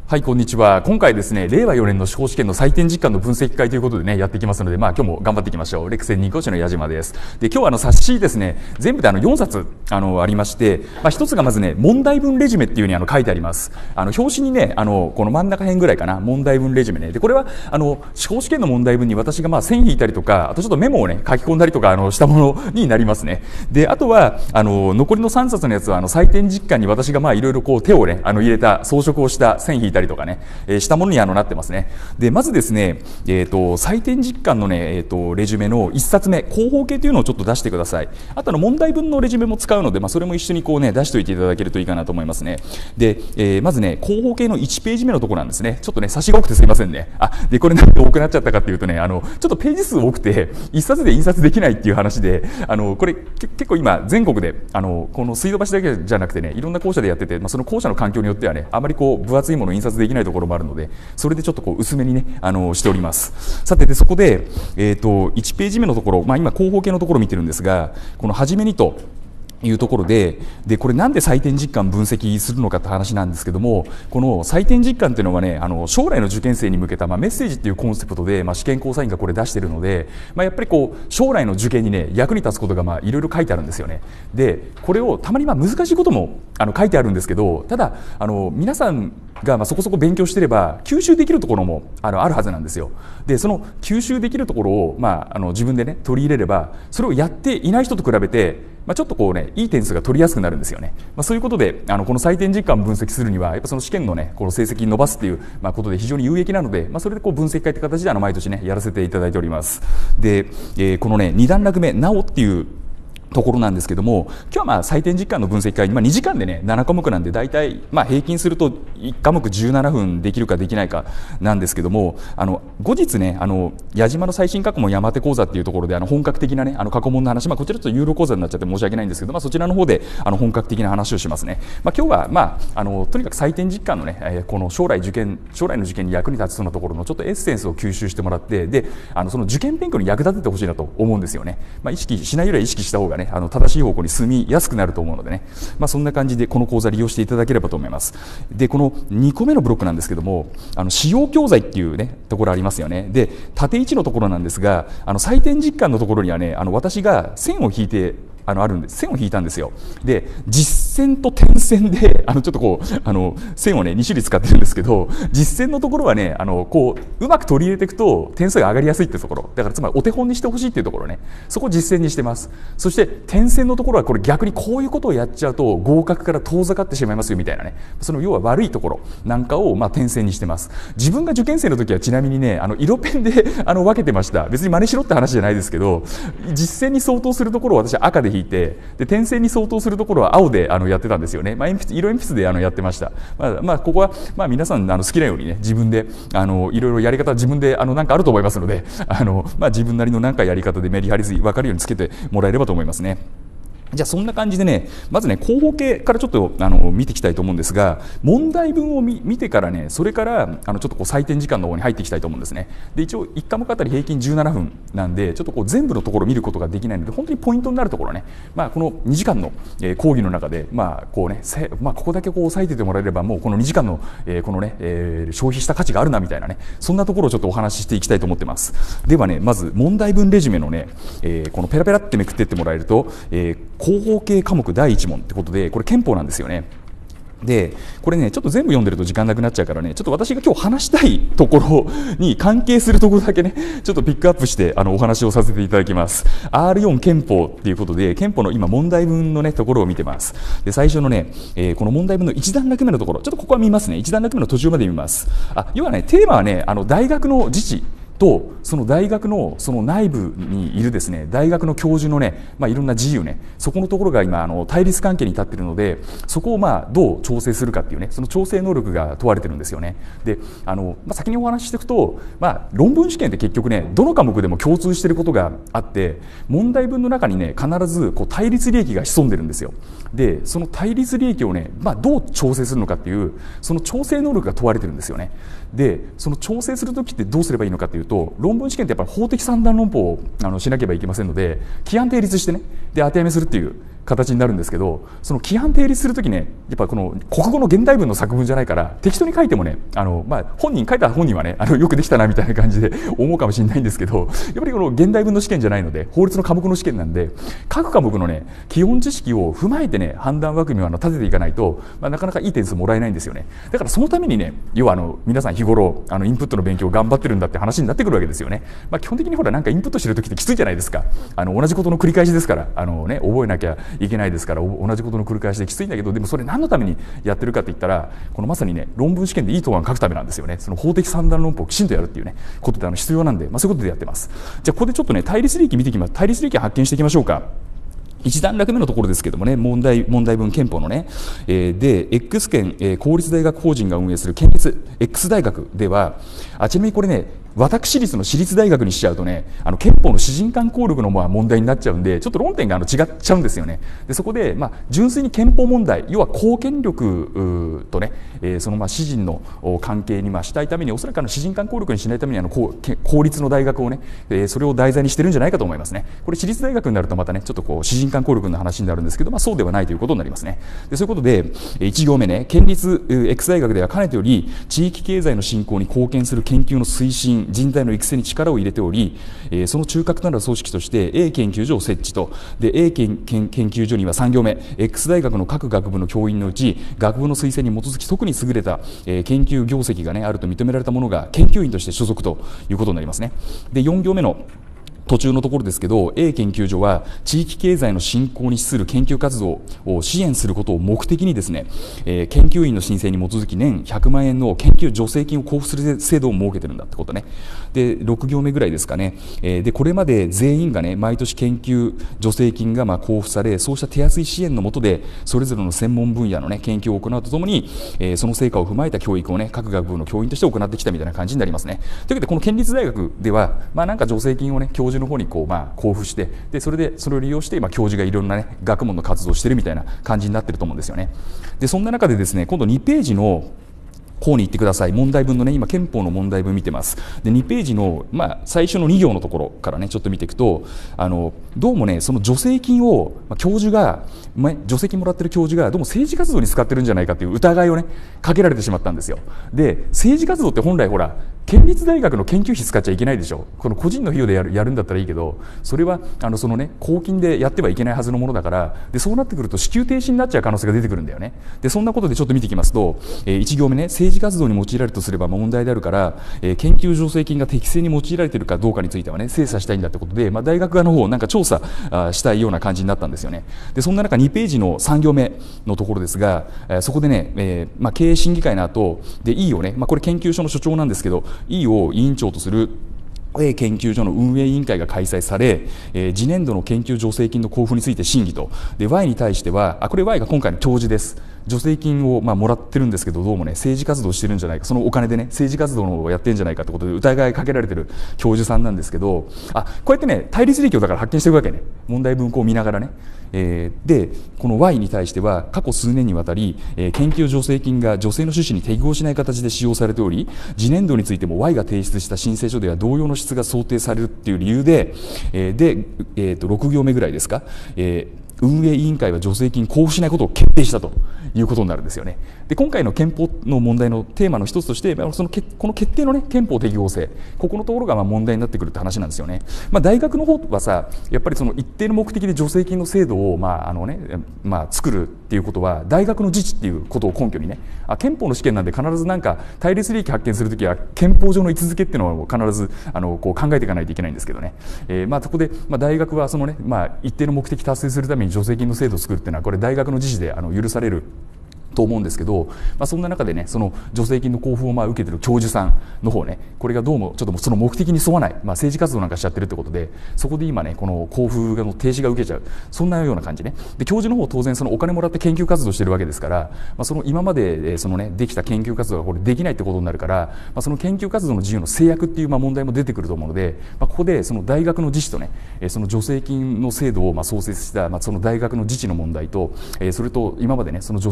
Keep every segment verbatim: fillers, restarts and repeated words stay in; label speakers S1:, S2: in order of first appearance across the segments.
S1: はい、こんにちは。今回ですね、れいわよねんの司法試験の採点実感の分析会ということでね、やっていきますので、まあ今日も頑張っていきましょう。レクセンに講師の矢島です。で、今日はあの冊子ですね、全部であのよんさつあのありまして、まあ一つがまずね、問題文レジュメっていうふうにあの書いてあります。あの表紙にね、あのこの真ん中辺ぐらいかな、問題文レジュメね。で、これはあの司法試験の問題文に私がまあ線引いたりとか、あとちょっとメモをね書き込んだりとかあのしたものになりますね。で、あとはあの残りのさんさつのやつはあの採点実感に私がまあいろいろこう手をねあの入れた装飾をした線引いたりとかね。えーしたものにあのなってますね。でまずですね、えー、と採点実感のね、えー、とレジュメのいっさつめ広報形というのをちょっと出してください。あとの問題文のレジュメも使うので、まあ、それも一緒にこう、ね、出しておいていただけるといいかなと思いますね。で、えー、まずね広報形のいちページ目のところなんですね。ちょっとね差しが多くてすいませんね。あでこれなんで多くなっちゃったかっていうとね、あのちょっとページ数多くていっさつで印刷できないっていう話で、あのこれ結構今全国であのこの水道橋だけじゃなくてね、いろんな校舎でやってて、まあ、その校舎の環境によってはねあまりこう分厚いものを印刷できないところもあるので、それでちょっとこう薄めにねあのしております。さてでそこで、えー、といちページ目のところ、まあ、今広報系のところを見てるんですが、この初めにというところで、でこれなんで採点実感分析するのかって話なんですけども、この採点実感っていうのはね、あの将来の受験生に向けた、まあ、メッセージっていうコンセプトで、まあ、試験交際員がこれ出しているので、まあ、やっぱりこう将来の受験にね役に立つことがまあいろいろ書いてあるんですよね。でこれをたまにまあ難しいこともあの書いてあるんですけど、ただあの皆さんがまあそこそこ勉強していれば吸収できるところもあのあるはずなんですよ。でその吸収できるところを、まあ、あの自分でね取り入れれば、それをやっていない人と比べて、まあ、ちょっとこうねいい点数が取りやすくなるんですよね。まあ、そういうことであのこの採点実感を分析するにはやっぱその試験のねこの成績を伸ばすっていう、まあ、ことで非常に有益なので、まあ、それでこう分析会って形であの毎年ねやらせていただいております。で、えー、このねに段落目なおっていうところなんですけども、今日はまあ採点実感の分析会に、まあ、にじかんでねななこもくなんで、だいたいまあ平均するといちかもくじゅうななふんできるかできないかなんですけども、あの後日ねあの矢島の最新過去問山手講座っていうところであの本格的なねあの過去問の話、まあ、こちらちょっと有料講座になっちゃって申し訳ないんですけど、まあ、そちらの方であの本格的な話をしますね。まあ、今日はまああのとにかく採点実感のね、えー、この将来受験将来の受験に役に立つようなところのちょっとエッセンスを吸収してもらって、であのその受験勉強に役立ててほしいなと思うんですよね。まあ、意識しないよりは意識した方がねあの正しい方向に進みやすくなると思うのでね、まあ、そんな感じでこの講座利用していただければと思います。でこのにこめのブロックなんですけども、あの使用教材っていうねところありますよね。で縦いちのところなんですが、あの採点実感のところにはねあの私が線を引いてあのあるんです線を引いたんですよ。で実線と点線であのちょっとこうあの線をねにしゅるい使ってるんですけど、実線のところはねあのこううまく取り入れていくと点数が上がりやすいってところだから、つまりお手本にしてほしいっていうところね、そこを実践にしてます。そして点線のところはこれ逆にこういうことをやっちゃうと合格から遠ざかってしまいますよみたいなね、その要は悪いところなんかをまあ点線にしてます。自分が受験生の時はちなみにねあの色ペンであの分けてました。別に真似しろって話じゃないですけど、実線に相当するところを私は赤で引いて、で点線に相当するところは青であのやってたんですよね。まあ、鉛筆色鉛筆であのやってました。まあ、まあ、ここはまあ皆さんあの好きなようにね自分であのいろいろやり方自分であのなんかあると思いますので、あの、まあ、自分なりのなんかやり方でメリハリず分かるようにつけてもらえればと思いますね。じゃあそんな感じでね、まずね広報系からちょっとあの見ていきたいと思うんですが、問題文を 見, 見てからねそれからあのちょっとこう採点時間の方に入っていきたいと思うんですね。で一応いち科目あたり平均じゅうななふんなんで、ちょっとこう全部のところを見ることができないので、本当にポイントになるところね、まあ、このにじかんの、えー、講義の中で、まあこうねまあ、ここだけこう押さえててもらえればもうこのにじかんの、えーこのねえー、消費した価値があるなみたいなね、そんなところをちょっとお話ししていきたいと思ってます。ではねまず問題文レジュメのね、えー、このペラペラってめくっていってもらえると、えー、広報系科目だいいち問ってことで、これ憲法なんですよね。でこれねちょっと全部読んでると時間なくなっちゃうからね、ちょっと私が今日話したいところに関係するところだけねちょっとピックアップしてあのお話をさせていただきます。 アールよん 憲法っていうことで、憲法の今問題文のねところを見てます。で最初のね、えー、この問題文のいち段落目のところ、ちょっとここは見ますね。いち段落目の途中まで見ます。あ要はねテーマはねあの大学の自治とその大学のその内部にいるですね大学の教授のね、まあ、いろんな自由ね、そこのところが今あの対立関係に立っているので、そこをまあどう調整するかっていうね、その調整能力が問われてるんですよね。であの、まあ、先にお話ししていくと、まあ、論文試験って結局ねどの科目でも共通していることがあって、問題文の中にね必ずこう対立利益が潜んでるんですよ。でその対立利益をね、まあ、どう調整するのかっていうその調整能力が問われてるんですよね。でその調整するときってどうすればいいのかっていうと、論文試験ってやっぱり法的三段論法をあのしなければいけませんので、規範定立してねで当てはめするっていう形になるんですけど、その規範定立するときね、やっぱこの国語の現代文の作文じゃないから適当に書いてもね、あの、まあ、本人書いた本人はね、あのよくできたなみたいな感じで思うかもしれないんですけど、やっぱりこの現代文の試験じゃないので、法律の科目の試験なんで、各科目のね基本知識を踏まえてね判断枠組みをあの立てていかないと、まあ、なかなかいい点数もらえないんですよね。だからそのためにね、要はあの皆さん日頃あのインプットの勉強を頑張ってるんだって話になってくるわけですよね。まあ、基本的にほらなんかインプットしてる時ってきついじゃないですか。あの同じことの繰り返しですから、あのね覚えなきゃいけないですから、同じことの繰り返しできついんだけど、でもそれ何のためにやってるかって言ったら、このまさにね論文試験でいい答案を書くためなんですよね。その法的三段論法をきちんとやるっていうねことであの必要なんで、まあ、そういうことでやってます。じゃあここでちょっとね対立利益見ていきます。対立利益発見していきましょうか。一段落目のところですけどもね、問題、問題文憲法のね、えー、で X 県、えー、公立大学法人が運営する県立 X 大学では、あちなみにこれね、私立の私立大学にしちゃうとね、あの憲法の私人間効力のまあ問題になっちゃうんで、ちょっと論点があの違っちゃうんですよね。でそこで、まあ、純粋に憲法問題、要は公権力とね、えー、そのまあ私人の関係にまあしたいために、おそらくあの私人間効力にしないためにあの公、公立の大学をね、えー、それを題材にしてるんじゃないかと思いますね。これ私立大学になるとまたね、ちょっとこう私人間効力の話になるんですけど、まあ、そうではないということになりますね。でそういうことで、いち行目ね、県立 X 大学ではかねてより地域経済の振興に貢献する研究の推進、人材の育成に力を入れており、えー、その中核となる組織として A 研究所を設置と。で A 研, 研, 研究所にはさん行目、 X 大学の各学部の教員のうち学部の推薦に基づき特に優れた、えー、研究業績が、ね、あると認められたものが研究員として所属ということになりますね。でよん行目の途中のところですけど、 A 研究所は地域経済の振興に資する研究活動を支援することを目的にですね、えー、研究員の申請に基づき年ひゃくまんえんの研究助成金を交付する制度を設けてるんだってことね。でろく行目ぐらいですかね、えー、でこれまで全員がね毎年研究助成金がまあ交付され、そうした手厚い支援の下でそれぞれの専門分野のね研究を行うとともに、えー、その成果を踏まえた教育をね各学部の教員として行ってきたみたいな感じになりますね。というわけでこの県立大学ではまあなんか助成金をね教授の方にこうまあ交付して、でそれでそれを利用して今教授がいろんなね学問の活動をしてるみたいな感じになってると思うんですよね。でそんな中でですね、今度にページの項に行ってください。問題文のね、今憲法の問題文見てます。でにページの、まあ、最初のに行のところからねちょっと見ていくと、あのどうもねその助成金を、まあ、教授が、まあ、助成金もらってる教授がどうも政治活動に使ってるんじゃないかという疑いをねかけられてしまったんですよ。で政治活動って本来ほら県立大学の研究費使っちゃいけないでしょ。この個人の費用でやる、やるんだったらいいけど、それはあのそのね公金でやってはいけないはずのものだから、でそうなってくると支給停止になっちゃう可能性が出てくるんだよね。でそんなことでちょっと見ていきますと、えー、いち行目ね、政治活動に用いられるとすれば問題であるから、えー、研究助成金が適正に用いられているかどうかについてはね精査したいんだってことで、まあ、大学側の方をなんか調査あしたいような感じになったんですよね。でそんな中にページのさん行目のところですが、えー、そこでね、えーまあ、経営審議会の後で E をね、まあ、これ研究所の所長なんですけど E を委員長とするA 研究所の運営委員会が開催され、えー、次年度の研究助成金の交付について審議と。で Y に対しては、あこれ Y が今回の教授です。助成金をまあもらってるんですけど、どうもね政治活動してるんじゃないか、そのお金でね政治活動をやってるんじゃないかってことで疑いかけられてる教授さんなんですけど、あこうやってね対立利益をだから発見していくわけね、問題文庫を見ながらね。えー、でこの Y に対しては過去数年にわたり、えー、研究助成金が女性の趣旨に適合しない形で使用されており、次年度についても Y が提出した申請書では同様の質が想定されるっていう理由で、えー、で、えー、とろく行目ぐらいですか、えー運営委員会は助成金交付しないことを決定したということになるんですよね。で今回の憲法の問題のテーマの一つとして、そのけこの決定の、ね、憲法適合性、ここのところがまあ問題になってくるって話なんですよね。まあ、大学の方はさ、やっぱりその一定の目的で助成金の制度を、まああのねまあ、作るっていうことは大学の自治っていうことを根拠にね、あ憲法の試験なんで必ずなんか対立利益発見するときは憲法上の位置づけっていうのを必ずあのこう考えていかないといけないんですけどね、えーまあ、そこで、まあ、大学はその、ねまあ、一定の目的達成するために助成金の制度を作るっていうのはこれ大学の自治であの許されると思うんですけど、まあ、そんな中でねその助成金の交付をまあ受けてる教授さんの方ね、これがどうもちょっとその目的に沿わない、まあ、政治活動なんかしちゃってるってことで、そこで今ねこの交付の停止が受けちゃう、そんなような感じね。で教授の方当然そのお金もらって研究活動してるわけですから、まあ、その今までそのねできた研究活動がこれできないってことになるから、まあ、その研究活動の自由の制約っていうまあ問題も出てくると思うので、まあ、ここでその大学の自治とねその助成金の制度をまあ創設した、まあ、その大学の自治の問題と、それと今までねその助成金を利用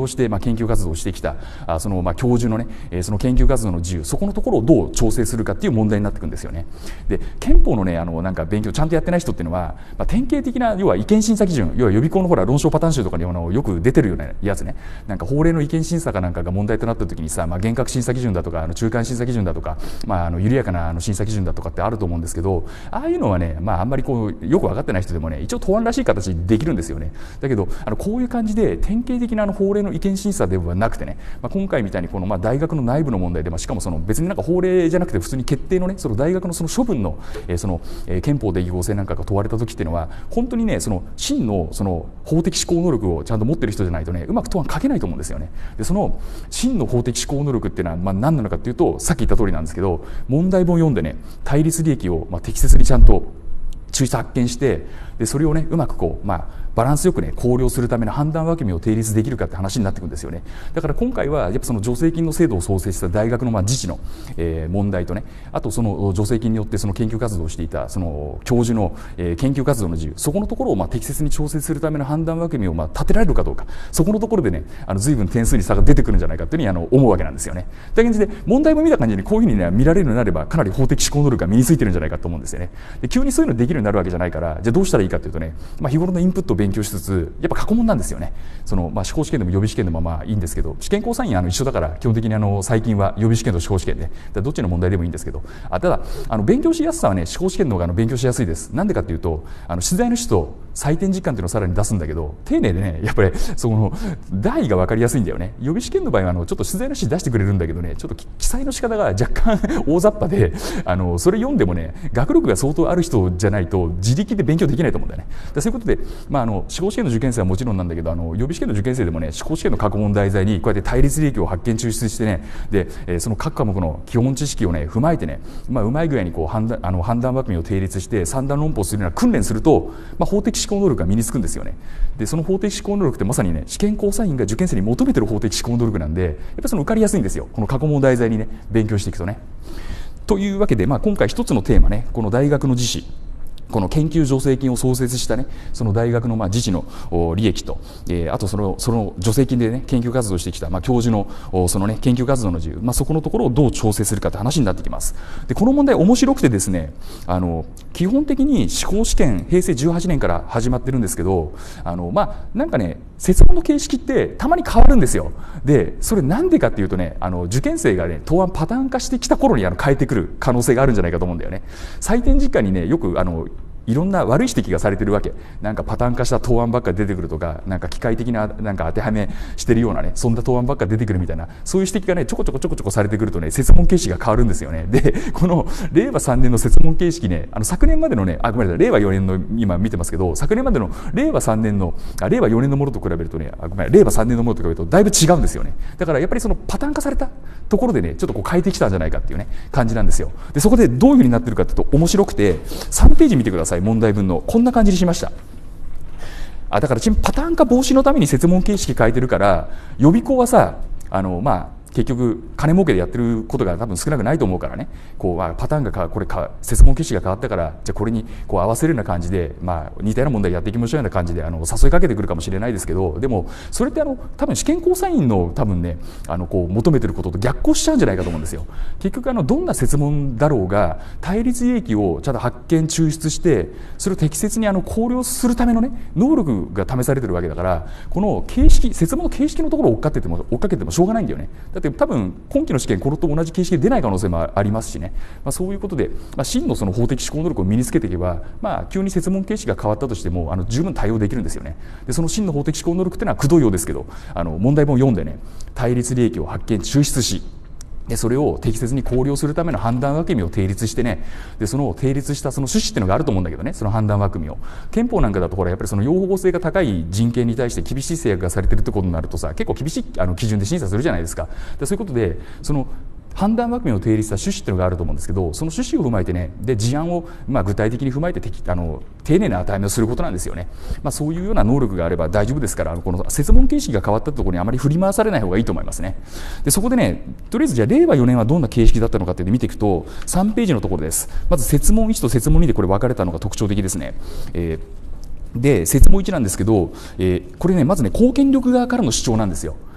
S1: 用して、まあ、研究活動をしてきたあその、まあ、教授のね、えー、その研究活動の自由、そこのところをどう調整するかっていう問題になってくるんですよね。で憲法のねあのなんか勉強ちゃんとやってない人っていうのは、まあ、典型的な要は違憲審査基準、要は予備校のほら論証パターン集とかによく出てるようなやつね、なんか法令の違憲審査かなんかが問題となった時にさ、まあ、厳格審査基準だとかあの中間審査基準だとか、まあ、あの緩やかなあの審査基準だとかってあると思うんですけど、ああいうのはね、まあ、あんまりこうよく分かってない人でもね一応答案らしい形にできるんですよね。だけどあのこういう感じで典型的なあの法令の違憲審査ではなくてね、まあ、今回みたいにこのまあ大学の内部の問題で、まあ、しかもその別になんか法令じゃなくて普通に決定のねその大学のその処分の、えーそのえー、憲法適合性なんかが問われた時っていうのは本当にねその真のその法的思考能力をちゃんと持ってる人じゃないとねうまく答案書けないと思うんですよね。でその真の法的思考能力っていうのはまあ何なのかっていうと、さっき言った通りなんですけど、問題文を読んでね対立利益をまあ適切にちゃんと抽出発見して、でそれをねうまくこう、まあ、バランスよくね考慮するための判断分け目を定立できるかって話になってくるんですよね。だから今回はやっぱその助成金の制度を創設した大学のまあ自治の、えー、問題とね、あとその助成金によってその研究活動をしていたその教授の、えー、研究活動の自由、そこのところをまあ適切に調整するための判断分け目をまあ立てられるかどうか、そこのところでねあの随分点数に差が出てくるんじゃないかというふうにあの思うわけなんですよね。という感じで問題も見た感じにこういうふうに、ね、見られるようになればかなり法的思考能力が身についてるんじゃないかと思うんですよね。で急にそういうのできるようになるわけじゃないから、じゃあどうしたらいいかというとね、まあ、日頃のインプットを勉強しつつやっぱ過去問なんですよね。その、まあ、司法試験でも予備試験でもまあいいんですけど、試験交際員はあの一緒だから基本的にあの最近は予備試験と司法試験でどっちの問題でもいいんですけど、あただあの勉強しやすさはね司法試験の方があの勉強しやすいです。なんでかっていうとあの出題の種と採点実感っていうのをさらに出すんだけど、丁寧でねやっぱりその題が分かりやすいんだよね。予備試験の場合はあのちょっと出題の種出してくれるんだけどね、ちょっと記載の仕方が若干大雑把で、あのそれ読んでもね学力が相当ある人じゃないと自力で勉強できないと思うんだよね。だそういうことで、まあ、あの司法試験の受験生はもちろんなんだけど、あの予備試験の受験生でもね司法試験の過去問題材にこうやって対立利益を発見抽出してね、で、えー、その各科目の基本知識をね踏まえてね、まあ、うまい具合にこう判断あの判断枠目を定立して三段論法するような訓練すると、まあ、法的思考能力が身につくんですよね。でその法的思考能力ってまさにね試験交際員が受験生に求めてる法的思考能力なんで、やっぱりその受かりやすいんですよ、この過去問題材にね勉強していくとね。というわけで、まあ、今回一つのテーマね、この大学の自治、この研究助成金を創設したねその大学のまあ自治の利益と、えー、あとそのその助成金でね研究活動してきたまあ教授のそのね研究活動の自由、まあ、そこのところをどう調整するかって話になってきます。でこの問題面白くてですね、あの基本的に司法試験へいせいじゅうはちねんから始まってるんですけど、あのまあなんかね設問の形式ってたまに変わるんですよ。でそれなんでかっていうとね、あの受験生がね答案パターン化してきた頃にあの変えてくる可能性があるんじゃないかと思うんだよね。採点実感にねよくあのいろんな悪い指摘がされてるわけ。なんかパターン化した答案ばっか出てくるとか、なんか機械的ななんか当てはめしてるようなねそんな答案ばっか出てくるみたいな、そういう指摘がねちょこちょこちょこちょこされてくるとね設問形式が変わるんですよね。でこのれいわさんねんの設問形式ね、あの昨年までのねあごめんなさいれいわよねんの今見てますけど、昨年までのれいわさんねんのあれいわよねんのものと比べるとねあごめんれいわさんねんのものと比べるとだいぶ違うんですよね。だからやっぱりそのパターン化されたところでねちょっとこう変えてきたんじゃないかっていうね感じなんですよ。でそこでどういうふうになってるかっていうと面白くて、さんページ見てください。問題文のこんな感じにしました。あだからパターン化防止のために設問形式変えてるから、予備校はさあのまあ結局金儲けでやってることが多分少なくないと思うからね、こう、まあ、パターンがかこれか設問形式が変わったからじゃあこれにこう合わせるような感じで、まあ、似たような問題やっていきましょうような感じであの誘いかけてくるかもしれないですけど、でもそれってあの多分試験交際員の多分ねあのこう求めてることと逆行しちゃうんじゃないかと思うんですよ。結局あのどんな設問だろうが対立利益をちゃんと発見抽出してそれを適切にあの考慮するためのね能力が試されてるわけだから、この形式設問の形式のところを追っかけても追っかけてもしょうがないんだよね。だって多分今期の試験これと同じ形式で出ない可能性もありますしね、まあ、そういうことで、まあ、真のその法的思考能力を身につけていけば、まあ、急に設問形式が変わったとしてもあの十分対応できるんですよね。でその真の法的思考能力というのはくどいようですけど、あの問題文を読んでね対立利益を発見抽出し、でそれを適切に考慮するための判断枠組みを定立してね、でその定立したその趣旨っていうのがあると思うんだけどね、その判断枠組みを憲法なんかだとほらやっぱりその擁護性が高い人権に対して厳しい制約がされてるってことになるとさ結構厳しいあの基準で審査するじゃないですか。でそういうことでその判断枠組みを定立した趣旨っていうのがあると思うんですけど、その趣旨を踏まえてねで事案をまあ具体的に踏まえてあの丁寧な与え目をすることなんですよね。まあ、そういうような能力があれば大丈夫ですから、この設問形式が変わったところにあまり振り回されない方がいいと思いますね。でそこでねとりあえずじゃあれいわよねんはどんな形式だったのかっていうのを見ていくとさんページのところです。まず設問いちと設問にでこれ分かれたのが特徴的ですね。えーで設問いちなんですけど、えー、これねまずね公権力側からの主張なんですよ。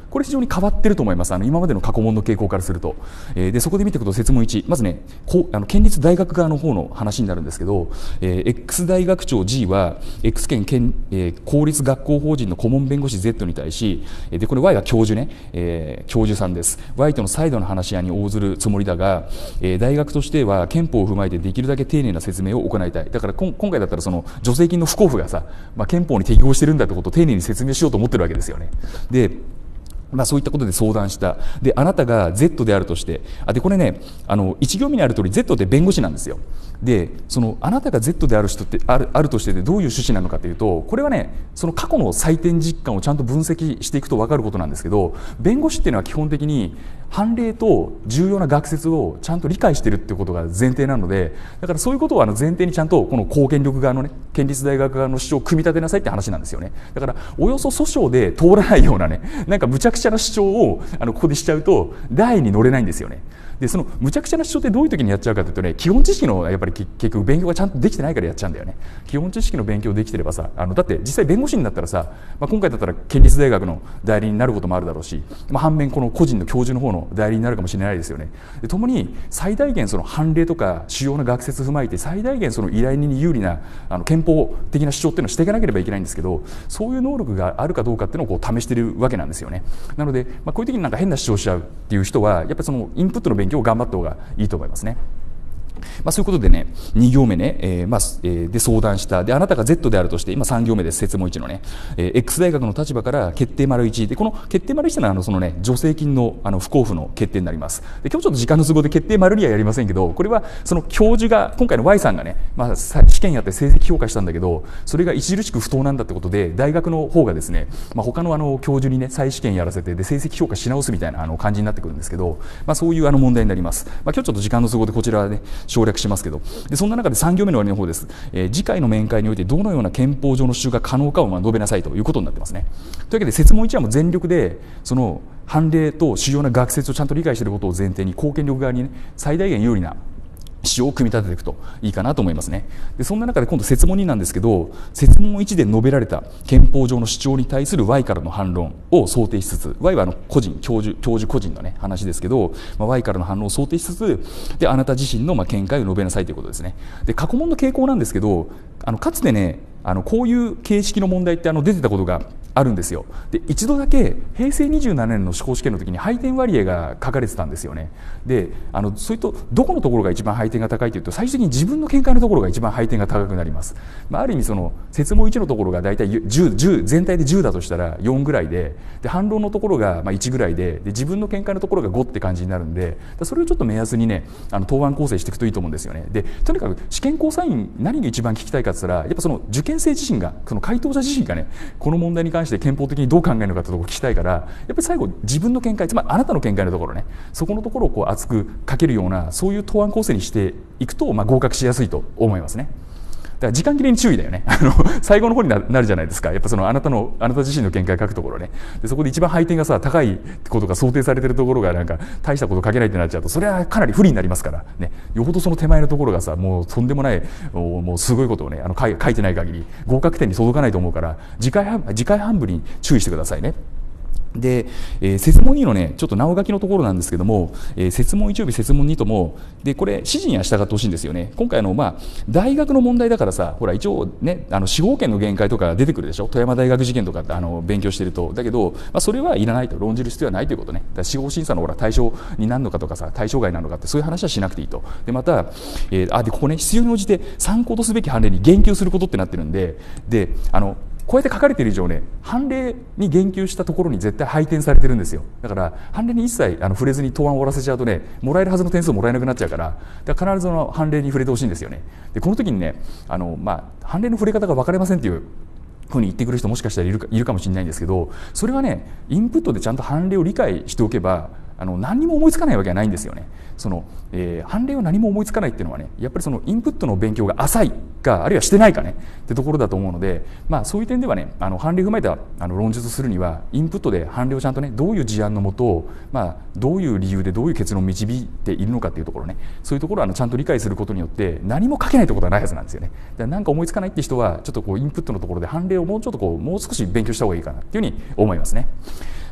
S1: これ非常に変わってると思います。あの今までの過去問の傾向からすると、えー、でそこで見ていくと設問いち、まずねこうあの県立大学側の方の話になるんですけど、えー、X 大学長 G は X 県県、えー、公立学校法人の顧問弁護士 Z に対し、でこれ Y は教授ね、えー、教授さんです。 Y との再度の話し合いに応ずるつもりだが、えー、大学としては憲法を踏まえてできるだけ丁寧な説明を行いたい。だから今回だったらその助成金の不交付がさ、まあ、憲法に適合してるんだってことを丁寧に説明しようと思ってるわけですよね。でまあ、そういったことで相談した。であなたが Z であるとして、あでこれねあの一行目にある通り Z って弁護士なんですよ。でそのあなたが Z である人ってあるあるとしてでどういう趣旨なのかというと、これはねその過去の採点実感をちゃんと分析していくと分かることなんですけど、弁護士っていうのは基本的に判例と重要な学説をちゃんと理解しているっていうことが前提なので、だからそういうことをあの前提にちゃんとこの公権力側のね県立大学側の主張を組み立てなさいって話なんですよね。だからおよそ訴訟で通らないようなねなんか無茶苦茶な主張をあのここでしちゃうと台に乗れないんですよね。でその無茶苦茶な主張ってどういう時にやっちゃうかというとね、基本知識のやっぱり結局勉強がちゃんとできてないからやっちゃうんだよね。基本知識の勉強できてればさ、あのだって実際弁護士になったらさ、まあ、今回だったら県立大学の代理になることもあるだろうし、まあ、反面この個人の教授の方の代理になるかもしれないですよね。でともに最大限その判例とか主要な学説を踏まえて最大限その依頼人に有利なあの憲法的な主張っていうのをしていかなければいけないんですけど、そういう能力があるかどうかっていうのをこう試しているわけなんですよね。なので、まあ、こういう時になんか変な主張しちゃうっていう人はやっぱりそのインプットの勉強を頑張った方がいいと思いますね。まあ、そういうことでねに行目ね、えーまあえー、で相談した。であなたが Z であるとして、今さん行目です。設問いちのね、えー、X 大学の立場から決定丸いちで、この決定丸いちというのはあのその、ね、助成金のあの不交付の決定になります。で今日ちょっと時間の都合で決定丸にはやりませんけど、これはその教授が今回の Y さんがね、まあ、試験やって成績評価したんだけど、それが著しく不当なんだってことで大学の方がですね、まあ、他のあの教授にね再試験やらせてで成績評価し直すみたいなあの感じになってくるんですけど、まあ、そういうあの問題になります。まあ、今日ちょっと時間の都合でこちらはね省略しますけど、でそんな中でさん行目の終わりの方です。えー、次回の面会においてどのような憲法上の主張が可能かをまあ述べなさいということになってますね。というわけで設問いちはもう全力でその判例と主要な学説をちゃんと理解していることを前提に公権力側に、ね、最大限有利な主張を組み立てていくといいかなと思いますね。でそんな中で今度設問になんですけど、設問いちで述べられた憲法上の主張に対する Y からの反論を想定しつつ、 Y はあの個人教授教授個人の、ね、話ですけど、まあ、Y からの反論を想定しつつであなた自身のまあ見解を述べなさいということですね。で過去問の傾向なんですけど、あのかつてねあのこういう形式の問題ってあの出てたことがあるんですよ。で一度だけ平成にじゅうななねんの司法試験の時に配点割合が書かれてたんですよね。であのそれとどこのところが一番配点が高いというと、最終的に自分の見解のところが一番配点が高くなります。まあ、ある意味その設問いちのところが大体じゅう、じゅう全体でじゅうだとしたらよんぐらいで、で反論のところがまあいちぐらい で, で自分の見解のところがごって感じになるんで、それをちょっと目安にねあの答案構成していくといいと思うんですよね。でとにかく試験交際員何が一番聞きたいかって言ったら、やっぱその受験生自身がその回答者自身がねこの問題に関して憲法的にどう考えるのかというところを聞きたいから、やっぱり最後自分の見解、つまりあなたの見解のところね、そこのところをこう厚く書けるようなそういう答案構成にしていくと、まあ、合格しやすいと思いますね。だから時間切れに注意だよね。あの最後の方になるじゃないですか。やっぱそのあなたのあなた自身の見解を書くところね。でそこで一番配点がさ高いことが想定されているところがなんか大したこと書けないってなっちゃうと、それはかなり不利になりますからね。よほどその手前のところがさもうとんでもないもうすごいことをねあの書い書いてない限り合格点に届かないと思うから、次回半次回半分に注意してくださいね。で、えー、設問にのねちょっと直書きのところなんですけども、えー、設問いち及び設問にともでこれ指示には従ってほしいんですよね。今回のまあ大学の問題だからさ、ほら一応ねあの司法権の限界とか出てくるでしょ。富山大学事件とかってあの勉強してると。だけど、まあ、それはいらないと、論じる必要はないということね。だから司法審査のほら対象になるのかとかさ対象外なのかってそういう話はしなくていいと。でまた、えー、あでここね必要に応じて参考とすべき判例に言及することってなってるんで、であのこうやって書かれている以上ね判例に言及したところに絶対配点されてるんですよ。だから判例に一切あの触れずに答案を終わらせちゃうとねもらえるはずの点数をもらえなくなっちゃうから、だから必ずその判例に触れてほしいんですよね。でこの時にねあの、まあ、判例の触れ方が分かれませんっていうふうに言ってくる人もしかしたらいるか、いるかもしれないんですけど、それはねインプットでちゃんと判例を理解しておけばあの何にも思いつかないわけはないんですよね。その、えー、判例は何も思いつかないっていうのはねやっぱりそのインプットの勉強が浅いかあるいはしてないかねってところだと思うので、まあ、そういう点ではねあの判例を踏まえたあの論述するにはインプットで判例をちゃんとねどういう事案のもと、まあ、どういう理由でどういう結論を導いているのかっていうところね、そういうところをあのちゃんと理解することによって何も書けないってことはないはずなんですよね。だからなんか思いつかないって人はちょっとこうインプットのところで判例をもうちょっとこうもう少し勉強した方がいいかなっていうふうに思いますね。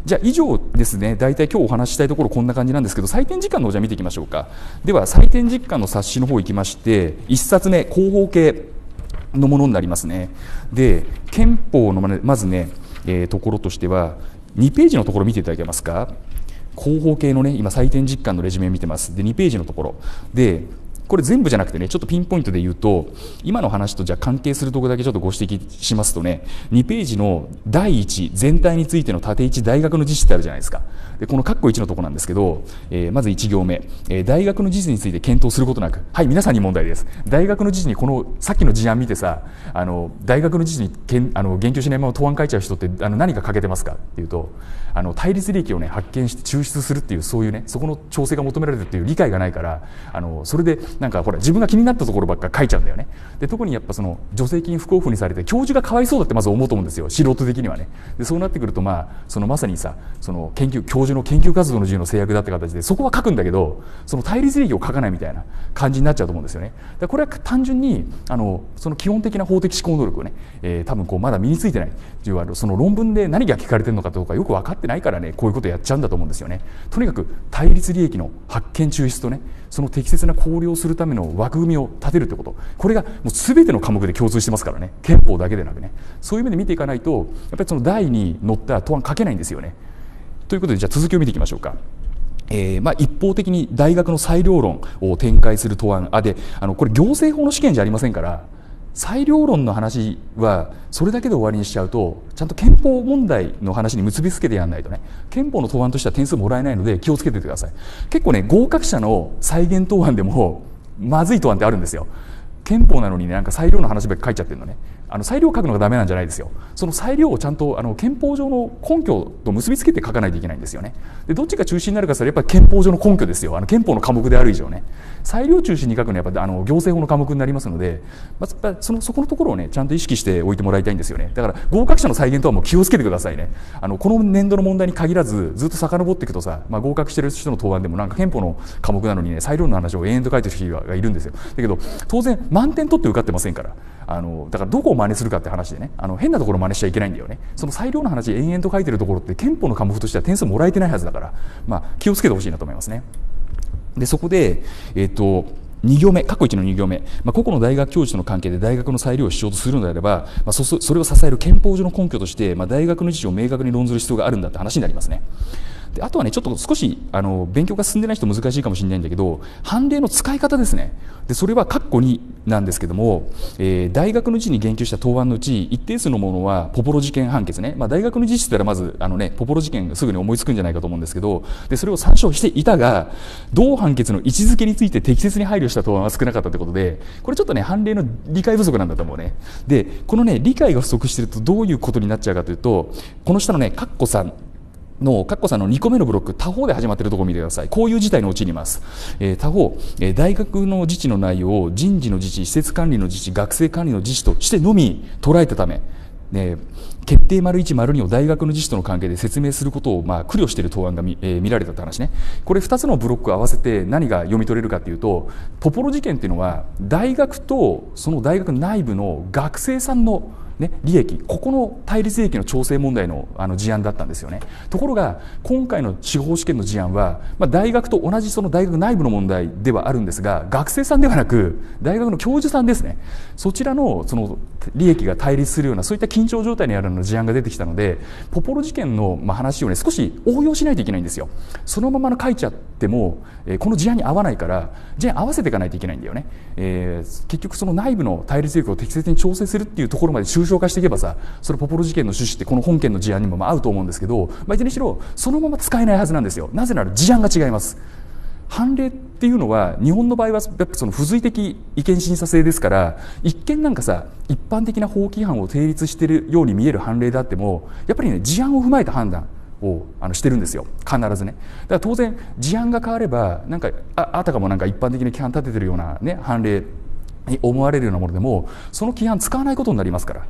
S1: じゃあ以上ですね、大体今日お話ししたいところこんな感じなんですけど、採点実感の方じゃ見ていきましょうか。では採点実感の冊子の方行きまして、いっさつめ広報系のものになりますね。で憲法のまずね、えー、ところとしてはにページのところ見ていただけますか。広報系のね、今採点実感のレジュメを見てます。でにページのところで、これ全部じゃなくてね、ちょっとピンポイントで言うと、今の話とじゃあ関係するところだけちょっとご指摘しますとね、にページのだいいち全体についての縦いち大学の自治ってあるじゃないですか。でこの括弧いちのところなんですけど、えー、まずいち行目、えー、大学の自治について検討することなく、はい、皆さんに問題です。大学の自治にこのさっきの事案見てさ、あの大学の自治にけんあの言及しないまま答案書いちゃう人ってあの何が欠けてますかっていうと、あの対立利益をね発見して抽出するっていう、そういうね、そこの調整が求められるっていう理解がないから、あのそれでなんかほら自分が気になったところばっか書いちゃうんだよね。で特にやっぱその助成金不交付にされて教授がかわいそうだってまず思うと思うんですよ、素人的にはね。でそうなってくると、まあそのまさにさ、その研究教授の研究活動の自由の制約だって形でそこは書くんだけど、その対立利益を書かないみたいな感じになっちゃうと思うんですよね。でこれは単純にあのその基本的な法的思考能力をね、えー、多分こうまだ身についてないっていう、その論文で何が聞かれてるのかどうかよく分かってないからね、こういうことやっちゃうんだと思うんですよね。とにかく対立利益の発見抽出とね、その適切な考慮をするための枠組みを立てるってこと、これがもう全ての科目で共通してますからね、憲法だけでなくね。そういう目で見ていかないと、やっぱりその題に載った答案書けないんですよね。ということで、じゃあ続きを見ていきましょうか。えーまあ、一方的に大学の裁量論を展開する答案、あであのこれ行政法の試験じゃありませんから、裁量論の話はそれだけで終わりにしちゃうと、ちゃんと憲法問題の話に結びつけてやらないとね、憲法の答案としては点数もらえないので気をつけててください。結構ね、合格者の再現答案でもまずい答案ってあるんですよ。憲法なのにね、なんか裁量の話ばっか書いちゃってるのね。あの裁量を書くのがダメなんじゃないですよ。その裁量をちゃんとあの憲法上の根拠と結びつけて書かないといけないんですよね。でどっちが中心になるかというと、やっぱり憲法上の根拠ですよ。あの憲法の科目である以上ね、裁量中心に書くのはやっぱあの行政法の科目になりますので、まずそのそこのところをねちゃんと意識しておいてもらいたいんですよね。だから合格者の再現とはもう気をつけてくださいね。あのこの年度の問題に限らずずっと遡っていくとさ、まあ、合格してる人の答案でもなんか憲法の科目なのにね、裁量の話を延々と書いてる人がいるんですよ。だけど当然満点取って受かってませんから、あのだからどこを真似するかって話でね、あの変なところ真似しちゃいけないんだよね。その裁量の話延々と書いてるところって憲法の科目としては点数もらえてないはずだから、まあ、気をつけてほしいなと思いますね。でそこで、えっとに行目、過去いちのに行目、まあ、個々の大学教授との関係で大学の裁量を主張とするのであれば、まあ、そ, それを支える憲法上の根拠として、まあ、大学の自治を明確に論ずる必要があるんだって話になりますね。であとはね、ちょっと少しあの勉強が進んでない人難しいかもしれないんだけど、判例の使い方ですね。でそれは括弧になんですけども、えー、大学の自治に言及した答案のうち一定数のものはポポロ事件判決ね、まあ、大学の自治って言ったらまずあの、ね、ポポロ事件がすぐに思いつくんじゃないかと思うんですけど、でそれを参照していたが同判決の位置づけについて適切に配慮した答案は少なかったということで、これちょっとね判例の理解不足なんだと思うね。でこのね理解が不足しているとどういうことになっちゃうかというと、この下のね括弧さんのカッコさんのにこめのブロック、他方で始まっているところを見てください。こういう事態のうちにいます、えー、他方、えー、大学の自治の内容を人事の自治、施設管理の自治、学生管理の自治としてのみ捉えたため、ね、決定丸いち丸にを大学の自治との関係で説明することを、まあ、苦慮している答案が 見,、えー、見られたという話ね。これふたつのブロックを合わせて何が読み取れるかというと、ポポロ事件というのは大学とその大学内部の学生さんのね、利益、ここの対立利益の調整問題 の, あの事案だったんですよね。ところが今回の司法試験の事案は、まあ、大学と同じその大学内部の問題ではあるんですが、学生さんではなく大学の教授さんですね、そちら の, その利益が対立するようなそういった緊張状態にあるような事案が出てきたので、ポポロ事件のまあ話を、ね、少し応用しないといけないんですよ。そのままの書いちゃっても、えー、この事案に合わないから事案合わせていかないといけないんだよね。えー、結局その内部の対立利益を適切に調整するっていうところまで抽象化していけばさ、それポポロ事件の趣旨ってこの本件の事案にもまあ合うと思うんですけど、まあ、いずれにしろそのまま使えないはずなんですよ。なぜなら事案が違います。判例っていうのは日本の場合はやっぱその付随的違憲審査制ですから、一見なんかさ一般的な法規範を定立しているように見える判例であっても、やっぱりね事案を踏まえた判断をあのしてるんですよ、必ずね。だから当然事案が変わればなんか あ, あたかもなんか一般的に規範立ててるような、ね、判例に思われるようなものでもその規範使わないことになりますから、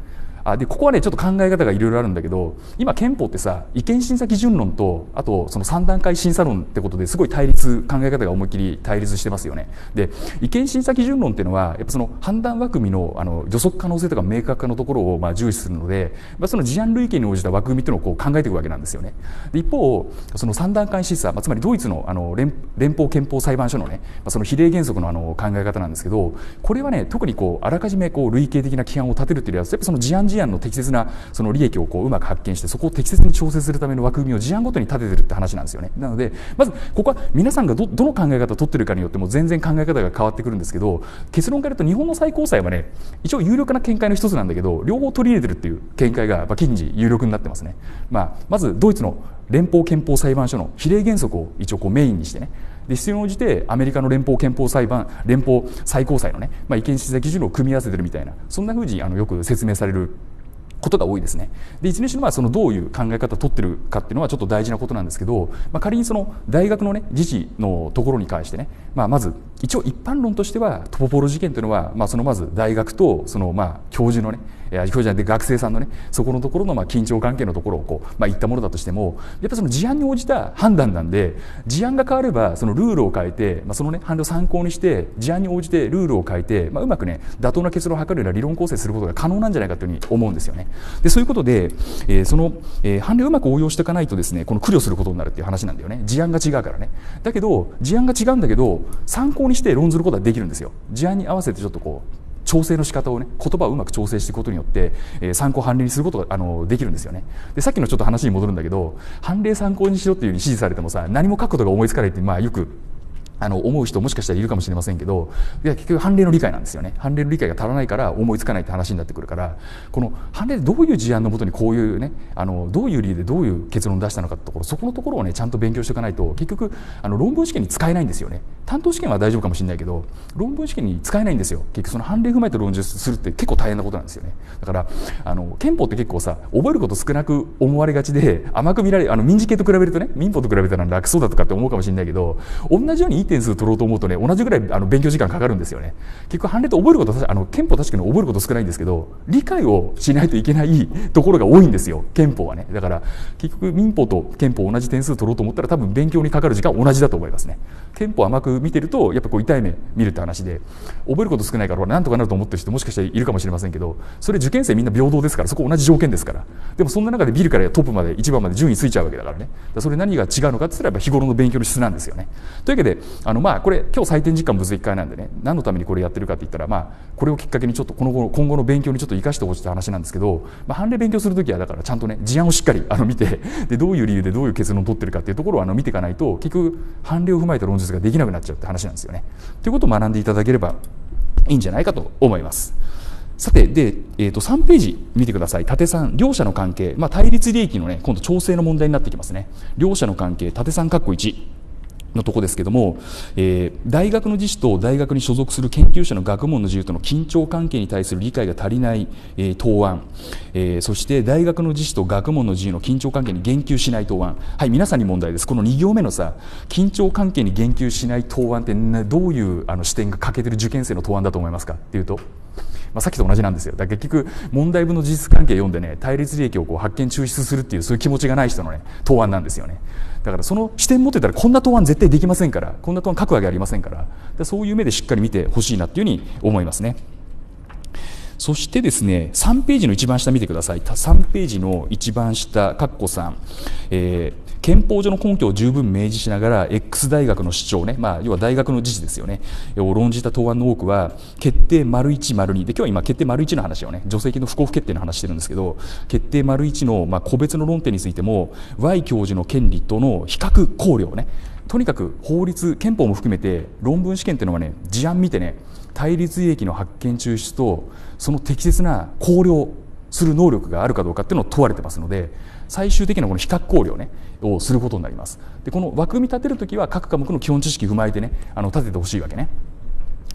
S1: あでここはねちょっと考え方がいろいろあるんだけど、今憲法ってさ違憲審査基準論とあとそのさん段階審査論ってことですごい対立、考え方が思いっきり対立してますよね。で違憲審査基準論っていうのはやっぱその判断枠組みのあの予測可能性とか明確化のところをまあ重視するので、まあ、その事案類型に応じた枠組みっていうのをこう考えていくわけなんですよね。で一方そのさん段階審査、まあ、つまりドイツのあの 連, 連邦憲法裁判所のね、まあ、その比例原則のあの考え方なんですけど、これはね特にこうあらかじめこう類型的な規範を立てるっていうよりはやっぱその事案事案の適切なその利益をこううまく発見してそこを適切に調整するための枠組みを事案ごとに立ててるって話なんですよね。なのでまずここは皆さんが ど, どの考え方を取ってるかによっても全然考え方が変わってくるんですけど、結論から言うと日本の最高裁はね一応有力な見解の一つなんだけど両方取り入れてるっていう見解がやっぱ近時有力になってますね。まあ、まずドイツの連邦憲法裁判所の比例原則を一応こうメインにしてね、で必要に応じてアメリカの連邦憲法裁判連邦最高裁のね、まあ、違憲審査基準を組み合わせてるみたいな、そんなふうにあのよく説明されることが多いですね。でいずれにしてもまあそのどういう考え方を取ってるかっていうのはちょっと大事なことなんですけど、まあ、仮にその大学のね自治のところに関してね、まあ、まず一応一般論としてはトポポロ事件というのは、まあ、そのまず大学とそのまあ教授のね教授じゃなくて学生さんのねそこのところのまあ緊張関係のところをこう、まあ、言ったものだとしてもやっぱりその事案に応じた判断なんで、事案が変わればそのルールを変えて、まあ、そのね判例を参考にして事案に応じてルールを変えて、まあ、うまくね妥当な結論を図るような理論構成することが可能なんじゃないかというふうに思うんですよね。でそういうことで、えー、その、えー、判例をうまく応用していかないとですねこの苦慮することになるっていう話なんだよね。事案が違うからね。だけど事案が違うんだけど参考にして論ずることはできるんですよ。事案に合わせてちょっとこう調整の仕方をね言葉をうまく調整していくことによって、えー、参考判例にすることがあのできるんですよね。でさっきのちょっと話に戻るんだけど、判例参考にしろっていうふうに指示されてもさ何も書くことが思いつかないってまあよくあの思う人もしかしたらいるかもしれませんけど、いや結局判例の理解なんですよね。判例の理解が足らないから思いつかないって話になってくるから、この判例でどういう事案のもとにこういうねあのどういう理由でどういう結論を出したのかってところ、そこのところをねちゃんと勉強していかないと結局あの論文試験に使えないんですよね。担当試験は大丈夫かもしれないけど論文試験に使えないんですよ。結局その判例踏まえて論述するって結構大変なことなんですよね。だからあの憲法って結構さ覚えること少なく思われがちで甘く見られあの民事系と比べるとね民法と比べたら楽そうだとかって思うかもしれないけど、同じようにいい点数取ろうと思うとね同じぐらいあの勉強時間かかるんですよね。結局判例って覚えることあの憲法確かに覚えること少ないんですけど理解をしないといけないところが多いんですよ憲法はね。だから結局民法と憲法同じ点数取ろうと思ったら多分勉強にかかる時間は同じだと思いますね。憲法甘く見てるとやっぱこう痛い目見るって話で、覚えること少ないからなんとかなると思ってる人もしかしたらいるかもしれませんけど、それ受験生みんな平等ですからそこ同じ条件ですから。でもそんな中でビルからトップまでいちばんまで順位ついちゃうわけだからね。だそれ何が違うのかって言ったらやっぱ日頃の勉強の質なんですよね。というわけであのまあこれ今日採点実感分析会なんでね何のためにこれやってるかって言ったら、まあこれをきっかけにちょっとこの後今後の勉強にちょっと生かしてほしいって話なんですけど、まあ、判例勉強するときはだからちゃんとね事案をしっかりあの見てでどういう理由でどういう結論を取ってるかっていうところをあの見ていかないと結局判例を踏まえた論述ができなくなっちゃうって話なんですよね。ということを学んでいただければいいんじゃないかと思います。さてで、えー、とさんページ見てください。縦さん両者の関係、まあ、対立利益のね今度調整の問題になってきますね。両者の関係縦さん括弧いちのとこですけども、えー、大学の自主と大学に所属する研究者の学問の自由との緊張関係に対する理解が足りない、えー、答案、えー、そして大学の自主と学問の自由の緊張関係に言及しない答案。はい、皆さんに問題です。このに行目のさ緊張関係に言及しない答案って、ね、どういうあの視点が欠けてる受験生の答案だと思いますかっていうと、まあ、さっきと同じなんですよ。だから結局問題文の事実関係を読んでね対立利益をこう発見抽出するっていうそういう気持ちがない人のね答案なんですよね。だからその視点持ってたらこんな答案絶対できませんから、こんな答案書くわけありませんから、からそういう目でしっかり見てほしいなっていうふうに思いますね。そしてですねさんページの一番下見てください。さんページの一番下カッコさん、えー憲法上の根拠を十分明示しながら X 大学の主張ね、まあ、要は大学の自治ですよねを論じた答案の多くは決定丸いち丸にで、今日は今決定丸いちの話をね助成金の不交付決定の話してるんですけど、決定丸いちのまあ個別の論点についても Y 教授の権利との比較考慮をね、とにかく法律憲法も含めて論文試験っていうのはね事案見てね対立利益の発見抽出とその適切な考慮する能力があるかどうかっていうのを問われてますので、最終的なこの比較考慮ねをすることになります。でこの枠組み立てるときは各科目の基本知識を踏まえてねあの立ててほしいわけね。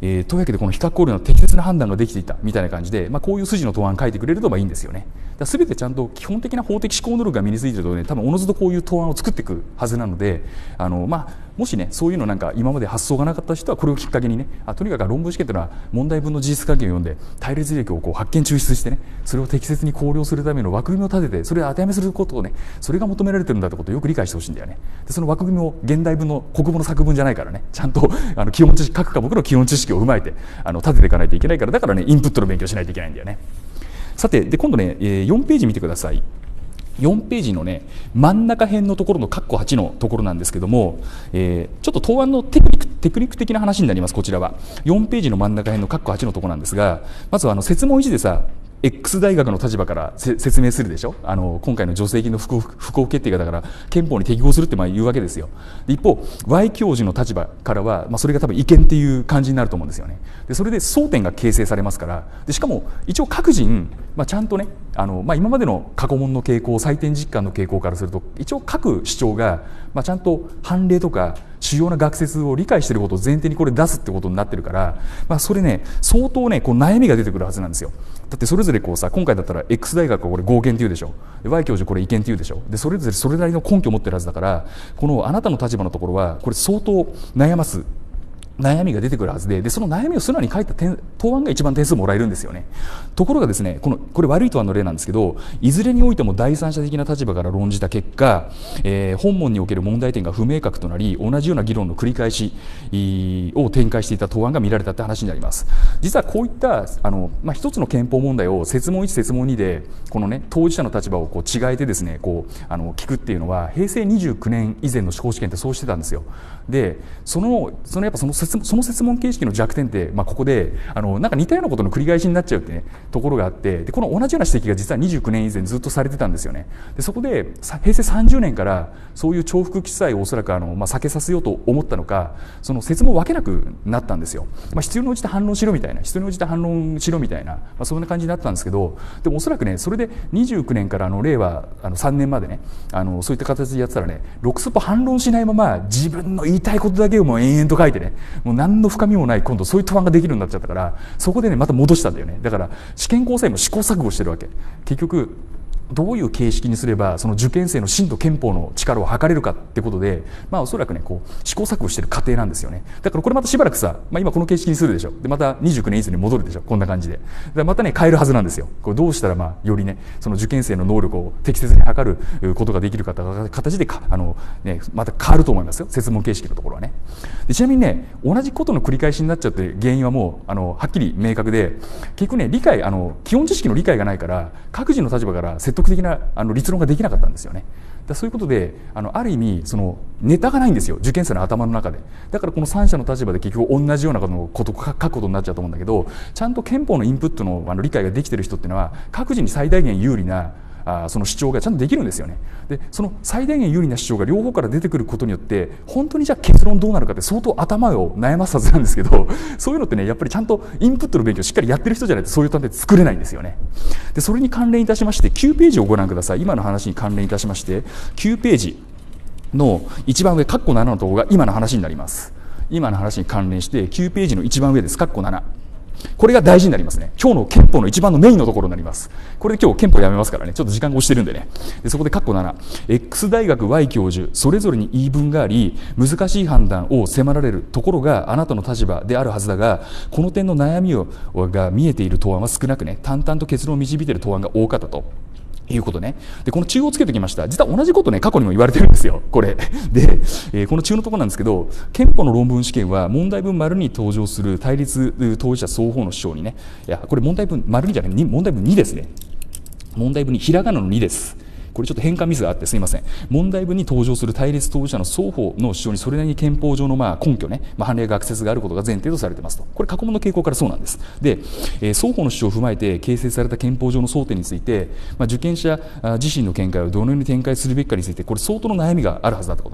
S1: えー、というわけでこの比較考慮の適切な判断ができていたみたいな感じで、まあ、こういう筋の答案書いてくれるとまあいいんですよね。すべてちゃんと基本的な法的思考能力が身についているとね、多分おのずとこういう答案を作っていくはずなので、あの、まあ、もしねそういうのなんか今まで発想がなかった人はこれをきっかけにね、あとにかく論文試験というのは問題文の事実関係を読んで対立履歴をこう発見抽出してね、それを適切に考慮するための枠組みを立てて、それを当てはめすることをね、それが求められてるんだってことをよく理解してほしいんだよね。でその枠組みを現代文の国語の作文じゃないからね、ちゃんとあの基本知識、各科目の基本知識を踏まえてあの立てていかないといけないから、だからねインプットの勉強しないといけないんだよね。さてで今度ね、えー、よんページ見てください。よんページのね真ん中辺のところの括弧はちのところなんですけども、えー、ちょっと答案のテクニックテクニック的な話になります。こちらはよんページの真ん中辺の括弧はちのところなんですが、まずはあの設問いちでさ X 大学の立場から説明するでしょ。あの今回の助成金の不公不公決定がだから憲法に適合するってまあ言うわけですよ。で一方 Y 教授の立場からは、まあ、それが多分違憲っていう感じになると思うんですよね。でそれで争点が形成されますから、でしかも一応各人、まあ、ちゃんとねあの、まあ、今までの過去問の傾向、採点実感の傾向からすると一応各主張が、まあ、ちゃんと判例とか主要な学説を理解していることを前提にこれ出すってことになってるから、まあ、それね相当ねこう悩みが出てくるはずなんですよ。だってそれぞれこうさ、今回だったら X 大学はこれ合憲って言うでしょ、Y 教授これ違憲って言うでしょ。でそれぞれそれなりの根拠を持ってるはずだから、このあなたの立場のところはこれ相当悩ます悩みが出てくるはずで、でその悩みを素直に書いた点答案が一番点数もらえるんですよね。ところがですね、このこれ悪い答案の例なんですけど、いずれにおいても第三者的な立場から論じた結果、えー、本文における問題点が不明確となり、同じような議論の繰り返しを展開していた答案が見られたって話になります。実はこういったあの、まあ、一つの憲法問題を設問いち設問にでこのね当事者の立場をこう違えてですねこうあの聞くっていうのは平成にじゅうきゅうねん以前の司法試験ってそうしてたんですよ。でそのそのやっぱその設その設問形式の弱点って、まあ、ここであのなんか似たようなことの繰り返しになっちゃうって、ね、ところがあって、でこの同じような指摘が実はにじゅうきゅうねん以前ずっとされてたんですよね。でそこで平成さんじゅうねんからそういう重複記載をおそらくあの、まあ、避けさせようと思ったのか、その設問を分けなくなったんですよ。まあ、必要に応じて反論しろみたいな必要に応じて反論しろみたいな、まあ、そんな感じになったんですけど、でもおそらくねそれでにじゅうきゅうねんからあの令和あのさんねんまでねあのそういった形でやってたらねろくスポ反論しないまま自分の言いたいことだけをもう延々と書いてね、もう何の深みもない今度そういう答案ができるようになっちゃったから、そこでねまた戻したんだよね。だから試験高裁も試行錯誤してるわけ。結局どういう形式にすればその受験生の真と憲法の力を測れるかってことで、まあおそらくねこう試行錯誤してる過程なんですよね。だからこれまたしばらくさ、まあ、今この形式にするでしょ。でまたにじゅうきゅうねん以前に戻るでしょ。こんな感じででまたね変えるはずなんですよ。これどうしたらまあよりねその受験生の能力を適切に測ることができるかという形でかあの、ね、また変わると思いますよ。設問形式のところはね。でちなみにね同じことの繰り返しになっちゃって原因はもうあのはっきり明確で、結局ね理解あの基本知識の理解がないから各自の立場から説得的なあの立論ができなかったんですよね。だそういうことで あのある意味そのネタがないんですよ受験生の頭の中で。だからこの三者の立場で結局同じようなことを書くことになっちゃうと思うんだけど、ちゃんと憲法のインプット の, あの理解ができている人っていうのは各自に最大限有利なあその主張がちゃんとできるんですよね。でその最大限有利な主張が両方から出てくることによって本当にじゃあ結論どうなるかって相当頭を悩ますはずなんですけど、そういうのってねやっぱりちゃんとインプットの勉強をしっかりやってる人じゃないとそういう単で作れないんですよね。でそれに関連いたしましてきゅうページをご覧ください。今の話に関連いたしましてきゅうページの一番上括弧ななのところが今の話になります。今の話に関連してきゅうページの一番上です。括弧なな、これが大事になりますね。今日の憲法の一番のメインのところになります。これで今日憲法やめますからね、ちょっと時間が押してるんでね。でそこで括弧なな、 X 大学 Y 教授それぞれに言い分があり難しい判断を迫られるところがあなたの立場であるはずだが、この点の悩みをが見えている答案は少なくね淡々と結論を導いている答案が多かったということね。でこの中をつけてきました。実は同じことね過去にも言われてるんですよこれで、えー、この中のところなんですけど、憲法の論文試験は問題文丸に登場する対立当事者双方の主張にね、いやこれ問題文丸にじゃないに問題文にですね。問題文にひらがなのにです。これちょっと変換ミスがあってすみません。問題文に登場する対立当事者の双方の主張にそれなりに憲法上のまあ根拠ね、まあ、判例学説があることが前提とされていますと。これ過去問の傾向からそうなんです。で、えー、双方の主張を踏まえて形成された憲法上の争点について、まあ、受験者自身の見解をどのように展開するべきかについてこれ相当の悩みがあるはずだってことね。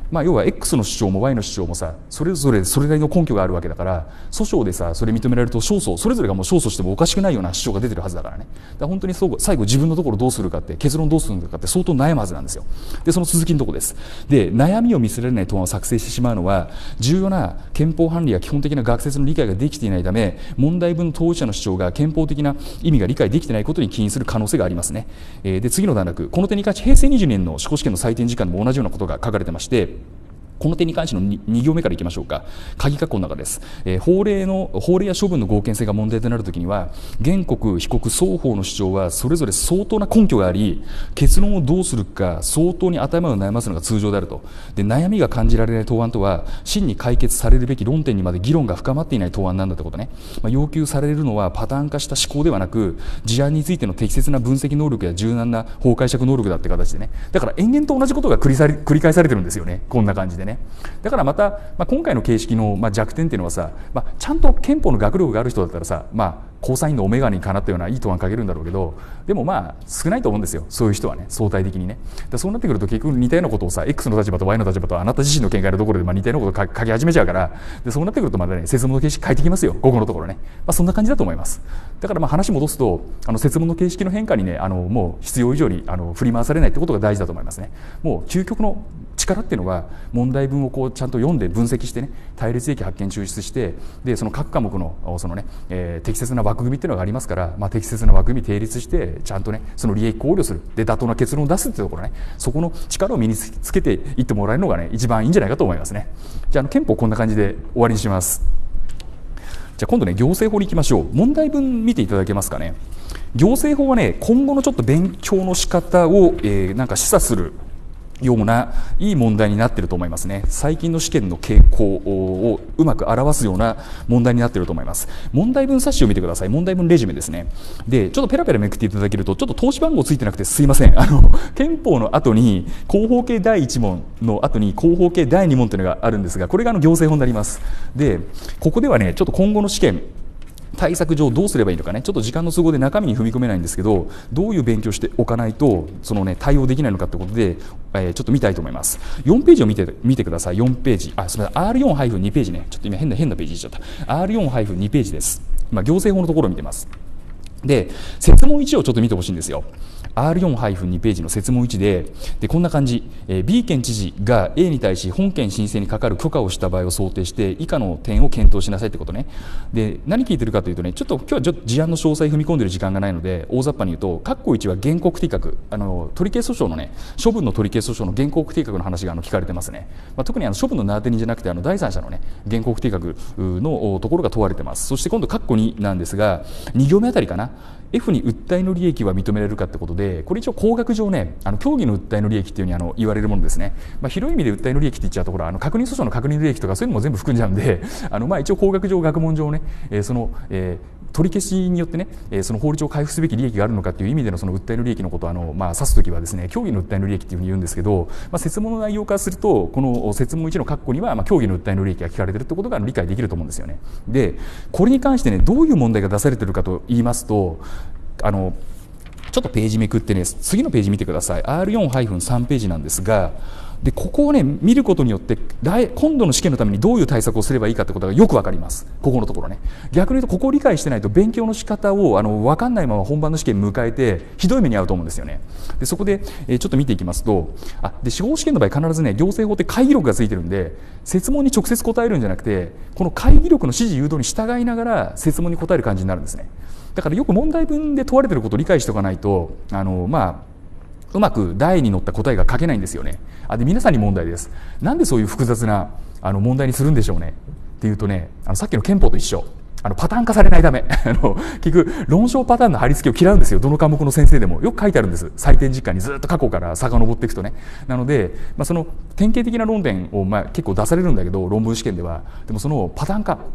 S1: まあ、要は X の主張も Y の主張もさ、それぞれそれなりの根拠があるわけだから、訴訟でさそれ認められると勝訴、それぞれがもう勝訴してもおかしくないような主張が出てるはずだからね。だから本当に最後自分のところどうするかって、結論どうするのかって相当悩むはずなんですよ。でその続きのところです。で悩みを見せられない答案を作成してしまうのは、重要な憲法範理や基本的な学説の理解ができていないため、問題文当事者の主張が憲法的な意味が理解できていないことに起因する可能性がありますね。えー、で次の段落、この点に関して平成にじゅうねんの司法試験の採点時間でも同じようなことが書かれてまして、この点に関しての に, に行目からいきましょうか。鍵括弧の中です。えー、法令の法令や処分の合憲性が問題となるときには、原告被告双方の主張はそれぞれ相当な根拠があり、結論をどうするか相当に頭を悩ますのが通常であると。で悩みが感じられない答案とは、真に解決されるべき論点にまで議論が深まっていない答案なんだってことね。まあ、要求されるのはパターン化した思考ではなく、事案についての適切な分析能力や柔軟な法解釈能力だって形でね。だから延々と同じことが繰りさり繰り返されてるんですよね、こんな感じでね。だからまた、まあ、今回の形式のまあ弱点っていうのはさ、まあ、ちゃんと憲法の学力がある人だったらさ、まあ高裁員のオメガにかなったようないい答案書けるんだろうけど、でもまあ少ないと思うんですよ、そういう人はね、相対的にね。だそうなってくると結局似たようなことをさ X の立場と Y の立場とあなた自身の見解のところでまあ似たようなことを書き始めちゃうから、でそうなってくるとまたね設問の形式変えてきますよ、ここのところね。まあ、そんな感じだと思います。だからまあ話戻すと、あの設問の形式の変化にね、あのもう必要以上にあの振り回されないってことが大事だと思いますね。もう究極の力っていうのは問題文をこうちゃんと読んで分析してね、対立益発見抽出して、でその各科目のそのね、えー、適切な枠組みっていうのがありますから、まあ、適切な枠組み定立してちゃんとねその利益考慮する、で妥当な結論を出すっていうところね、そこの力を身につけていってもらえるのがね一番いいんじゃないかと思いますね。じゃあ、あの憲法こんな感じで終わりにします。じゃあ今度ね行政法に行きましょう。問題文見ていただけますかね。行政法はね今後のちょっと勉強の仕方を、えー、なんか示唆するようないい問題になっていると思いますね。最近の試験の傾向をうまく表すような問題になっていると思います。問題文冊子を見てください。問題文レジュメですね。でちょっとペラペラめくっていただけると、ちょっと投資番号ついてなくてすいません。あの憲法の後に公法系だいいち問の後に公法系だいに問というのがあるんですが、これがあの行政法になります。でここではねちょっと今後の試験対策上どうすればいいのかね、ちょっと時間の都合で中身に踏み込めないんですけど、どういう勉強しておかないとその、ね、対応できないのかということで、えー、ちょっと見たいと思います。よんページを見て見てください。よんページ、あすみません アールよんに ページね、ちょっと今変な変なページいっちゃった。 アールよんに ページです。今行政法のところを見てます。で設問いちをちょっと見てほしいんですよ。アールよんに ページの設問いちで、でこんな感じ、えー、B 県知事が A に対し本件申請にかかる許可をした場合を想定して以下の点を検討しなさいってことね。で何聞いてるかというとね、ちょっと今日はちょっと事案の詳細踏み込んでる時間がないので大雑把に言うと、括弧いちは原告適格、あの取り消し訴訟のね処分の取り消し訴訟の原告適格の話があの聞かれてますね。まあ、特にあの処分の名当て人じゃなくてあの第三者のね原告適格のところが問われてます。そして今度括弧になんですが、に行目あたりかな、F に訴えの利益は認められるかってことで、これ一応工学上ね、あの競技の訴えの利益っていうふうにあの言われるものですね。まあ、広い意味で訴えの利益って言っちゃうところ、あの確認訴訟の確認の利益とかそういうのも全部含んじゃうんで、あのまあ一応工学上学問上ね、えー、その、えー取り消しによってね、えー、その法律を回復すべき利益があるのかという意味でのその訴えの利益のことをあの、まあ、指すときはですね、競技の訴えの利益というふうに言うんですけど、まあ、設問の内容からするとこの設問いちの括弧にはまあ競技の訴えの利益が聞かれているということが理解できると思うんですよね。でこれに関してねどういう問題が出されているかと言いますと、あのちょっとページめくってね次のページ見てください。 アールよん さんページなんですが、でここをね見ることによって来今度の試験のためにどういう対策をすればいいかってことがよく分かります。ここのところね、逆に言うとここを理解してないと勉強の仕方をあの分かんないまま本番の試験に迎えてひどい目に遭うと思うんですよね。でそこで、えー、ちょっと見ていきますと、あで司法試験の場合必ずね行政法って会議録がついてるんで、設問に直接答えるんじゃなくてこの会議録の指示誘導に従いながら設問に答える感じになるんですね。だからよく問題文で問われていることを理解しておかないとあのまあうまく台に乗った答えが書けないんですよね。あで皆さんに問題です。なんでそういう複雑なあの問題にするんでしょうねっていうとね、あのさっきの憲法と一緒、あのパターン化されないためあの結局論証パターンの貼り付けを嫌うんですよ。どの科目の先生でもよく書いてあるんです。採点実感にずっと過去から遡っていくとね。なので、まあ、その典型的な論点をまあ結構出されるんだけど論文試験では、でもそのパターン化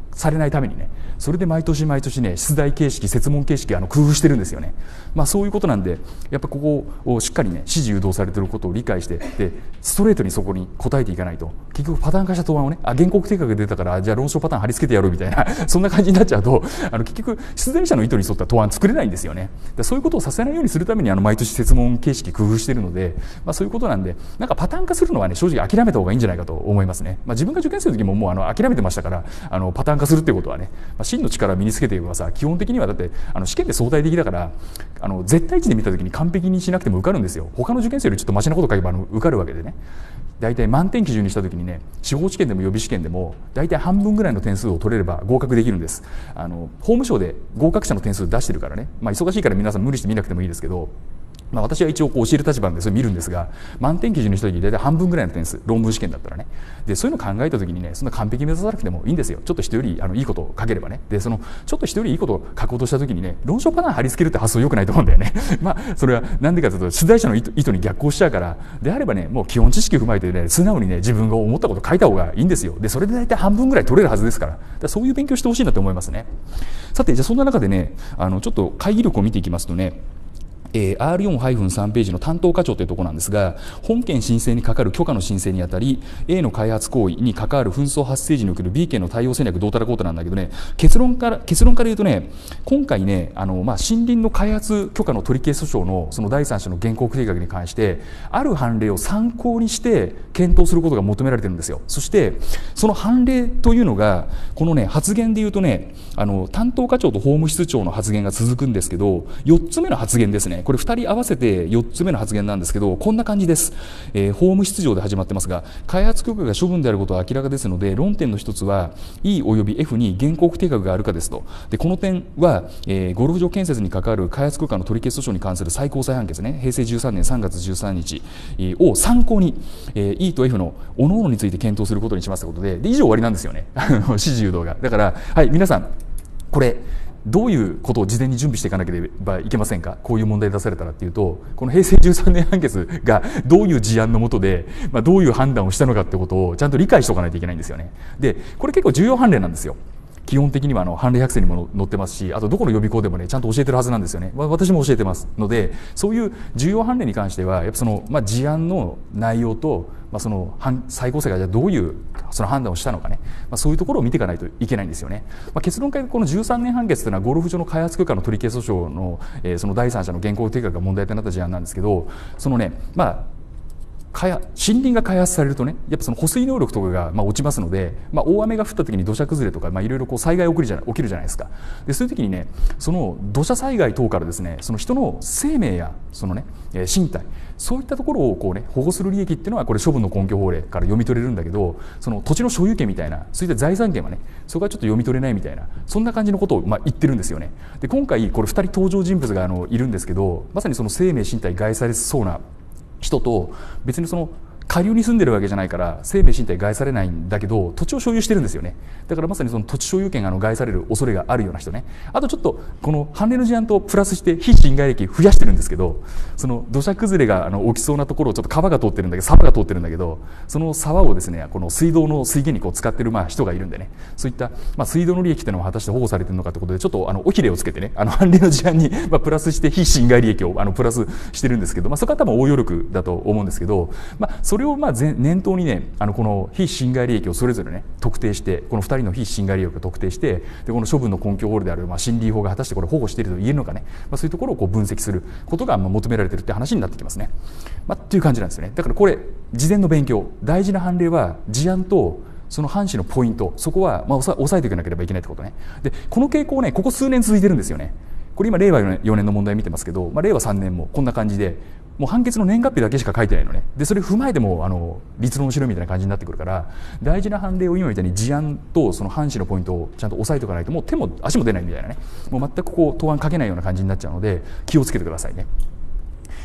S1: されないためにね、それで毎年毎年ね、出題形式、設問形式あの工夫してるんですよね。まあ、そういうことなんで、やっぱここをしっかりね、指示誘導されていることを理解して、でストレートにそこに答えていかないと、結局パターン化した答案をね、あ、原告定額が出たから、じゃあ論証パターン貼り付けてやろうみたいなそんな感じになっちゃうと、あの結局出題者の意図に沿った答案作れないんですよね。でそういうことをさせないようにするためにあの毎年設問形式工夫しているので、まあ、そういうことなんで、なんかパターン化するのはね、正直諦めた方がいいんじゃないかと思いますね。まあ、自分が受験生の時ももうあの諦めてましたから、あのパターン化するっていうことはね、まあ、真の力を身につけていくのはさ、基本的にはだってあの試験って相対的だから、あの絶対値で見た時に完璧にしなくても受かるんですよ。他の受験生よりちょっとマシなこと書けばあの受かるわけでね。大体満点基準にした時にね、司法試験でも予備試験でも大体半分ぐらいの点数を取れれば合格できるんです。あの法務省で合格者の点数出してるからね、まあ、忙しいから皆さん無理して見なくてもいいですけど、まあ、私は一応こう教える立場なんでそれ見るんですが、満点基準にした時に大体半分ぐらいの点数、論文試験だったらね、でそういうのを考えた時にね、そんな完璧目指さなくてもいいんですよ。ちょっと人よりあのいいことを書ければね。でそのちょっと人よりいいことを書こうとした時にね、論証パターン貼り付けるって発想良くないと思うんだよねまあそれはなんでかというと、出題者の意図意図に逆行しちゃうから。であればね、もう基本知識を踏まえてね、素直にね、自分が思ったことを書いた方がいいんですよ。でそれで大体半分ぐらい取れるはずですから、だからそういう勉強してほしいなと思いますね。さて、じゃあそんな中でね、あのちょっと会議力を見ていきますとね、えー、アールよん さんページの担当課長というところなんですが、本件申請に係る許可の申請にあたり A の開発行為に関わる紛争発生時における B 件の対応戦略どうたらこうたらなんだけどね、結論から結論から言うとね、今回ね、あの、まあ、森林の開発許可の取り消し訴訟のその第三者の原告定額に関してある判例を参考にして検討することが求められているんですよ。そしてその判例というのがこのね、発言で言うとね、あの担当課長と法務室長の発言が続くんですけど、よっつめの発言ですね。これふたり合わせてよっつめの発言なんですけど、こんな感じです。えー、法務室長で始まってますが、開発許可が処分であることは明らかですので、論点の一つは E および F に原告定額があるかですと。でこの点は、えー、ゴルフ場建設に関わる開発許可の取り消し訴訟に関する最高裁判決ね、平成じゅうさんねんさんがつじゅうさんにちを参考に、えー、E と F の各々について検討することにしますということで、で以上終わりなんですよね指示誘導が。だから、はい、皆さんこれどういうことを事前に準備していかなければいけませんか。こういう問題出されたらっていうと、この平成じゅうさんねん判決がどういう事案の下で、まあ、どういう判断をしたのかってことをちゃんと理解しておかないといけないんですよね。でこれ結構重要判例なんですよ。基本的にはあの判例百選にも載ってますし、あとどこの予備校でもねちゃんと教えてるはずなんですよね。私も教えてますので、そういう重要判例に関してはやっぱその、まあ、事案の内容と、まあ、その最高裁がじゃあどういうその判断をしたのかね、まあ、そういうところを見ていかないといけないんですよね。まあ、結論からこのじゅうさんねん判決というのはゴルフ場の開発許可の取り消し訴訟の、えー、その第三者の原告定額が問題となった事案なんですけど、そのね、まあ森林が開発されるとね、やっぱその保水能力とかがまあ落ちますので、まあ、大雨が降った時に土砂崩れとかまあいろいろこう災害が起きるじゃない、起きるじゃないですか。でそういう時にね、その土砂災害等からですね、その人の生命やそのね、えー、身体、そういったところをこうね保護する利益っていうのはこれ処分の根拠法令から読み取れるんだけど、その土地の所有権みたいなそういった財産権はね、そこはちょっと読み取れないみたいな、そんな感じのことをまあ言ってるんですよね。で今回これふたり登場人物があのいるんですけど、まさにその生命身体害されそうな人と、別にその下流に住んでるわけじゃないから生命身体害されないんだけど土地を所有してるんですよね。だからまさにその土地所有権があの害される恐れがあるような人ね。あとちょっとこの判例の事案とプラスして非侵害歴増やしてるんですけど、その土砂崩れがあの起きそうなところをちょっと川が通ってるんだけど沢が通ってるんだけど、その沢をですねこの水道の水源にこう使ってるまあ人がいるんでね、そういったまあ水道の利益というのは果たして保護されてるのかということで、ちょっとあの尾ひれをつけてね、あの判例の事案にまあプラスして非侵害利益をあのプラスしてるんですけど、まあそこは多分応用力だと思うんですけど、まあそれをまあ念頭にね、あのこの非侵害利益をそれぞれね特定して、このふたりの非侵害利益を特定して、でこの処分の根拠法であるまあ森林法が果たしてこれ保護していると言えるのかね、まあ、そういうところをこう分析することがまあ求められているって話になってきますね。まあ、っていう感じなんですよね。だからこれ事前の勉強、大事な判例は事案とその判詞のポイント、そこはまあ押さえていかなければいけないってことね。でこの傾向ね、ここ数年続いてるんですよね。これ今令和よねんの問題見てますけど、まあ、令和さんねんもこんな感じで、もう判決の年月日だけしか書いてないのね。でそれ踏まえてもあの立論しろみたいな感じになってくるから、大事な判例を今みたいに事案とその判詞のポイントをちゃんと押さえておかないと、もう手も足も出ないみたいなね、もう全くこう答案書けないような感じになっちゃうので気をつけてくださいね。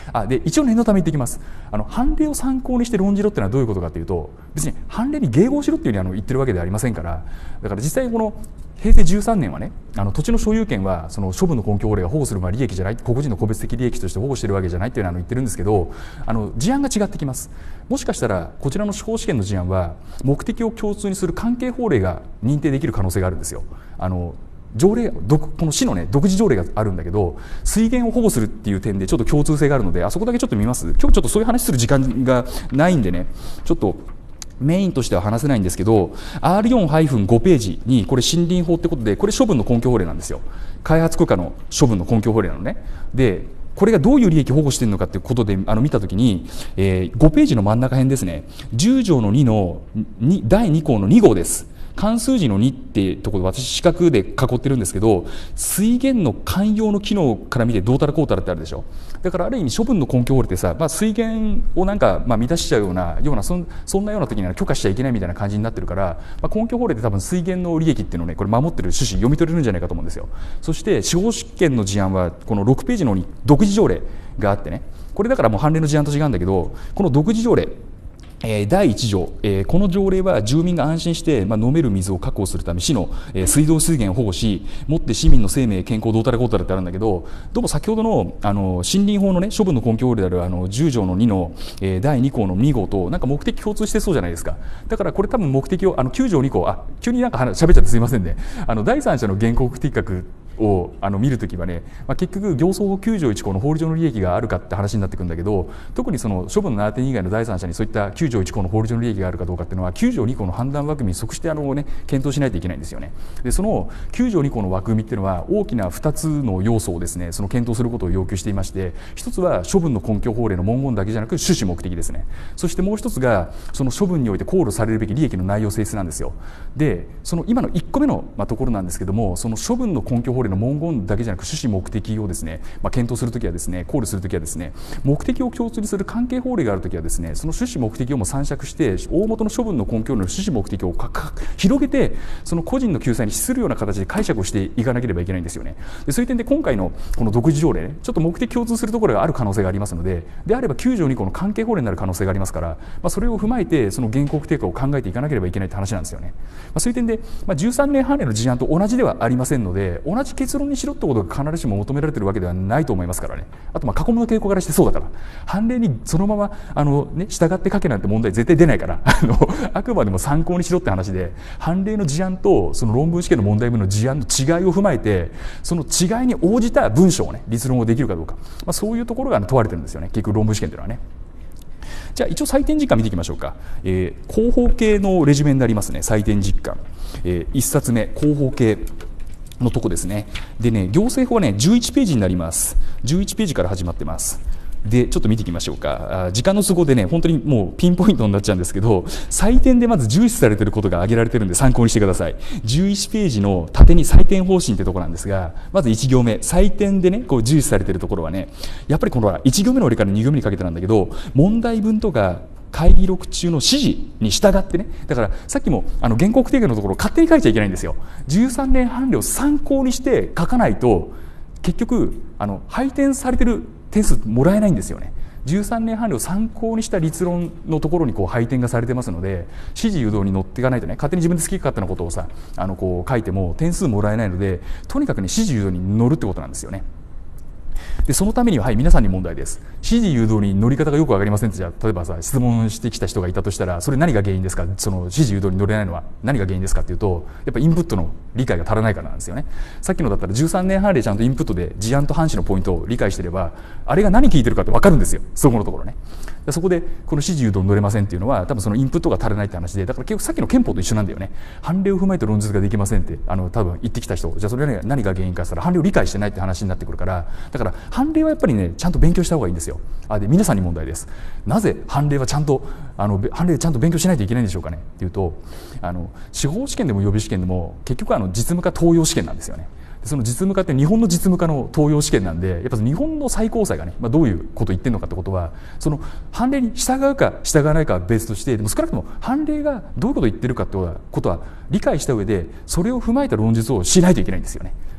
S1: あで一応念のため言ってきます。あの判例を参考にして論じろっていうのはどういうことかというと、別に判例に迎合しろっていうふうにあの言ってるわけではありませんから、だから実際このへいせいじゅうさんねんはね、あの土地の所有権はその処分の根拠法令が保護するまあ利益じゃない、個々人の個別的利益として保護しているわけじゃないっていうのはあの言ってるんですけど、あの事案が違ってきます。もしかしたらこちらの司法試験の事案は目的を共通にする関係法令が認定できる可能性があるんですよ。あの条例、この市のね独自条例があるんだけど、水源を保護するっていう点でちょっと共通性があるので、あそこだけちょっと見ます。今日ちょっとそういう話する時間がないんでね、ちょっとメインとしては話せないんですけど、 アールよんのご ページにこれ森林法ってことで、これ処分の根拠法令なんですよ。開発許可の処分の根拠法令なのね。でこれがどういう利益を保護しているのかということであの見たときに、えー、ごページの真ん中辺ですね、じゅう条のにのにだいに項のに号です。関数字のにってところで私四角で囲ってるんですけど、水源の寛容の機能から見てどうたらこうたらってあるでしょ。だからある意味処分の根拠法令ってさ、まあ、水源をなんかまあ満たしちゃうようなようなそんそんなような時には許可しちゃいけないみたいな感じになってるから、まあ、根拠法令って多分水源の利益っていうのをねこれ守ってる趣旨読み取れるんじゃないかと思うんですよ。そして司法試験の事案はこのろくページのに独自条例があってね、これだからもう判例の事案と違うんだけど、この独自条例だいいち条、この条例は住民が安心して、まあ、飲める水を確保するため市の水道水源を保護し、もって市民の生命健康どうたらこうたらってあるんだけど、どうも先ほどのあの森林法の、ね、処分の根拠法令であるあのじゅう条のにのだいに項のに号となんか目的共通してそうじゃないですか。だからこれ多分目的をあのきゅう条に項、あ急になんか喋っちゃってすいませんね。あの第三者の原告適格をあの見るときはね、まあ、結局行走法きゅう条いち項の法律上の利益があるかって話になってくるんだけど、特にその処分のななてん以外の第三者にそういったきゅう条いち項の法律上の利益があるかどうかっていうのはきゅう条に項の判断枠組みに即してあの、ね、検討しないといけないんですよね。でそのきゅう条に項の枠組みっていうのは大きなふたつの要素をですねその検討することを要求していまして、一つは処分の根拠法令の文言だけじゃなく趣旨目的ですね。そしてもう一つがその処分において考慮されるべき利益の内容性質なんですよ。でその今のいっこめの、まあ、ところなんですけども、その処分の根拠法令の文言だけじゃなく趣旨目的をですね、まあ、検討するときはですね考慮するときはですね目的を共通にする関係法令があるときはですねその趣旨目的をも参照して大元の処分の根拠の趣旨目的を広げてその個人の救済に資するような形で解釈をしていかなければいけないんですよね。でそういう点で今回のこの独自条例、ね、ちょっと目的共通するところがある可能性がありますので、であればきゅう条に項の関係法令になる可能性がありますから、まあ、それを踏まえてその原告定価を考えていかなければいけないって話なんですよね。まあ、そういう点で、まあ、じゅうさんねん判例の事案と同じではありませんので、同じ結論にしろってことが必ずしも求められているわけではないと思いますからね。あとまあ過去の傾向からしてそうだから、判例にそのままあの、ね、従って書けなんて問題絶対出ないからあのあくまでも参考にしろって話で、判例の事案とその論文試験の問題文の事案の違いを踏まえてその違いに応じた文章をね立論をできるかどうか、まあ、そういうところが、ね、問われてるんですよね、結局論文試験というのはね。じゃあ一応採点実感見ていきましょうか。えー、広報系のレジュメになりますね、採点実感。えー、いっさつめ広報系のとこですね。でね、行政法はねじゅういちページになります。じゅういちページから始まってます。でちょっと見ていきましょうか。時間の都合でね本当にもうピンポイントになっちゃうんですけど、採点でまず重視されていることが挙げられているんで参考にしてください。じゅういちページの縦に採点方針ってところなんですが、まずいち行目、採点でねこう重視されているところはね、やっぱりこのいち行目の俺からに行目にかけてなんだけど、問題文とか会議録中の指示に従ってね、だからさっきもあの原告提言のところを勝手に書いちゃいけないんですよ。じゅうさんねん判例を参考にして書かないと結局あの配点されてる点数もらえないんですよね。じゅうさんねん判例を参考にした立論のところにこう配点がされてますので、指示誘導に乗っていかないとね、勝手に自分で好き勝手なことをさあのこう書いても点数もらえないので、とにかくね指示誘導に乗るってことなんですよね。でそのためには、はい、皆さんに問題です。指示誘導に乗り方がよく分かりませんって、じゃあ例えばさ質問してきた人がいたとしたら、それ何が原因ですか、その指示誘導に乗れないのは何が原因ですかっていうと、やっぱインプットの理解が足らないからなんですよね。さっきのだったらじゅうさんねん判例ちゃんとインプットで事案と判詞のポイントを理解していれば、あれが何聞いてるかって分かるんですよ、そこのところね。そこでこの指示誘導に乗れませんっていうのは多分そのインプットが足らないって話で、だから結局さっきの憲法と一緒なんだよね。判例を踏まえて論述ができませんってあの多分言ってきた人、じゃあそれは何が原因かって言ったら判例を理解してないって話になってくるから、だから判例はやっぱりねちゃんと勉強した方がいいんですよ。あで皆さんに問題です。なぜ判例はちゃんとあの判例ちゃんと勉強しないといけないんでしょうかねっていうと、あの司法試験でも予備試験でも結局あの実務家登用試験なんですよね。その実務家って日本の実務家の登用試験なんで、やっぱ日本の最高裁がね、まあ、どういうことを言ってるのかってことは、その判例に従うか従わないかは別として、でも少なくとも判例がどういうことを言ってるかってことは理解した上で、それを踏まえた論述をしないといけないんですよね。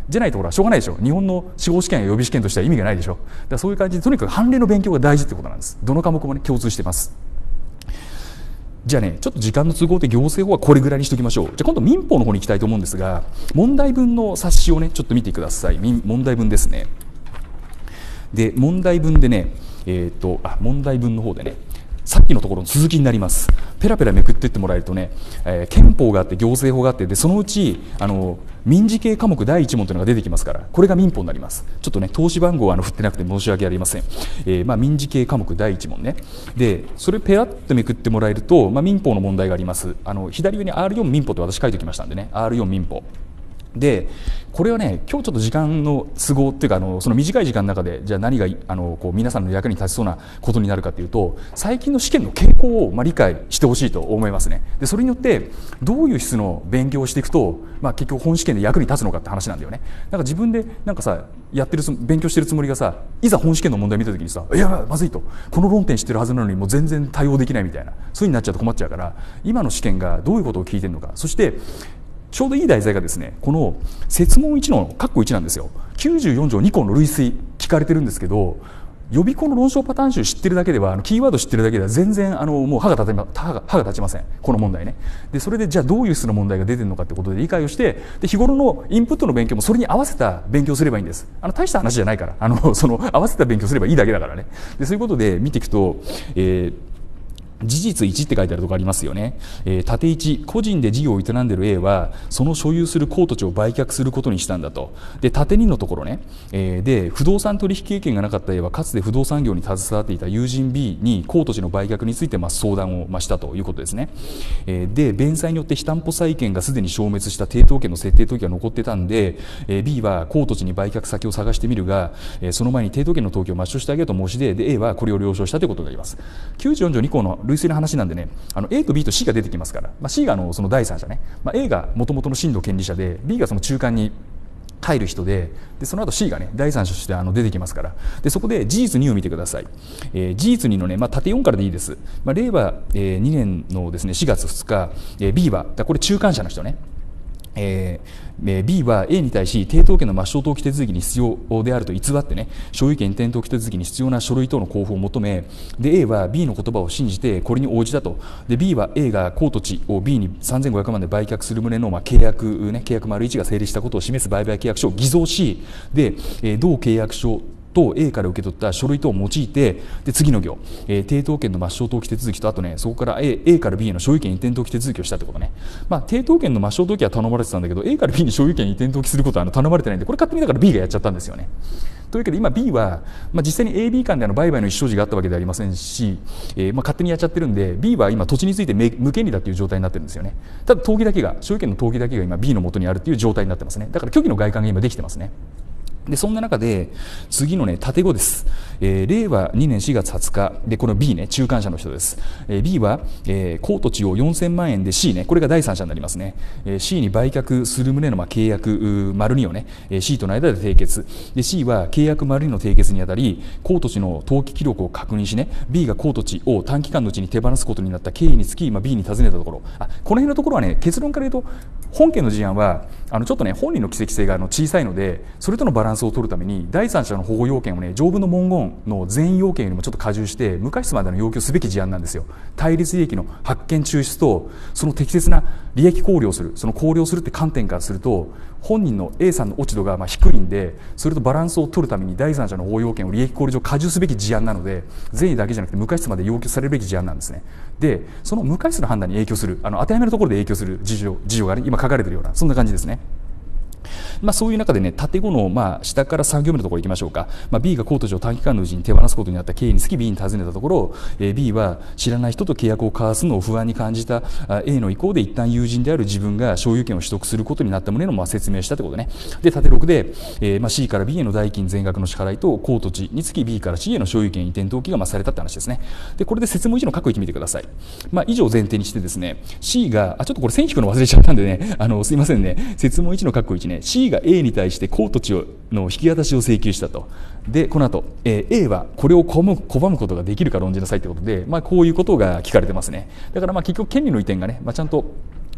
S1: じゃないところはしょうがないでしょ。日本の司法試験や予備試験としては意味がないでしょ。だからそういう感じでとにかく判例の勉強が大事ってことなんです。どの科目もね共通してます。じゃあね、ちょっと時間の都合で行政法はこれぐらいにしておきましょう。じゃあ今度民法の方に行きたいと思うんですが、問題文の冊子をねちょっと見てください。問題文ですね。で問題文でね、えー、とあ問題文の方でね、さっきのところの続きになります。ペラペラめくっていってもらえるとね、えー、憲法があって行政法があって、でそのうちあの民事系科目だいいち問というのが出てきますから、これが民法になります。ちょっとね投資番号はあの振ってなくて申し訳ありません。えーまあ、民事系科目だいいち問ね。でそれペラッとめくってもらえると、まあ、民法の問題があります。あの左上に アールよん 民法と私書いておきましたんでね、 アールよん 民法で、これはね今日ちょっと時間の都合っていうか、あのその短い時間の中でじゃあ何があのこう皆さんの役に立ちそうなことになるかというと、最近の試験の傾向をまあ理解してほしいと思いますね。でそれによってどういう質の勉強をしていくと、まあ、結局本試験で役に立つのかって話なんだよね。なんか自分でなんかさやってる勉強してるつもりがさ、いざ本試験の問題見た時にさ、いやまずいと、この論点知ってるはずなのにもう全然対応できないみたいな、そういう風になっちゃうと困っちゃうから、今の試験がどういうことを聞いてるのか、そしてちょうどいい題材がですね、この設問いちの括弧いちなんですよ。きゅうじゅうよん条に項の類推聞かれてるんですけど、予備校の論証パターン集知ってるだけでは、あのキーワード知ってるだけでは全然あのもう歯が立てま歯が歯が立ちません、この問題ね。でそれでじゃあどういう質の問題が出てるのかってことで理解をして、で日頃のインプットの勉強もそれに合わせた勉強すればいいんです。あの大した話じゃないから、あのその合わせた勉強すればいいだけだからね。でそういうことで見ていくと、えー事実いちって書いてあるところありますよね。えー、縦いち、個人で事業を営んでいる A はその所有する公土地を売却することにしたんだと。で縦にのところね、えー、で不動産取引経験がなかった A はかつて不動産業に携わっていた友人 B に公土地の売却についてまあ相談をまあしたということですね。えー、で弁済によって非担保債権がすでに消滅した抵当権の設定登記が残ってたんで、えー、B は公土地に売却先を探してみるが、えー、その前に抵当権の登記を抹消してあげようと申し出で A はこれを了承したということになります。きゅうじゅうよん条に項の類推の話なんでね、あの A と B と C が出てきますから、まあ、C があのその第三者ね、まあ、A がもともとの真の権利者で B がその中間に入る人で、でその後 C がね第三者としてあの出てきますから、でそこで事実にを見てください。えー、事実にのね、まあ、縦よんからでいいです。まあ、令和、えー、にねんのですねしがつふつか、えー、B はこれ中間者の人ね、えー、B は A に対し抵当権の抹消登記手続きに必要であると偽ってね、所有権移転登記手続きに必要な書類等の交付を求め、で A は B の言葉を信じてこれに応じたと。で B は A が公土地を B にさんぜんごひゃくまんで売却する旨のまあ契約ね、契約丸いちが成立したことを示す売買契約書を偽造し、で、えー、同契約書と A から受け取った書類等を用いて、で次の行、えー、抵当権の抹消登記手続きと、あとねそこから A, A から B への所有権移転登記手続きをしたってことね。まあ、抵当権の抹消登記は頼まれてたんだけど A から B に所有権移転登記することはあの頼まれてないんで、これ勝手にだから B がやっちゃったんですよね。というわけで今 B は、まあ、実際に エービー 間であの売買の意思表示があったわけではありませんし、えーまあ、勝手にやっちゃってるんで B は今土地について無権利だという状態になってるんですよね。ただ登記だけが所有権の登記だけが今 B の元にあるという状態になってますね。だから虚偽の外観が今できてますね。でそんな中で次のね縦語です。えー、令和にねんしがつはつかで、この B ね中間者の人です。えー、B は、えー、公土地をよんせんまんえんで C ね、これが第三者になりますね。えー、C に売却する旨のまあ契約丸にをね、えー、C との間で締結で C は契約丸にの締結にあたり公土地の登記記録を確認しね、 B が公土地を短期間のうちに手放すことになった経緯につき、まあ、B に尋ねたところ、あこの辺のところはね結論から言うと本件の事案はあのちょっとね本人の奇跡性があの小さいので、それとのバランスを取るために第三者の保護要件をね条文の文言の全員要件よりもちょっと過重して無過失までの要求すべき事案なんですよ。対立利益の発見抽出とその適切な利益考慮をする、その考慮するって観点からすると本人の A さんの落ち度がまあ低いんで、それとバランスを取るために第三者の保護要件を利益考慮上過重すべき事案なので、善意だけじゃなくて無過失まで要求されるべき事案なんですね。でその無過失の判断に影響する、あの当てはめのところで影響する事情事情が、ね、今書かれているようなそんな感じですね。まあ、そういう中でね縦語のまあ下からさん行目のところ行きましょうか。まあ、B が公土地を短期間のうちに手放すことになった経緯につき B に尋ねたところ、えー、B は知らない人と契約を交わすのを不安に感じた A の意向で一旦友人である自分が所有権を取得することになった旨のまあ説明したということね。で縦ろくで、えー、まあ C から B への代金全額の支払いと公土地につき B から C への所有権移転登記がまあされたって話ですね。でこれで設問いちの括弧いち見てください。まあ、以上前提にしてですね C があちょっとこれ線引くの忘れちゃったんでね、あのすいませんね、設問いちの括弧いちね C が A に対して公土地の引き渡しを請求したと。でこの後、えー、A はこれを拒む、拒むことができるか論じなさいということで、まあ、こういうことが聞かれてますね。だからまあ結局権利の移転がね、まあ、ちゃんと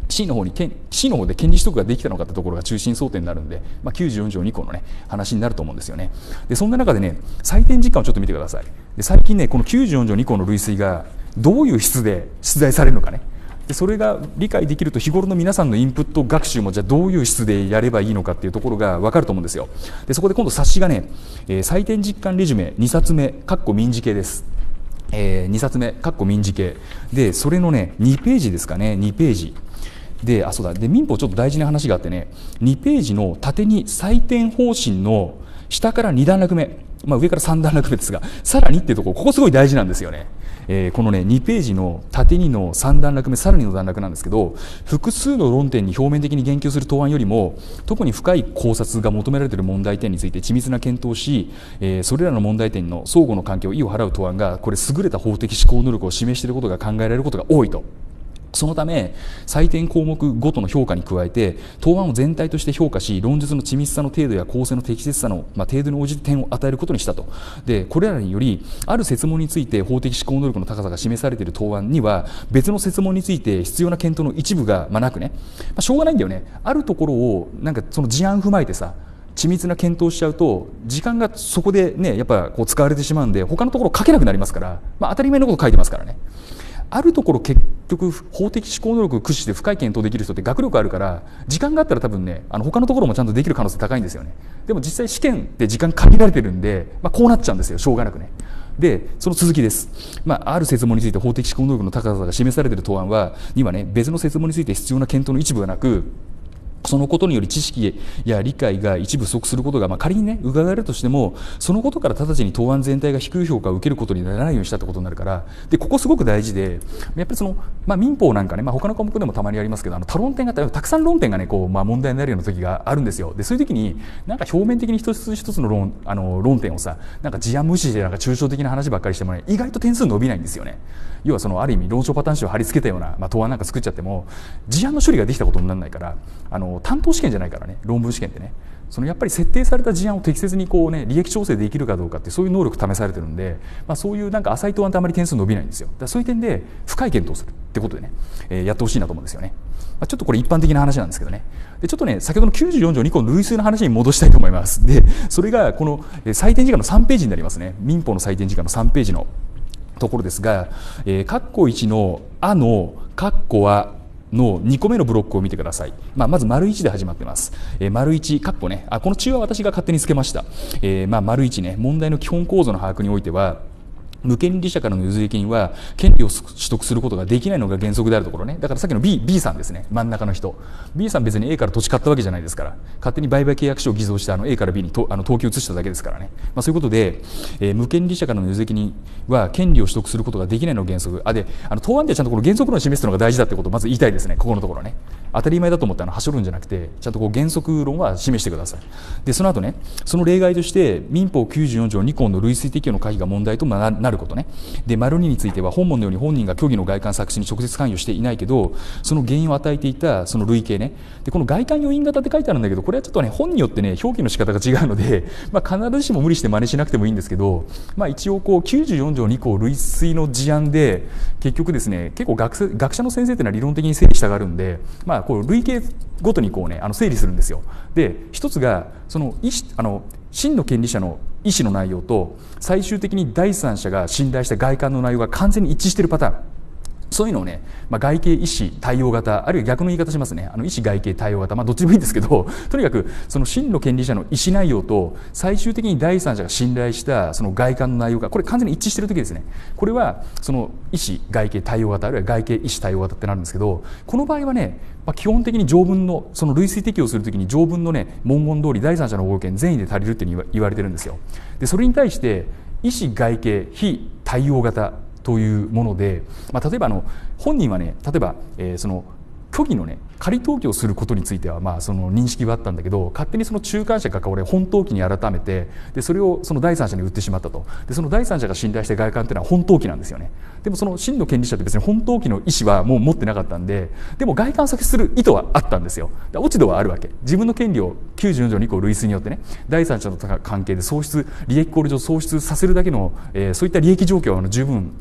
S1: C の方に C の方で権利取得ができたのかってところが中心争点になるんで、まあ、きゅうじゅうよん条に項の、ね、話になると思うんですよね。でそんな中でね採点実感をちょっと見てください。で最近ねこのきゅうじゅうよん条に項の類推がどういう質で出題されるのかね、でそれが理解できると日頃の皆さんのインプット学習もじゃあどういう質でやればいいのかっていうところが分かると思うんですよ。でそこで今度冊子がね、えー、採点実感レジュメにさつめかっこ民事系です。えー、にさつめかっこ民事系でそれのねにページですかね、にページで、あそうだで民法ちょっと大事な話があってね、にページの縦に採点方針の下からに段落目、まあ、上からさん段落目ですがさらにっていうところ、ここすごい大事なんですよね。えー、このねにページの縦にのさん段落目さらにの段落なんですけど、複数の論点に表面的に言及する答案よりも特に深い考察が求められている問題点について緻密な検討をし、えー、それらの問題点の相互の関係を意を払う答案がこれ優れた法的思考能力を示していることが考えられることが多いと。そのため採点項目ごとの評価に加えて答案を全体として評価し、論述の緻密さの程度や構成の適切さの、まあ、程度に応じて点を与えることにしたと。でこれらによりある設問について法的思考能力の高さが示されている答案には別の設問について必要な検討の一部が、まあ、なくね、まあ、しょうがないんだよね。あるところをなんかその事案踏まえてさ緻密な検討しちゃうと時間がそこでねやっぱこう使われてしまうんで他のところ書けなくなりますから、まあ、当たり前のこと書いてますからね。あるところ結局法的思考能力を駆使して深い検討できる人って学力あるから時間があったら多分ねあの他のところもちゃんとできる可能性高いんですよね。でも実際試験って時間限られてるんで、まあ、こうなっちゃうんですよしょうがなくね。でその続きです、まあ、ある設問について法的思考能力の高さが示されている答案はにはね別の設問について必要な検討の一部がなく、そのことにより知識や理解が一部不足することが、まあ、仮にね伺えるとしてもそのことから直ちに答案全体が低い評価を受けることにならないようにしたってことになるから、でここすごく大事で、やっぱりその、まあ、民法なんかね、まあ、他の科目でもたまにありますけどあの多論点がたくさん論点がねこう、まあ、問題になるような時があるんですよ。でそういう時になんか表面的に一つ一つの 論, あの論点をさなんか事案無視してなんか抽象的な話ばっかりしてもね意外と点数伸びないんですよね。要はそのある意味論証パターン集を貼り付けたような、まあ、答案なんか作っちゃっても事案の処理ができたことにならないから、あの担当試験じゃないからね論文試験ってねそのやっぱり設定された事案を適切にこう、ね、利益調整できるかどうかってそういう能力試されてるんで、まあ、そういうなんか浅い答案ってあまり点数伸びないんですよ。だからそういう点で深い検討をするってことでね、えー、やってほしいなと思うんですよね。まあ、ちょっとこれ一般的な話なんですけどね。でちょっとね先ほどのきゅうじゅうよん条に項の類推の話に戻したいと思います。でそれがこの採点時間のさんページになりますね。民法の採点時間のさんページのところですが、えー、括弧いちの「あ」の「括弧は」のにこめのブロックを見てください。まあ、まず丸いちで始まってます。えー、丸いち括弧ねあこの中は私が勝手につけました。えー、まあ丸いちね問題の基本構造の把握においては無権利者からの譲り金は権利を取得することができないのが原則であるところね。だからさっきの B, B さんですね真ん中の人 B さん別に A から土地買ったわけじゃないですから勝手に売買契約書を偽造してあの A から B にとあの登記移しただけですからね、まあ、そういうことで、えー、無権利者からの譲り金は権利を取得することができないのが原則あであの答案ではちゃんとこの原則論を示すのが大事だってことをまず言いたいですね。ここのところね当たり前だと思ってあのはしょるんじゃなくてちゃんとこう原則論は示してください。でその後ねその例外として民法きゅうじゅうよん条に項の類推適用の可否が問題となることね。で丸にについては本文のように本人が虚偽の外観作成に直接関与していないけどその原因を与えていたその類型ね。でこの外観要因型って書いてあるんだけどこれはちょっとね本によってね表記の仕方が違うので、まあ、必ずしも無理して真似しなくてもいいんですけど、まあ、一応こうきゅうじゅうよん条に項類推の事案で結局ですね結構 学, 学者の先生っていうのは理論的に整理したがるんで、まあ、こう類型ごとにこう、ね、あの整理するんですよ。で一つがその意思あの真の権利者の意思の内容と最終的に第三者が信頼した外観の内容が完全に一致しているパターン、そういうのをね、まあ、外形意思対応型あるいは逆の言い方しますねあの意思外形対応型、まあ、どっちでもいいんですけどとにかくその真の権利者の意思内容と最終的に第三者が信頼したその外観の内容がこれ完全に一致している時ですね。これはその意思外形対応型あるいは外形意思対応型ってなるんですけどこの場合はね、まあ、基本的に条文のその類推適用するときに条文のね文言通り第三者の合憲善意で足りるっていうふうに言われてるんですよ。でそれに対して意思外形非対応型というもので、まあ、例えばあの本人はね例えば、えー、その虚偽のね仮登記をすることについてはまあその認識はあったんだけど勝手にその中間者が関わり本登記に改めてでそれをその第三者に売ってしまったと。でその第三者が信頼した外観っていうのは本登記なんですよね。でもその真の権利者って別に本登記の意思はもう持ってなかったんででも外観作成する意図はあったんですよ。落ち度はあるわけ。自分の権利をきゅうじゅうよん条に項類推によってね第三者との関係で喪失利益考慮上喪失させるだけの、えー、そういった利益状況は十分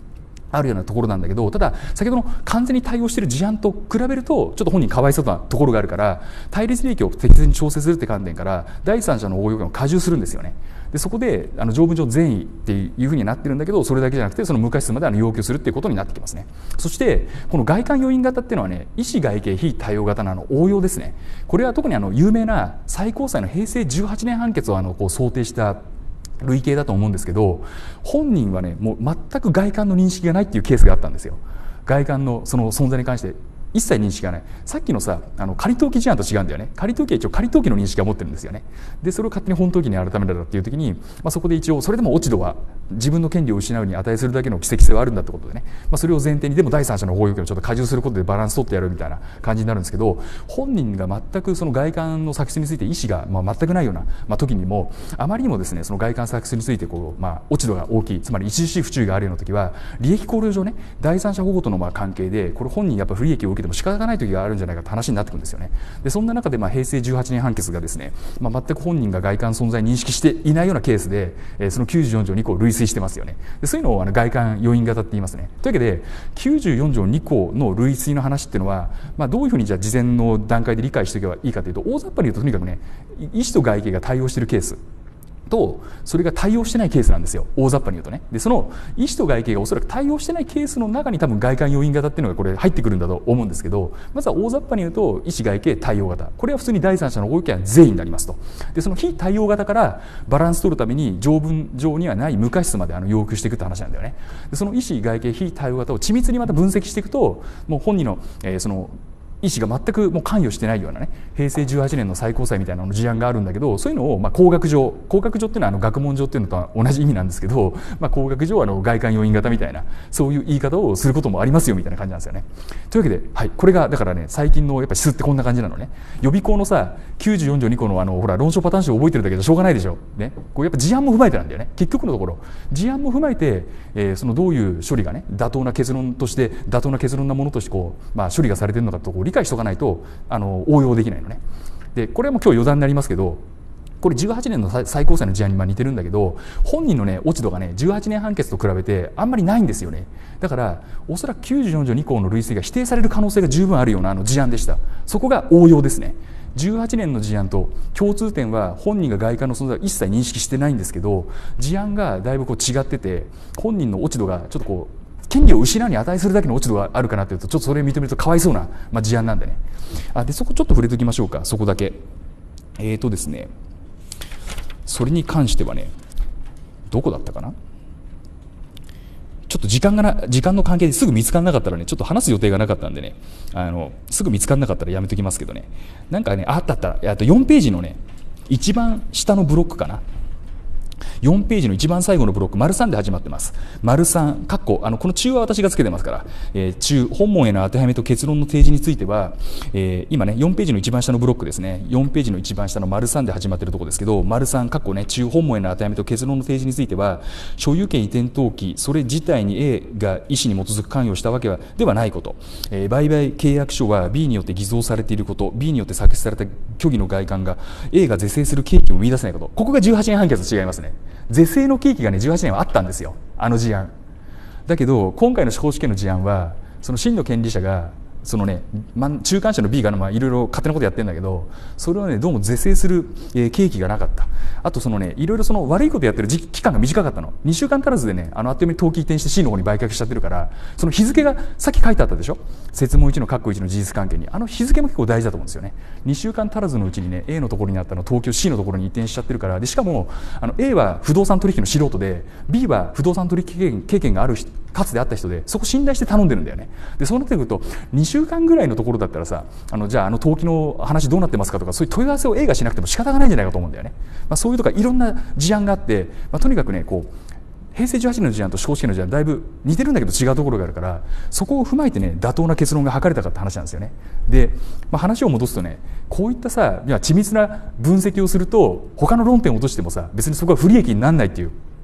S1: あるようなところなんだけど、ただ先ほどの完全に対応している事案と比べるとちょっと本人かわいそうなところがあるから、対立利益を適切に調整するって観点から第三者の応用権を加重するんですよね。でそこであの条文上善意っていうふうになってるんだけど、それだけじゃなくてその無過失まであの要求するっていうことになってきますね。そしてこの外観要因型っていうのはね、意思外形非対応型のあの応用ですね。これは特にあの有名な最高裁の平成じゅうはちねん判決をあのこう想定した類型だと思うんですけど、本人はねもう全く外観の認識がないっていうケースがあったんですよ。外観のその存在に関して一切認識がない。さっきのさあの仮登記事案と違うんだよね。仮登記は一応仮登記の認識を持ってるんですよね。でそれを勝手に本登記に改めるっていう時に、まあ、そこで一応それでも落ち度は自分の権利を失うに値するだけの奇跡性はあるんだってことでね、まあ、それを前提にでも第三者の応用権をちょっと加重することでバランス取ってやるみたいな感じになるんですけど、本人が全くその外観の作成について意思がまあ全くないような、まあ、時にもあまりにもですねその外観作成についてこう、まあ、落ち度が大きい、つまり著しい不注意があるような時は利益考慮上ね第三者保護とのまあ関係でこれ本人やっぱ不利益を受けても仕方がない時があるんじゃないかって話になってくるんですよね。でそんな中でまあ平成じゅうはちねん判決がですね、まあ、全く本人が外観存在認識していないようなケースで、えー、そのきゅうじゅうよん条に項類推してますよね。でそういうのをあの外観要因型って言いますね。というわけできゅうじゅうよん条に項の類推の話っていうのは、まあ、どういうふうにじゃあ事前の段階で理解しておけばいいかというと、大雑把に言うととにかくね意思と外形が対応しているケースとそれが対応してないケースなんですよ、大雑把に言うとね。でその意思と外形がおそらく対応してないケースの中に多分外観要因型っていうのがこれ入ってくるんだと思うんですけど、まずは大雑把に言うと意思外形対応型、これは普通に第三者の応用権は善意になりますと。でその非対応型からバランス取るために条文上にはない無過失まであの要求していくって話なんだよね。でその意思外形非対応型を緻密にまた分析していくと、もう本人の、えー、その意思が全くもう関与してないようなね平成じゅうはちねんの最高裁みたいなの事案があるんだけど、そういうのをまあ工学上工学上っていうのはあの学問上っていうのとは同じ意味なんですけど、まあ、工学上はあの外観要因型みたいなそういう言い方をすることもありますよみたいな感じなんですよね。というわけで、はい、これがだからね最近のやっぱり質ってこんな感じなのね。予備校のさきゅうじゅうよん条に項のあのほら論証パターン集を覚えてるだけじゃしょうがないでしょ、ね、こうやっぱ事案も踏まえてなんだよね。結局のところ事案も踏まえて、えー、そのどういう処理がね妥当な結論として妥当な結論なものとしてこう、まあ、処理がされているのかとこを理解しておかないとあの応用できないのね。でこれはもう今日余談になりますけど、これじゅうはちねんの最高裁の事案にまあ似てるんだけど、本人のね落ち度がねじゅうはちねん判決と比べてあんまりないんですよね。だからおそらくきゅうじゅうよん条に項の類推が否定される可能性が十分あるようなあの事案でした。そこが応用ですね。じゅうはちねんの事案と共通点は本人が外観の存在を一切認識してないんですけど、事案がだいぶこう違ってて本人の落ち度がちょっとこう権利を失うに値するだけの落ち度があるかなというとちょっとそれを認めるとかわいそうな、まあ、事案なんでね。あでそこちょっと触れておきましょうか。そこだけえーとですねそれに関してはねどこだったかな、ちょっと時間がな時間の関係ですぐ見つからなかったらねちょっと話す予定がなかったんでねあのすぐ見つからなかったらやめときますけどね、なんかねあったったらあとよんページのね一番下のブロックかな、よんページの一番最後のブロック、丸さんで始まってます。丸さん、かっこ、あの、この中は私がつけてますから、えー、中、本文への当てはめと結論の提示については、えー、今ね、よんページの一番下のブロックですね、よんページの一番下の丸さんで始まっているところですけど、丸さん、かっこね、中、本文への当てはめと結論の提示については、所有権移転登記、それ自体に A が意思に基づく関与したわけはではないこと、えー、売買契約書は B によって偽造されていること、B によって作成された虚偽の外観が A が是正する契機を見出せないこと、ここがじゅうはちねん判決と違いますね。是正の契機がねじゅうはちねんはあったんですよ、あの事案だけど今回の司法試験の事案はその真の権利者がそのね中間者の B がまあいろいろ勝手なことやってるんだけど、それはねどうも是正する契機がなかった。あとそのねいろいろその悪いことやってる時期間が短かったの。にしゅうかん足らずでねあのあっという間に登記移転して C の方に売却しちゃってるから、その日付がさっき書いてあったでしょ、設問いちの括弧いちの事実関係に、あの日付も結構大事だと思うんですよね。にしゅうかん足らずのうちにね A のところにあったの東京 C のところに移転しちゃってるから、でしかもあの A は不動産取引の素人で B は不動産取引経験、経験がある人かつてあった人で、そこ信頼して頼んでるんだよね。でそうなってくるとにしゅうかんぐらいのところだったらさ、あのじゃああの登記の話どうなってますかとかそういう問い合わせを A がしなくても仕方がないんじゃないかと思うんだよね。まあ、そういうとかいろんな事案があって、まあ、とにかくねこう平成じゅうはちねんの事案と司法試験の事案だいぶ似てるんだけど違うところがあるから、そこを踏まえてね妥当な結論が図れたかって話なんですよね。で、まあ、話を戻すとねこういったさいや緻密な分析をすると他の論点を落としてもさ別にそこは不利益にならないっていう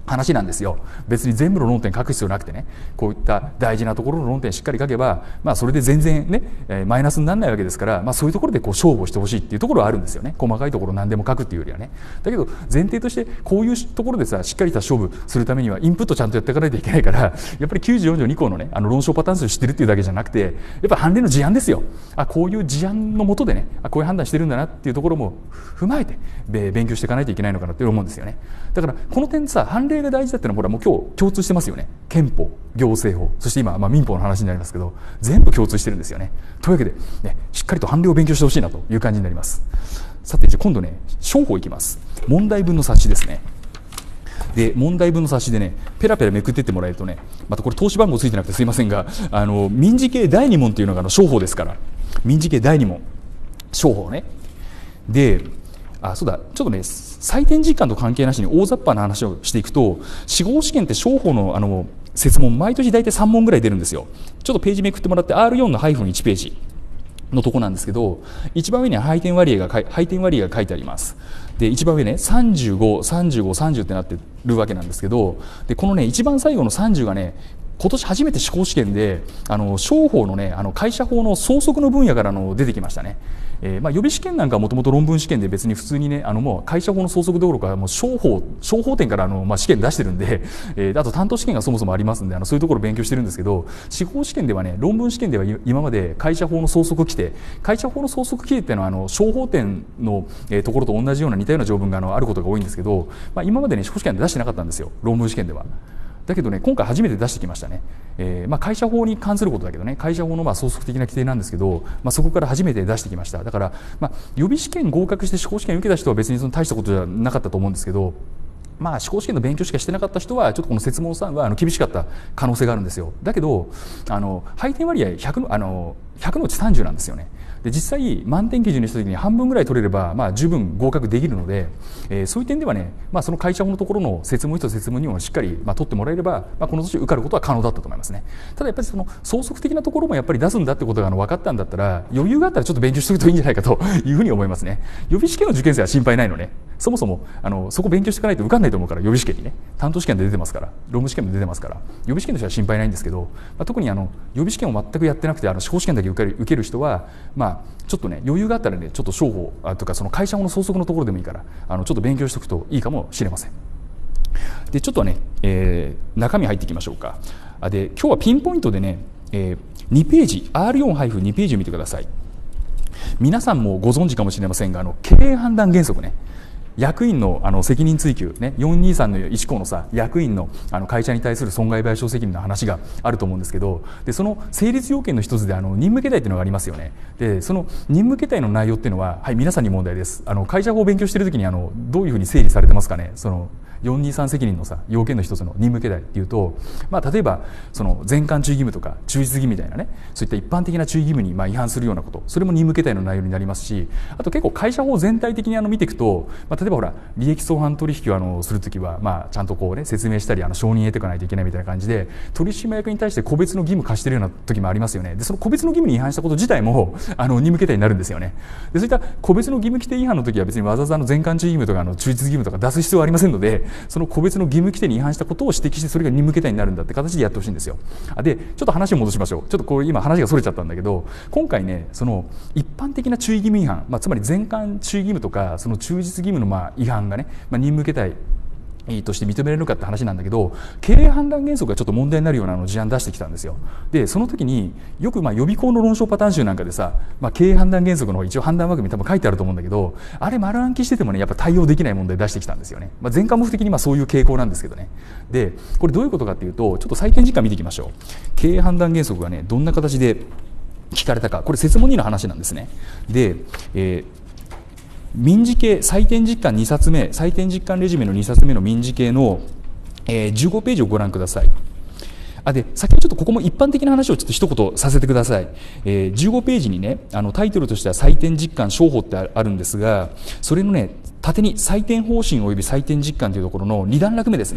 S1: 話なんですよ。別に全部の論点書く必要なくてね、こういった大事なところの論点しっかり書けば、まあ、それで全然ね、えー、マイナスにならないわけですから、まあ、そういうところでこう勝負をしてほしいっていうところはあるんですよね。細かいところ何でも書くっていうよりはね。だけど前提としてこういうところでさ、しっかりした勝負するためにはインプットちゃんとやっていかないといけないから、やっぱりきゅうじゅうよん条に項のね、あの論証パターン数を知ってるっていうだけじゃなくて、やっぱ判例の事案ですよ。あ、こういう事案のもとでね、あ、こういう判断してるんだなっていうところも踏まえて勉強していかないといけないのかなって思うんですよね。だからこの点さ、判例が大事だっていうのはほらもう今日共通してますよね。憲法、行政法、そして今、まあ、民法の話になりますけど、全部共通してるんですよね。というわけで、ね、しっかりと判例を勉強してほしいなという感じになります。さて、じゃあ今度ね、商法いきます。問題文の冊子ですね。で、問題文の冊子でね、ペラペラめくってってもらえるとね、またこれ投資番号ついてなくてすいませんが、あの民事系だいに問というのがあの商法ですから、民事系だいに問、商法ね。で、あ、そうだ、ちょっとね、採点時間と関係なしに大雑把な話をしていくと、司法試験って商法のあの設問、毎年大体さん問ぐらい出るんですよ。ちょっとページめくってもらって アールよん のハイフンいちページのとこなんですけど、一番上には配点割合が配点割合が書いてあります。で、一番上ね、さんじゅうご、さんじゅうご、さんじゅうってなってるわけなんですけど、でこのね、一番最後のさんじゅうがね、今年初めて司法試験であの商法のね、あの会社法の相続の分野からの出てきましたね。えーまあ、予備試験なんかはもともと論文試験で別に普通にね、あのもう会社法の相続どころかもう商法商法点からあの、まあ、試験出してるんで、えー、あと担当試験がそもそもありますんで、あのそういうところを勉強してるんですけど、司法試験ではね、論文試験では今まで会社法の相続規定、会社法の相続規定っていうのはあの商法点の、えー、ところと同じような似たような条文があのあることが多いんですけど、まあ、今までね司法試験で出してなかったんですよ、論文試験では。だけどね、今回初めて出してきましたね。えーまあ、会社法に関することだけどね、会社法のまあ相続的な規定なんですけど、まあ、そこから初めて出してきました。だから、まあ、予備試験合格して司法試験受けた人は別にその大したことじゃなかったと思うんですけど、まあ、司法試験の勉強しかしてなかった人はちょっとこの設問さんはあの厳しかった可能性があるんですよ。だけどあの配点割合ひゃくの、あのひゃくのうちさんじゅうなんですよね。で実際満点基準にした時に半分ぐらい取れれば、まあ、十分合格できるので、えー、そういう点ではね、まあ、その会社法のところの設問いちと設問にもしっかり、まあ、取ってもらえれば、まあ、この年受かることは可能だったと思いますね。ただやっぱりその相続的なところもやっぱり出すんだってことがあの分かったんだったら、余裕があったらちょっと勉強しておくといいんじゃないかというふうに思いますね。予備試験の受験生は心配ないのね。そもそもあのそこ勉強していかないと受かんないと思うから、予備試験にね、担当試験で出てますから、論文試験も出てますから、予備試験の人は心配ないんですけど、まあ、特にあの予備試験を全くやってなくてあの司法試験だけ受ける、受ける人は、まあ、ちょっとね余裕があったらね、ちょっと商法あとかその会社法の相続のところでもいいから、あのちょっと勉強しておくといいかもしれません。でちょっとね、えー、中身入っていきましょうか。あで今日はピンポイントでね、えー、にページ アールよん-に ページを見てください。皆さんもご存知かもしれませんが、あの経営判断原則ね、役員 の, あの責任追及、ね、よんにさんのいち項のさ、役員 の, あの会社に対する損害賠償責任の話があると思うんですけど、でその成立要件の一つであの任務形態というのがありますよね。でその任務形態の内容っていうのは、はい、皆さんに問題です。あの会社法を勉強しているときにあのどういうふうに整理されてますかね。そのよんにさん責任のさ要件の一つの任務形態っていうと、まあ、例えばその全館注意義務とか忠実義務みたいなね、そういった一般的な注意義務にまあ違反するようなこと、それも任務形態の内容になりますし、あと結構会社法全体的にあの見ていくと、まあ、例えばほら利益相反取引をあのするときは、まあ、ちゃんとこう、ね、説明したりあの承認得ていかないといけないみたいな感じで、取締役に対して個別の義務課しているような時もありますよね。でその個別の義務に違反したこと自体もあの任務形態になるんですよね。でそういった個別の義務規定違反の時は別にわざわざあの全館注意義務とかあの忠実義務とか出す必要はありませんので、その個別の義務規定に違反したことを指摘して、それが任務形態になるんだって形でやってほしいんですよ。でちょっと話を戻しましょう。ちょっとこう今話がそれちゃったんだけど、今回ねその一般的な注意義務違反、まあ、つまり全館注意義務とかその忠実義務のまあ違反がね、まあ、任務形態として認められるかって話なんだけど、経営判断原則がちょっと問題になるようなの事案出してきたんですよ。でその時によくまあ予備校の論証パターン集なんかでさ、まあ、経営判断原則の一応判断枠に多分書いてあると思うんだけど、あれ丸暗記しててもねやっぱ対応できない問題出してきたんですよね。まあ、全科目的にまあそういう傾向なんですけどね。でこれどういうことかっていうと、ちょっと採点時間見ていきましょう。経営判断原則がねどんな形で聞かれたか、これ設問にの話なんですね。で、えー民事系採点実感にさつめ、採点実感レジュメのにさつめの民事系の、えー、じゅうごページをご覧ください。あで先にちょっとここも一般的な話をちょっと一言させてください。えー、じゅうごページにね、あのタイトルとしては採点実感商法ってあるんですが、それのね縦に採点方針および採点実感というところのに段落目ですね。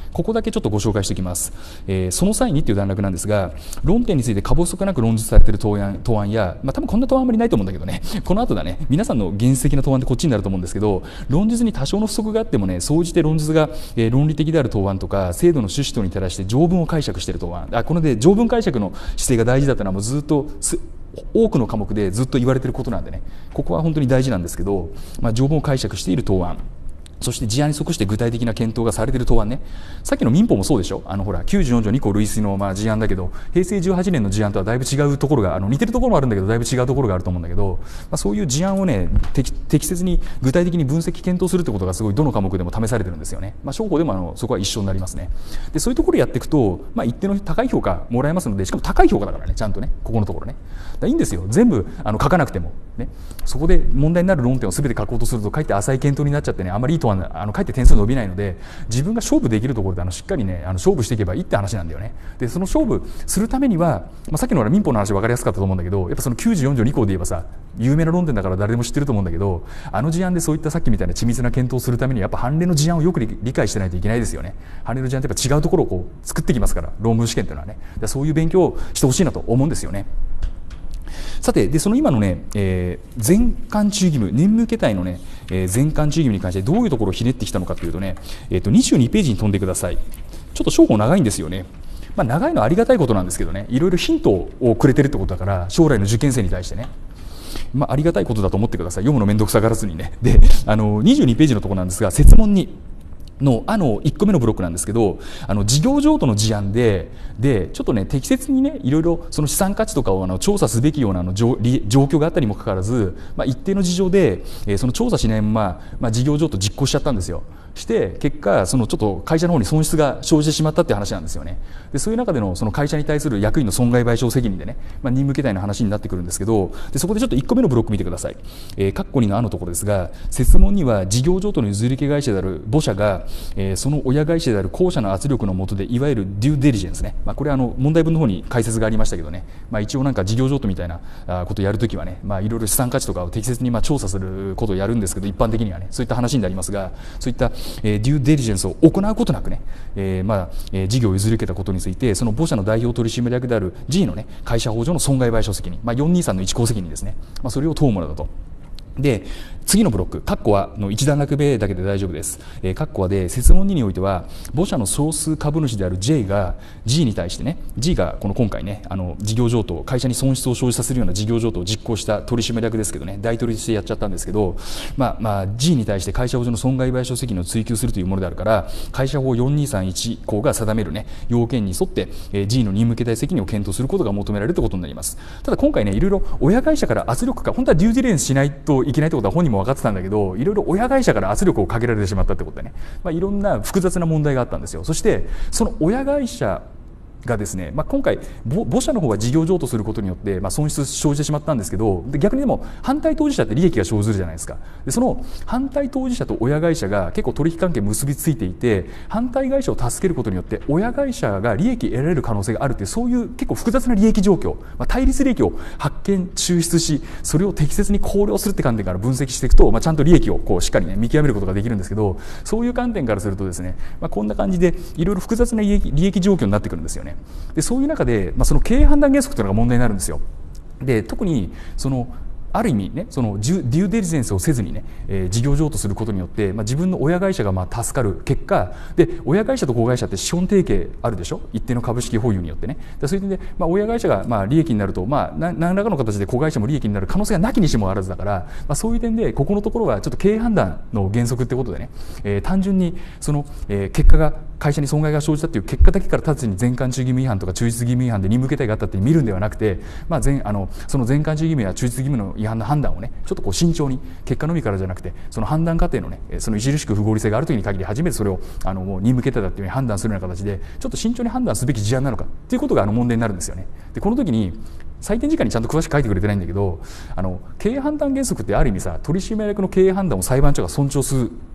S1: ここだけちょっとご紹介しておきます。えー、その際にっていう段落なんですが、論点についてか細かなく論述されている答案、答案や、まあ、多分こんな答案あんまりないと思うんだけどね、この後だね、皆さんの原始的な答案ってこっちになると思うんですけど、論述に多少の不足があってもね、総じて論述が、えー、論理的である答案とか、制度の趣旨等に照らして条文を解釈している答案、あこので条文解釈の姿勢が大事だというのはもうずっと多くの科目でずっと言われていることなんでね、ここは本当に大事なんですけど、まあ、条文を解釈している答案、そして事案に即して具体的な検討がされている答案ね。さっきの民法もそうでしょ。あのほらきゅうじゅうよん条に項類推のまあ事案だけど、平成じゅうはちねんの事案とはだいぶ違うところが、あの似てるところもあるんだけどだいぶ違うところがあると思うんだけど、まあ、そういう事案をね適適切に具体的に分析検討するってことがすごいどの科目でも試されてるんですよね。まあ、商法でもあのそこは一緒になりますね。でそういうところやっていくと、まあ、一定の高い評価もらえますので、しかも高い評価だからね、ちゃんとね、ここのところね。だいいんですよ、全部あの書かなくてもね。そこで問題になる論点を全て書こうとするとかえって浅い検討になっちゃってね、あまりいいとはあのかえって点数伸びないので、自分が勝負できるところであのしっかりねあの勝負していけばいいって話なんだよね。でその勝負するためには、まあ、さっきの民法の話分かりやすかったと思うんだけど、やっぱそのきゅうじゅうよん条に項で言えばさ、有名な論点だから誰でも知ってると思うんだけど、あの事案でそういったさっきみたいな緻密な検討をするためにやっぱ判例の事案をよく理解してないといけないですよね。判例の事案ってやっぱ違うところをこう作ってきますから、論文試験というのはね。そういう勉強をしてほしいなと思うんですよね。さて、でその今のね、えー、全館中義務、任務形態のね、えー、全館中義務に関してどういうところをひねってきたのかというとね、えー、とにじゅうにページに飛んでください。ちょっと商法長いんですよね。まあ、長いのはありがたいことなんですけどね、いろいろヒントをくれてるってことだから、将来の受験生に対してね、まあ、ありがたいことだと思ってください。読むのめんどくさがらずにね。で、あのにじゅうにページのところなんですが、設問にのあのいっこめのブロックなんですけど、あの事業譲渡の事案ででちょっとね適切にねいろいろその資産価値とかをあの調査すべきようなあの状状況があったにもかかわらず、まあ、一定の事情で、えー、その調査しないまま、まあ、事業譲渡実行しちゃったんですよ。して結果そのちょっと会社の方に損失が生じてしまったっていう話なんですよね。でそういう中でのその会社に対する役員の損害賠償責任でね、まあ、任務形態の話になってくるんですけど、でそこでちょっといっこめのブロック見てください。えー、括弧にのあのところですが、設問には事業譲渡の譲り受け会社である母社が、えー、その親会社である後者の圧力の下でいわゆるデューデリジェンスね、まあ、これはあの問題文の方に解説がありましたけどね、まあ、一応なんか事業譲渡みたいなことをやるときはね、まあ、いろいろ資産価値とかを適切にまあ調査することをやるんですけど、一般的にはねそういった話になりますが、そういった、えー、デューデリジェンスを行うことなくね、えーまあえー、事業を譲り受けたことについてその母社の代表取締役である G のね会社法上の損害賠償責任、まあ、よんにさんの一項責任ですね、まあ、それを問うものだと。で次のブロック、括弧はの一段落目だけで大丈夫です。えー、括弧はで設問ににおいては母社の総数株主である J が G に対してね、 G がこの今回ねあの事業譲渡、会社に損失を生じさせるような事業譲渡を実行した取締役ですけどね、大取りとしてやっちゃったんですけど、まあまあ G に対して会社法上の損害賠償責任を追及するというものであるから、会社法よんにさんいち項が定めるね要件に沿って、えー、G の任務形態責任を検討することが求められるということになります。ただ今回ねいろいろ親会社から圧力か、本当はデューディリジェンスしないといけないということは本人も分かってたんだけど、いろいろ親会社から圧力をかけられてしまったってことでね、まあ、いろんな複雑な問題があったんですよ。そしてその親会社がですね、まあ、今回母社の方が事業譲渡することによって、まあ、損失生じてしまったんですけど、で逆にでも反対当事者って利益が生ずるじゃないですか。でその反対当事者と親会社が結構取引関係結びついていて、反対会社を助けることによって親会社が利益得られる可能性があるっていう、そういう結構複雑な利益状況、まあ、対立利益を発見抽出し、それを適切に考慮するって観点から分析していくと、まあ、ちゃんと利益をこうしっかり、ね、見極めることができるんですけど、そういう観点からするとですね、まあ、こんな感じでいろいろ複雑な利益、利益状況になってくるんですよね。でそういう中で、まあ、その経営判断原則というのが問題になるんですよ。で特にそのある意味ね、そのデューデリジェンスをせずにね、えー、事業譲渡することによって、まあ、自分の親会社がまあ助かる結果で、親会社と子会社って資本提携あるでしょ、一定の株式保有によってね。でそういう点で、まあ、親会社がまあ利益になると、まあ、何らかの形で子会社も利益になる可能性がなきにしもあらずだから、まあ、そういう点でここのところはちょっと経営判断の原則ってことでね、えー、単純にその、えー、結果が会社に損害が生じたという結果だけから直ちに全館中義務違反とか中実義務違反で任務形態があったって見るんではなくて、まあ、全あのその全館中義務や中実義務の違反の判断をねちょっとこう慎重に、結果のみからじゃなくてその判断過程のねその著しく不合理性があるときに限り初めてそれをあのもう任務形態だっていうふうに判断するような形でちょっと慎重に判断すべき事案なのかということがあの問題になるんですよね。でこの時に採点時間にちゃんと詳しく書いてくれてないんだけど、あの経営判断原則ってある意味さ、取締役の経営判断を裁判所が尊重する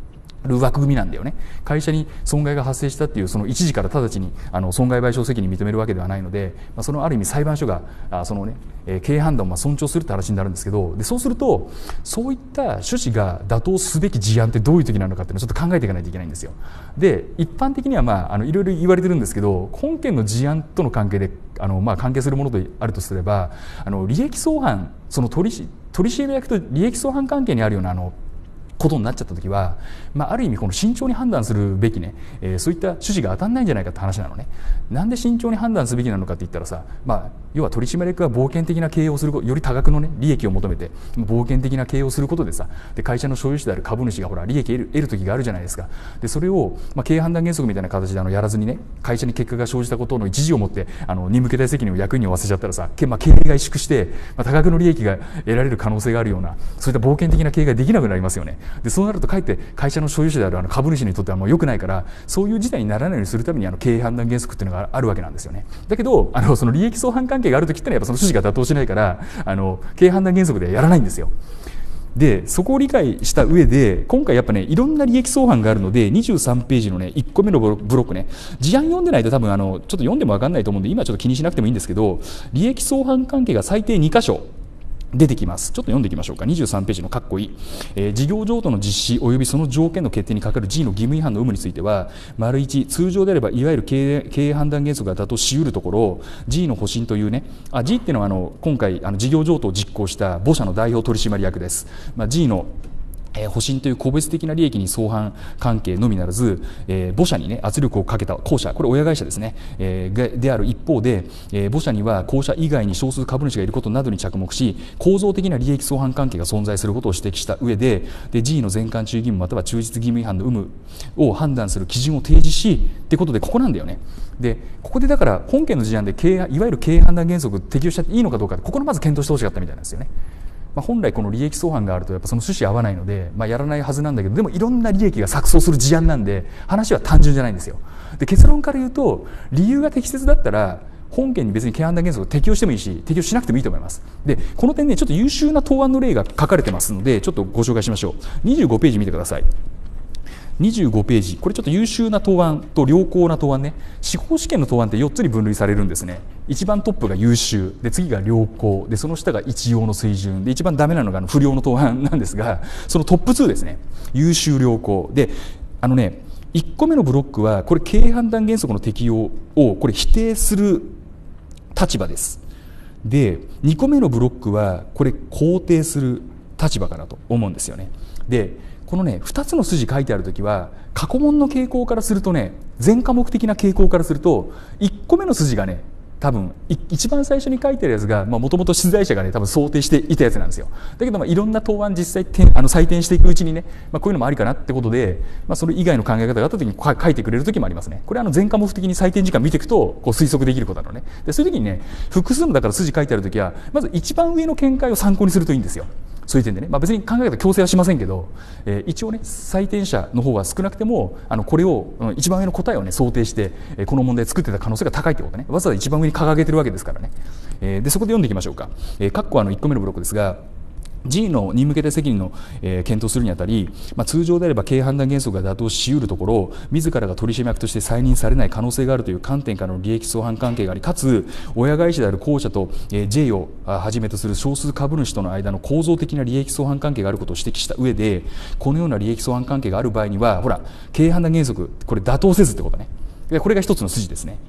S1: る枠組みなんだよね。会社に損害が発生したっていうその一時から直ちにあの損害賠償責任認めるわけではないので、まあ、そのある意味裁判所があその、ねえー、経営判断をまあ尊重するって話になるんですけど、でそうするとそういった趣旨が妥当すべき事案ってどういう時なのかっていうのをちょっと考えていかないといけないんですよ。で一般的には、まあ、あのいろいろ言われてるんですけど、本件の事案との関係であの、まあ、関係するものとあるとすれば、あの利益相反、その取り取締役と利益相反関係にあるようなあのことになっちゃった時は、まあ、ある意味この慎重に判断するべきね、えー、そういった趣旨が当たんないんじゃないかって話なのね。なんで慎重に判断すべきなのかって言ったらさ、まあ、要は取締役が冒険的な経営をする、より多額の、ね、利益を求めて冒険的な経営をすることでさ、で会社の所有者である株主がほら利益を得る、得る時があるじゃないですか。でそれを、まあ、経営判断原則みたいな形であのやらずにね、会社に結果が生じたことの一時をもってあの任務形態責任を役員に負わせちゃったらさ、けまあ、経営が萎縮して、まあ、多額の利益が得られる可能性があるような、そういった冒険的な経営ができなくなりますよね。でそうなるとかえって会社の所有者であるあの株主にとってはもう良くないから、そういう事態にならないようにするためにあの経営判断原則っていうのがあるわけなんですよね。だけどあのその利益相反関係があるときってのはやっぱその趣旨が妥当しないから、あの経営判断原則ではやらないんですよ。でそこを理解した上で、今回やっぱねいろんな利益相反があるので、にじゅうさんページのねいっこめのブロックね、事案読んでないと多分あのちょっと読んでも分かんないと思うんで、今ちょっと気にしなくてもいいんですけど、利益相反関係が最低に箇所出てきます。ちょっと読んでいきましょうか。にじゅうさんページの括弧い、えー、事業譲渡の実施及びその条件の決定にかかる G の義務違反の有無については、丸いち、通常であればいわゆる経営、経営判断原則が妥当しうるところ、 G の保身というね、あ G っていうのはあの今回あの事業譲渡を実行した母社の代表取締役です。まあ、G のえー、保身という個別的な利益に相反関係のみならず、えー、母社に、ね、圧力をかけた後者、これ親会社ですね、えー、である一方で、えー、母社には後者以外に少数株主がいることなどに着目し、構造的な利益相反関係が存在することを指摘した上で、で G の全貫注意義務または忠実義務違反の有無を判断する基準を提示しってことで、ここなんだよね。でここでだから本件の事案で経営いわゆる経営判断原則適用しちゃっていいのかどうか、ここのまず検討してほしかったみたいなんですよね。まあ、本来この利益相反があるとやっぱその趣旨合わないので、まあ、やらないはずなんだけど、でもいろんな利益が錯綜する事案なんで話は単純じゃないんですよ。で結論から言うと、理由が適切だったら本件に別に経営判断原則を適用してもいいし、適用しなくてもいいと思います。でこの点ねちょっと優秀な答案の例が書かれてますので、ちょっとご紹介しましょう。にじゅうごページ見てください。にじゅうごページ、これちょっと優秀な答案と良好な答案ね、司法試験の答案ってよっつに分類されるんですね。一番トップが優秀で、次が良好で、その下が一様の水準で、一番ダメなのがあの不良の答案なんですが、そのトップにですね、優秀良好で、あのねいっこめのブロックはこれ経営判断原則の適用をこれ否定する立場です。でにこめのブロックはこれ肯定する立場かなと思うんですよね。でこのねふたつの筋書いてあるときは、過去問の傾向からするとね、全科目的な傾向からするといっこめの筋がね多分一番最初に書いてあるやつがもともと出題者がね多分想定していたやつなんですよ。だけどまあいろんな答案実際点あの採点していくうちにね、まあ、こういうのもありかなってことで、まあ、それ以外の考え方があった時に書いてくれる時もありますね。これはあの全科目的に採点時間見ていくとこう推測できることなのね。でそういう時にね複数のだから筋書いてある時はまず一番上の見解を参考にするといいんですよ。そういう点でね、まあ、別に考え方強制はしませんけど、えー、一応ね採点者の方は少なくてもあのこれを、うん、一番上の答えをね想定して、えー、この問題作ってた可能性が高いってことね。わざわざ一番上に掲げてるわけですからね。えー、でそこで読んでいきましょうか。えー、括弧あのいっこめのブロックですが、G の任務形態責任の、えー、検討するにあたり、まあ、通常であれば経営判断原則が妥当しうるところ、自らが取締役として再任されない可能性があるという観点からの利益相反関係があり、かつ親会社である後者と、えー、J をはじめとする少数株主との間の構造的な利益相反関係があることを指摘した上で、このような利益相反関係がある場合には、ほら経営判断原則これ妥当せずってことね。これが一つの筋ですね。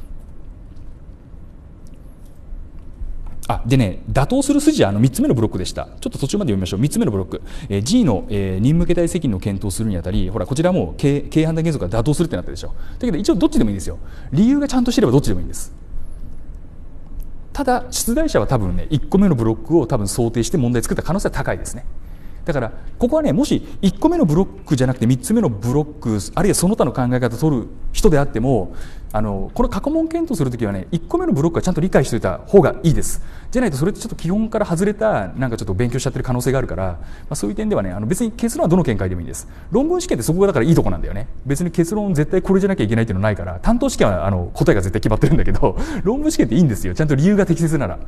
S1: あでね、妥当する筋はあのみっつめのブロックでした。ちょっと途中まで読みましょう。みっつめのブロック、えー、G の、えー、任務形態責任の検討するにあたり、ほらこちらも経営判断原則が妥当するってなったでしょ。だけど一応どっちでもいいんですよ。理由がちゃんとしてればどっちでもいいんです。ただ出題者は多分ねいっこめのブロックを多分想定して問題作った可能性は高いですね。だからここはね、もしいっこめのブロックじゃなくてみっつめのブロック、あるいはその他の考え方を取る人であっても、あのこの過去問検討するときはねいっこめのブロックはちゃんと理解しておいた方がいいです。じゃないとそれってちょっと基本から外れたなんかちょっと勉強しちゃってる可能性があるから、まあ、そういう点ではねあの別に結論はどの見解でもいいです。論文試験ってそこがだからいいとこなんだよね。別に結論絶対これじゃなきゃいけないっていうのないから、担当試験はあの答えが絶対決まってるんだけど論文試験っていいんですよ。ちゃんと理由が適切なら。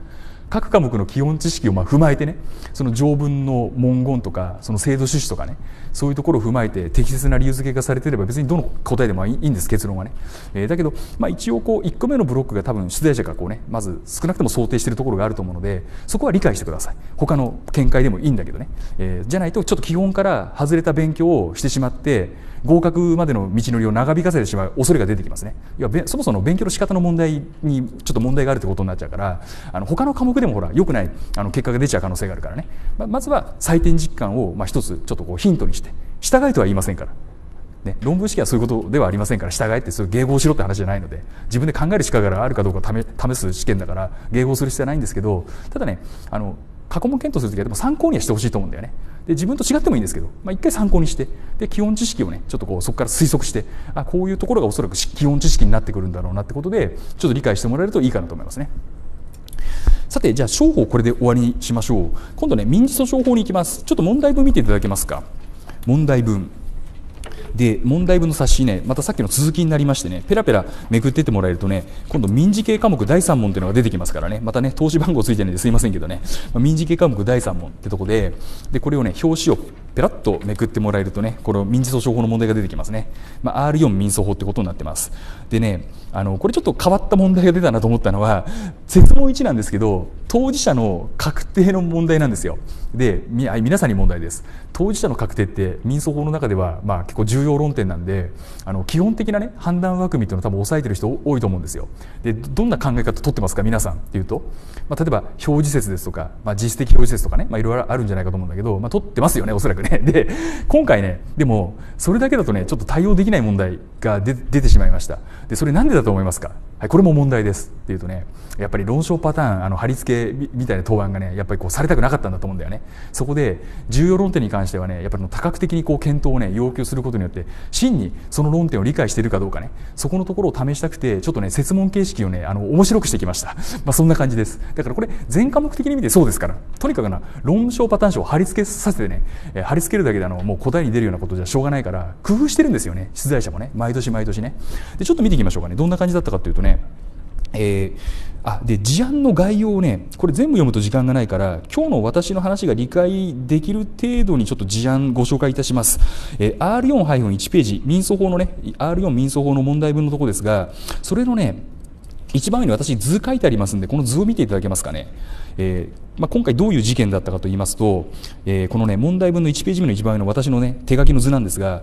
S1: 各科目の基本知識をまあ踏まえてね、その条文の文言とかその制度趣旨とかね、そういうところを踏まえて適切な理由付けがされていれば別にどの答えでもいいんです、結論はね。えー、だけど、まあ、一応こういっこめのブロックが多分出題者がこうね、まず少なくとも想定しているところがあると思うので、そこは理解してください。他の見解でもいいんだけどね、えー、じゃないとちょっと基本から外れた勉強をしてしまって合格までの道のりを長引かせてしまう恐れが出てきますね。いや、そもそも勉強の仕方の問題にちょっと問題があるということになっちゃうから、あの他の科目でもほら良くないあの結果が出ちゃう可能性があるからね、ま, まずは採点実感をまあ一つちょっとこうヒントにして、従いとは言いませんから、ね、論文試験はそういうことではありませんから、従いってそういう迎合しろって話じゃないので、自分で考える力があるかどうかを試す試験だから迎合する必要はないんですけど、ただね、あの過去問検討するときはでも参考にはしてほしいと思うんだよね。で自分と違ってもいいんですけど、まあ、一回参考にして、で基本知識をねちょっとこうそこから推測して、あこういうところがおそらく基本知識になってくるんだろうなってことでちょっと理解してもらえるといいかなと思いますね。さて、じゃあ商法これで終わりにしましょう。今度ね民事訴訟法に行きます。ちょっと問題文見ていただけますか。問題文で、問題文の冊子ね、またさっきの続きになりましてね、ペラペラめくってってもらえるとね、今度民事系科目だいさん問っていうのが出てきますからね、またね投資番号ついてるんですいませんけどね、まあ、民事系科目だいさん問ってとこで、でこれをね表紙をペラッとめくってもらえるとね、この民事訴訟法の問題が出てきますね。まあ、アールよん 民訴法ってことになってます。でね、あのこれちょっと変わった問題が出たなと思ったのは、設問いちなんですけど当事者の確定の問題なんですよ。でみ皆さんに問題です。当事者の確定って民訴法の中ではまあ結構重要論点なんで、あの基本的なね判断枠組みっていうのを多分押さえてる人多いと思うんですよ。でどんな考え方取ってますか皆さんっていうと、まあ、例えば表示説ですとか、まあ、実質的表示説とかね、まあ、いろいろあるんじゃないかと思うんだけど、まあ、取ってますよねおそらくね。で今回ねでもそれだけだとねちょっと対応できない問題が出てしまいました。でそれなんでだと思いますか。はい、これも問題ですっていうとね、やっぱり論証パターンあの貼り付けみたいな答案がねやっぱりこうされたくなかったんだと思うんだよね。そこで重要論点に関してはねやっぱり多角的にこう検討をね要求することによって真にその論点を理解しているかどうかね、そこのところを試したくてちょっとね設問形式をねあの面白くしてきました。まあそんな感じです。だからこれ全科目的に見てそうですから、とにかくな論証パターン書を貼り付けさせてね、えー、貼り付けるだけであのもう答えに出るようなことじゃしょうがないから工夫してるんですよね出題者もね、毎年毎年ね。でちょっと見ていきましょうかね、どんな感じだったかというとね、えー、あで事案の概要をねこれ全部読むと時間がないから今日の私の話が理解できる程度にちょっと事案ご紹介いたします。えー、アールよん いちページ民訴法のね アールよん 民訴法の問題文のところですが、それのね一番上に私図書いてありますんでこの図を見ていただけますかね。えーまあ、今回どういう事件だったかと言いますと、えー、このね問題文のいちページ目の一番上の私のね手書きの図なんですが、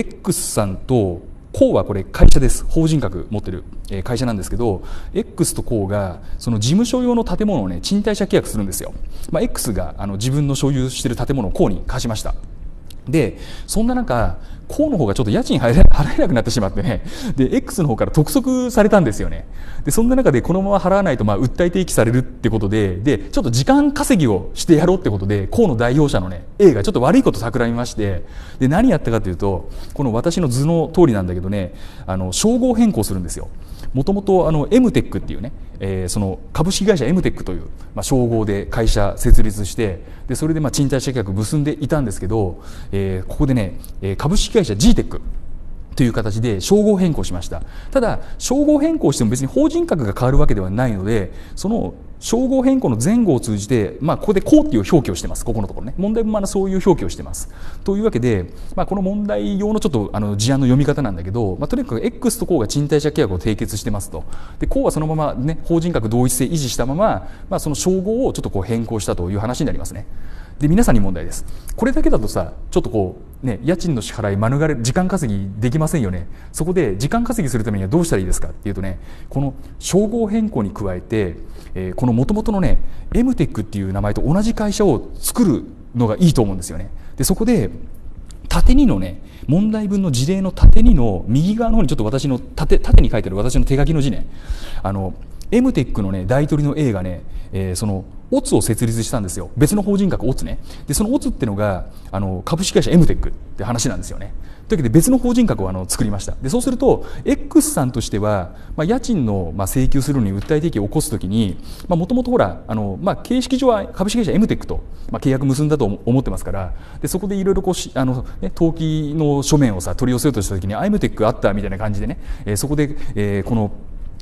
S1: X さんとこうはこれ会社です。法人格持ってる会社なんですけど、 X とこうがその事務所用の建物をね賃貸借契約するんですよ。まあ、X があの自分の所有している建物をこうに貸しました。でそんな中こうの方がちょっと家賃払えなくなってしまってね、で X の方から督促されたんですよね。でそんな中でこのまま払わないとまあ訴え提起されるってことで、でちょっと時間稼ぎをしてやろうってことでこうの代表者のね A がちょっと悪いこと企みまして、で何やったかというとこの私の図の通りなんだけどね、あの称号変更するんですよ。もともとあの エムテック っていうね、えー、その株式会社 エムテック という、まあ、称号で会社設立して、でそれでまあ賃貸借契約結んでいたんですけど、えー、ここでね株式会社 ジーテック という形で称号変更しました。ただ称号変更しても別に法人格が変わるわけではないので、その称号変更の前後を通じて、まあ、ここでこうっていう表記をしてます。ここのところね問題もまだそういう表記をしてます。というわけで、まあ、この問題用のちょっとあの事案の読み方なんだけど、まあ、とにかく X とこうが賃貸借契約を締結してますと。でこうはそのまま、ね、法人格同一性維持したまま、まあ、その称号をちょっとこう変更したという話になりますね。で皆さんに問題です。これだけだとさちょっとこうね家賃の支払い免れ時間稼ぎできませんよね。そこで時間稼ぎするためにはどうしたらいいですかっていうとね、この称号変更に加えて、えー、この元々のね エムテック っていう名前と同じ会社を作るのがいいと思うんですよね。でそこで縦にのね問題文の事例の縦にの右側の方にちょっと私の縦縦に書いてある私の手書きの字ね、あのエムテック のね大取りの A がね、えー、そのオツを設立したんですよ。別の法人格オツね。でそのオツってのがあの株式会社 エムテック って話なんですよね。というわけで別の法人格をあの作りました。でそうすると X さんとしては、まあ、家賃の、まあ、請求するのに訴え提起を起こすときにもともとほらあの、まあ、形式上は株式会社 エムテック と、まあ、契約結んだと思ってますから、でそこでいろいろこうあの、ね、登記の書面をさ取り寄せようとしたときに エムテック あったみたいな感じでね、えー、そこで、えー、この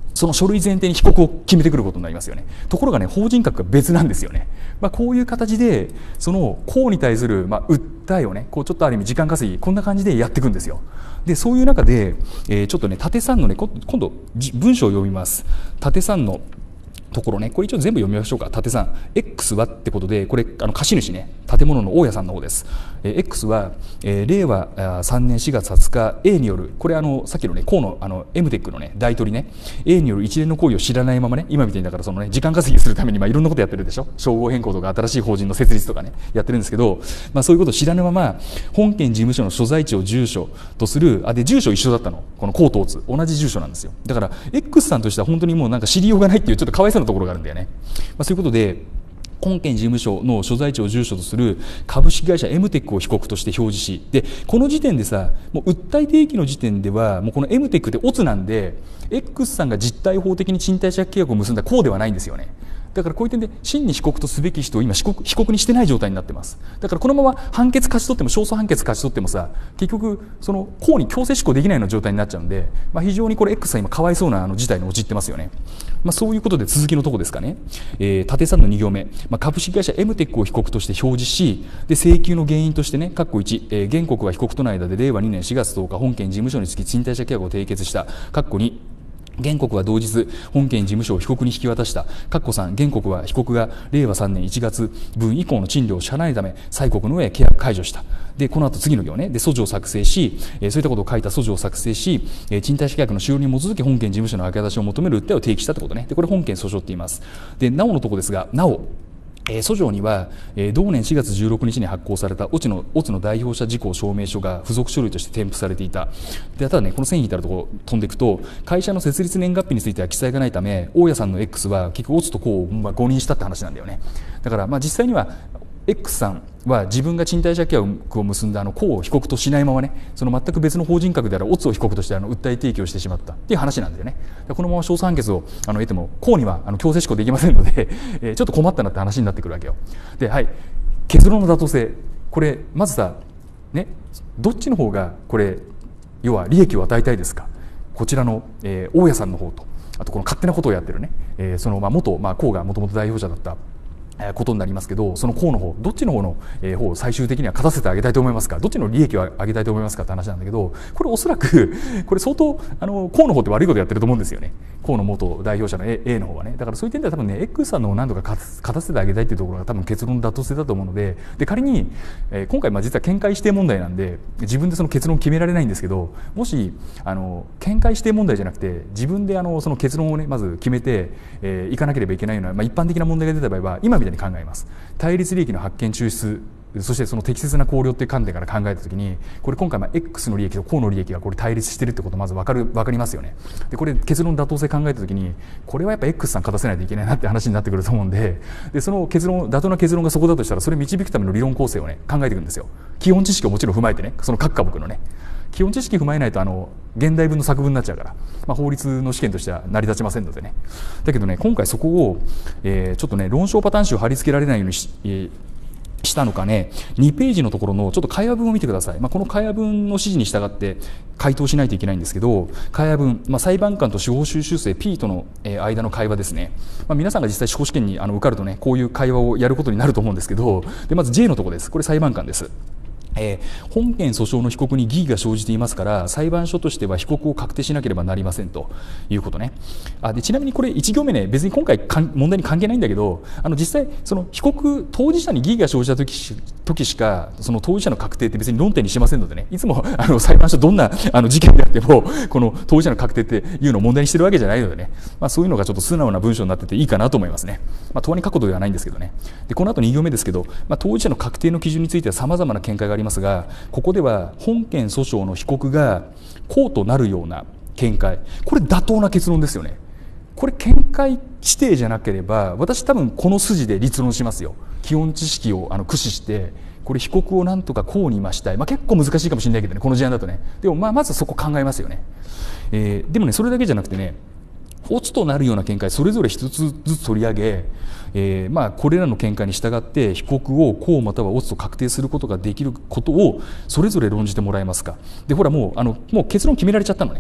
S1: その書類前提に被告を決めてくることになりますよね。ところがね、法人格が別なんですよね。まあ、こういう形でその公に対するまあ訴えをね、こうちょっとある意味時間稼ぎ、こんな感じでやっていくんですよ。でそういう中で、えー、ちょっとね縦さんのね、今度文章を読みます。縦さんのところね、これ一応全部読みましょうか。縦さん X はってことで、これあの貸主ね、建物の大家さんの方です。えー、X は、えー、令和さんねんしがつはつか A による、これあのさっきのね河野あの エムテック のね大取りね A による一連の行為を知らないままね、今みたいにだからそのね時間稼ぎするためにまあいろんなことやってるでしょ。称号変更とか新しい法人の設立とかねやってるんですけど、まあそういうことを知らぬまま本件事務所の所在地を住所とする、あで住所一緒だったの、この江東津同じ住所なんですよ。だから X さんとしては本当にもうなんか知りようがないっていうちょっとかわいそうなところがあるんだよね。まあ、そういうことで本件事務所の所在地を住所とする株式会社 エムテック を被告として表示し、でこの時点でさ、もう訴え提起の時点ではもうこの エムテック ってオツなんで X さんが実態法的に賃貸借契約を結んだこうではないんですよね。だからこういう点で真に被告とすべき人を今被告、被告にしてない状態になってます。だからこのまま判決勝ち取っても勝訴判決勝ち取ってもさ、結局その公に強制執行できないような状態になっちゃうんで、まあ、非常にこれ X さん今かわいそうなあの事態に陥ってますよね。まあ、そういうことで続きのとこですかね。えー、縦さんのに行目、まあ、株式会社 エムテック を被告として表示し、で請求の原因としてね、括弧いち、えー、原告は被告との間で令和にねんしがつとおか本件事務所につき賃貸借契約を締結した、括弧に原告は同日本件事務所を被告に引き渡した。括弧さん、原告は被告が令和さんねんいちがつ分以降の賃料を支払わないため催告の上契約解除した。でこの後次の行ねで訴状を作成し、えー、そういったことを書いた訴状を作成し、えー、賃貸借約の終了に基づき本件事務所の明け渡しを求める訴えを提起したってことね。でこれ本件訴訟って言います。でなおのとこですが、なおえー、訴状には、えー、同年しがつじゅうろくにちに発行されたオツの、オツの代表者事項証明書が付属書類として添付されていた。でただね、この線引いてあるところ飛んでいくと、会社の設立年月日については記載がないため、大家さんの X は結局オツとこう、まあ、誤認したって話なんだよね。だから、まあ、実際にはX さんは自分が賃貸借契約を結んだあの公を被告としないままね、その全く別の法人格であるオツを被告としてあの訴え提起をしてしまったっていう話なんだよね。このまま勝訴判決をあの得ても公にはあの強制執行できませんので、えー、ちょっと困ったなって話になってくるわけよ。で、はい、結論の妥当性、これまずさね、どっちの方がこれ要は利益を与えたいですか。こちらの、えー、大家さんの方と、あとこの勝手なことをやってるね、えー、そのまあ元まあ公がもともと代表者だったことになりますけど、その公の方、どっちの方の方を最終的には勝たせてあげたいと思いますか、どっちの利益を上げたいと思いますかって話なんだけど、これおそらくこれ相当あの公の方って悪いことやってると思うんですよね。公の元代表者の A, A の方はね。だからそういう点では多分ね X さんの方を何とか勝たせてあげたいっていうところが多分結論の妥当性だと思うので、で仮に、えー、今回まあ実は見解指定問題なんで自分でその結論を決められないんですけど、もしあの見解指定問題じゃなくて自分であのその結論をねまず決めて、えー、いかなければいけないような、まあ、一般的な問題が出た場合は今みたいに考えます。対立利益の発見抽出、そしてその適切な考慮っていう観点から考えたときに、これ今回まあ X の利益と公の利益がこれ対立してるってことまず分かる分かりますよね。でこれ結論妥当性考えたときに、これはやっぱ X さん勝たせないといけないなって話になってくると思うんで、でその結論妥当な結論がそこだとしたら、それを導くための理論構成をね考えていくんですよ。基本知識をもちろん踏まえてね、その各科目のね基本知識踏まえないとあの現代文の作文になっちゃうから、まあ、法律の試験としては成り立ちませんのでね。だけどね今回そこを、えー、ちょっとね論証パターン集を貼り付けられないようにし、えーしたのかね、にページのところのちょっと会話文を見てください。まあ、この会話文の指示に従って回答しないといけないんですけど、会話文、まあ、裁判官と司法修習生 P との間の会話ですね。まあ、皆さんが実際司法試験にあの受かるとねこういう会話をやることになると思うんですけど、でまず J のところです。これ裁判官です。えー、本件訴訟の被告に疑義が生じていますから裁判所としては被告を確定しなければなりませんということね。あでちなみにこれいち行目ね、別に今回かん問題に関係ないんだけど、あの実際その被告当事者に疑義が生じた時し時しかその当事者の確定って別に論点にしませんのでね、いつもあの裁判所どんなあの事件であってもこの当事者の確定っていうのを問題にしてるわけじゃないのでね、まあ、そういうのがちょっと素直な文章になってていいかなと思いますね。まあ、問わに書くことではないんですけどね。でこの後に行目ですけど、まあ、当事者の確定の基準についてはさまざまな見解がありますが、ここでは本件訴訟の被告が公となるような見解、これ妥当な結論ですよね。これ見解指定じゃなければ私多分この筋で立論しますよ。基本知識をあの駆使してこれ被告をなんとか公に増したい、まあ、結構難しいかもしれないけどねこの事案だとね。でもまあまずそこ考えますよね。えー、でもねそれだけじゃなくてね、オツとなるような見解それぞれ一つずつ取り上げ、えー、まあこれらの見解に従って被告を公またはオツと確定することができることをそれぞれ論じてもらえますか。でほらもうあのもう結論決められちゃったのね。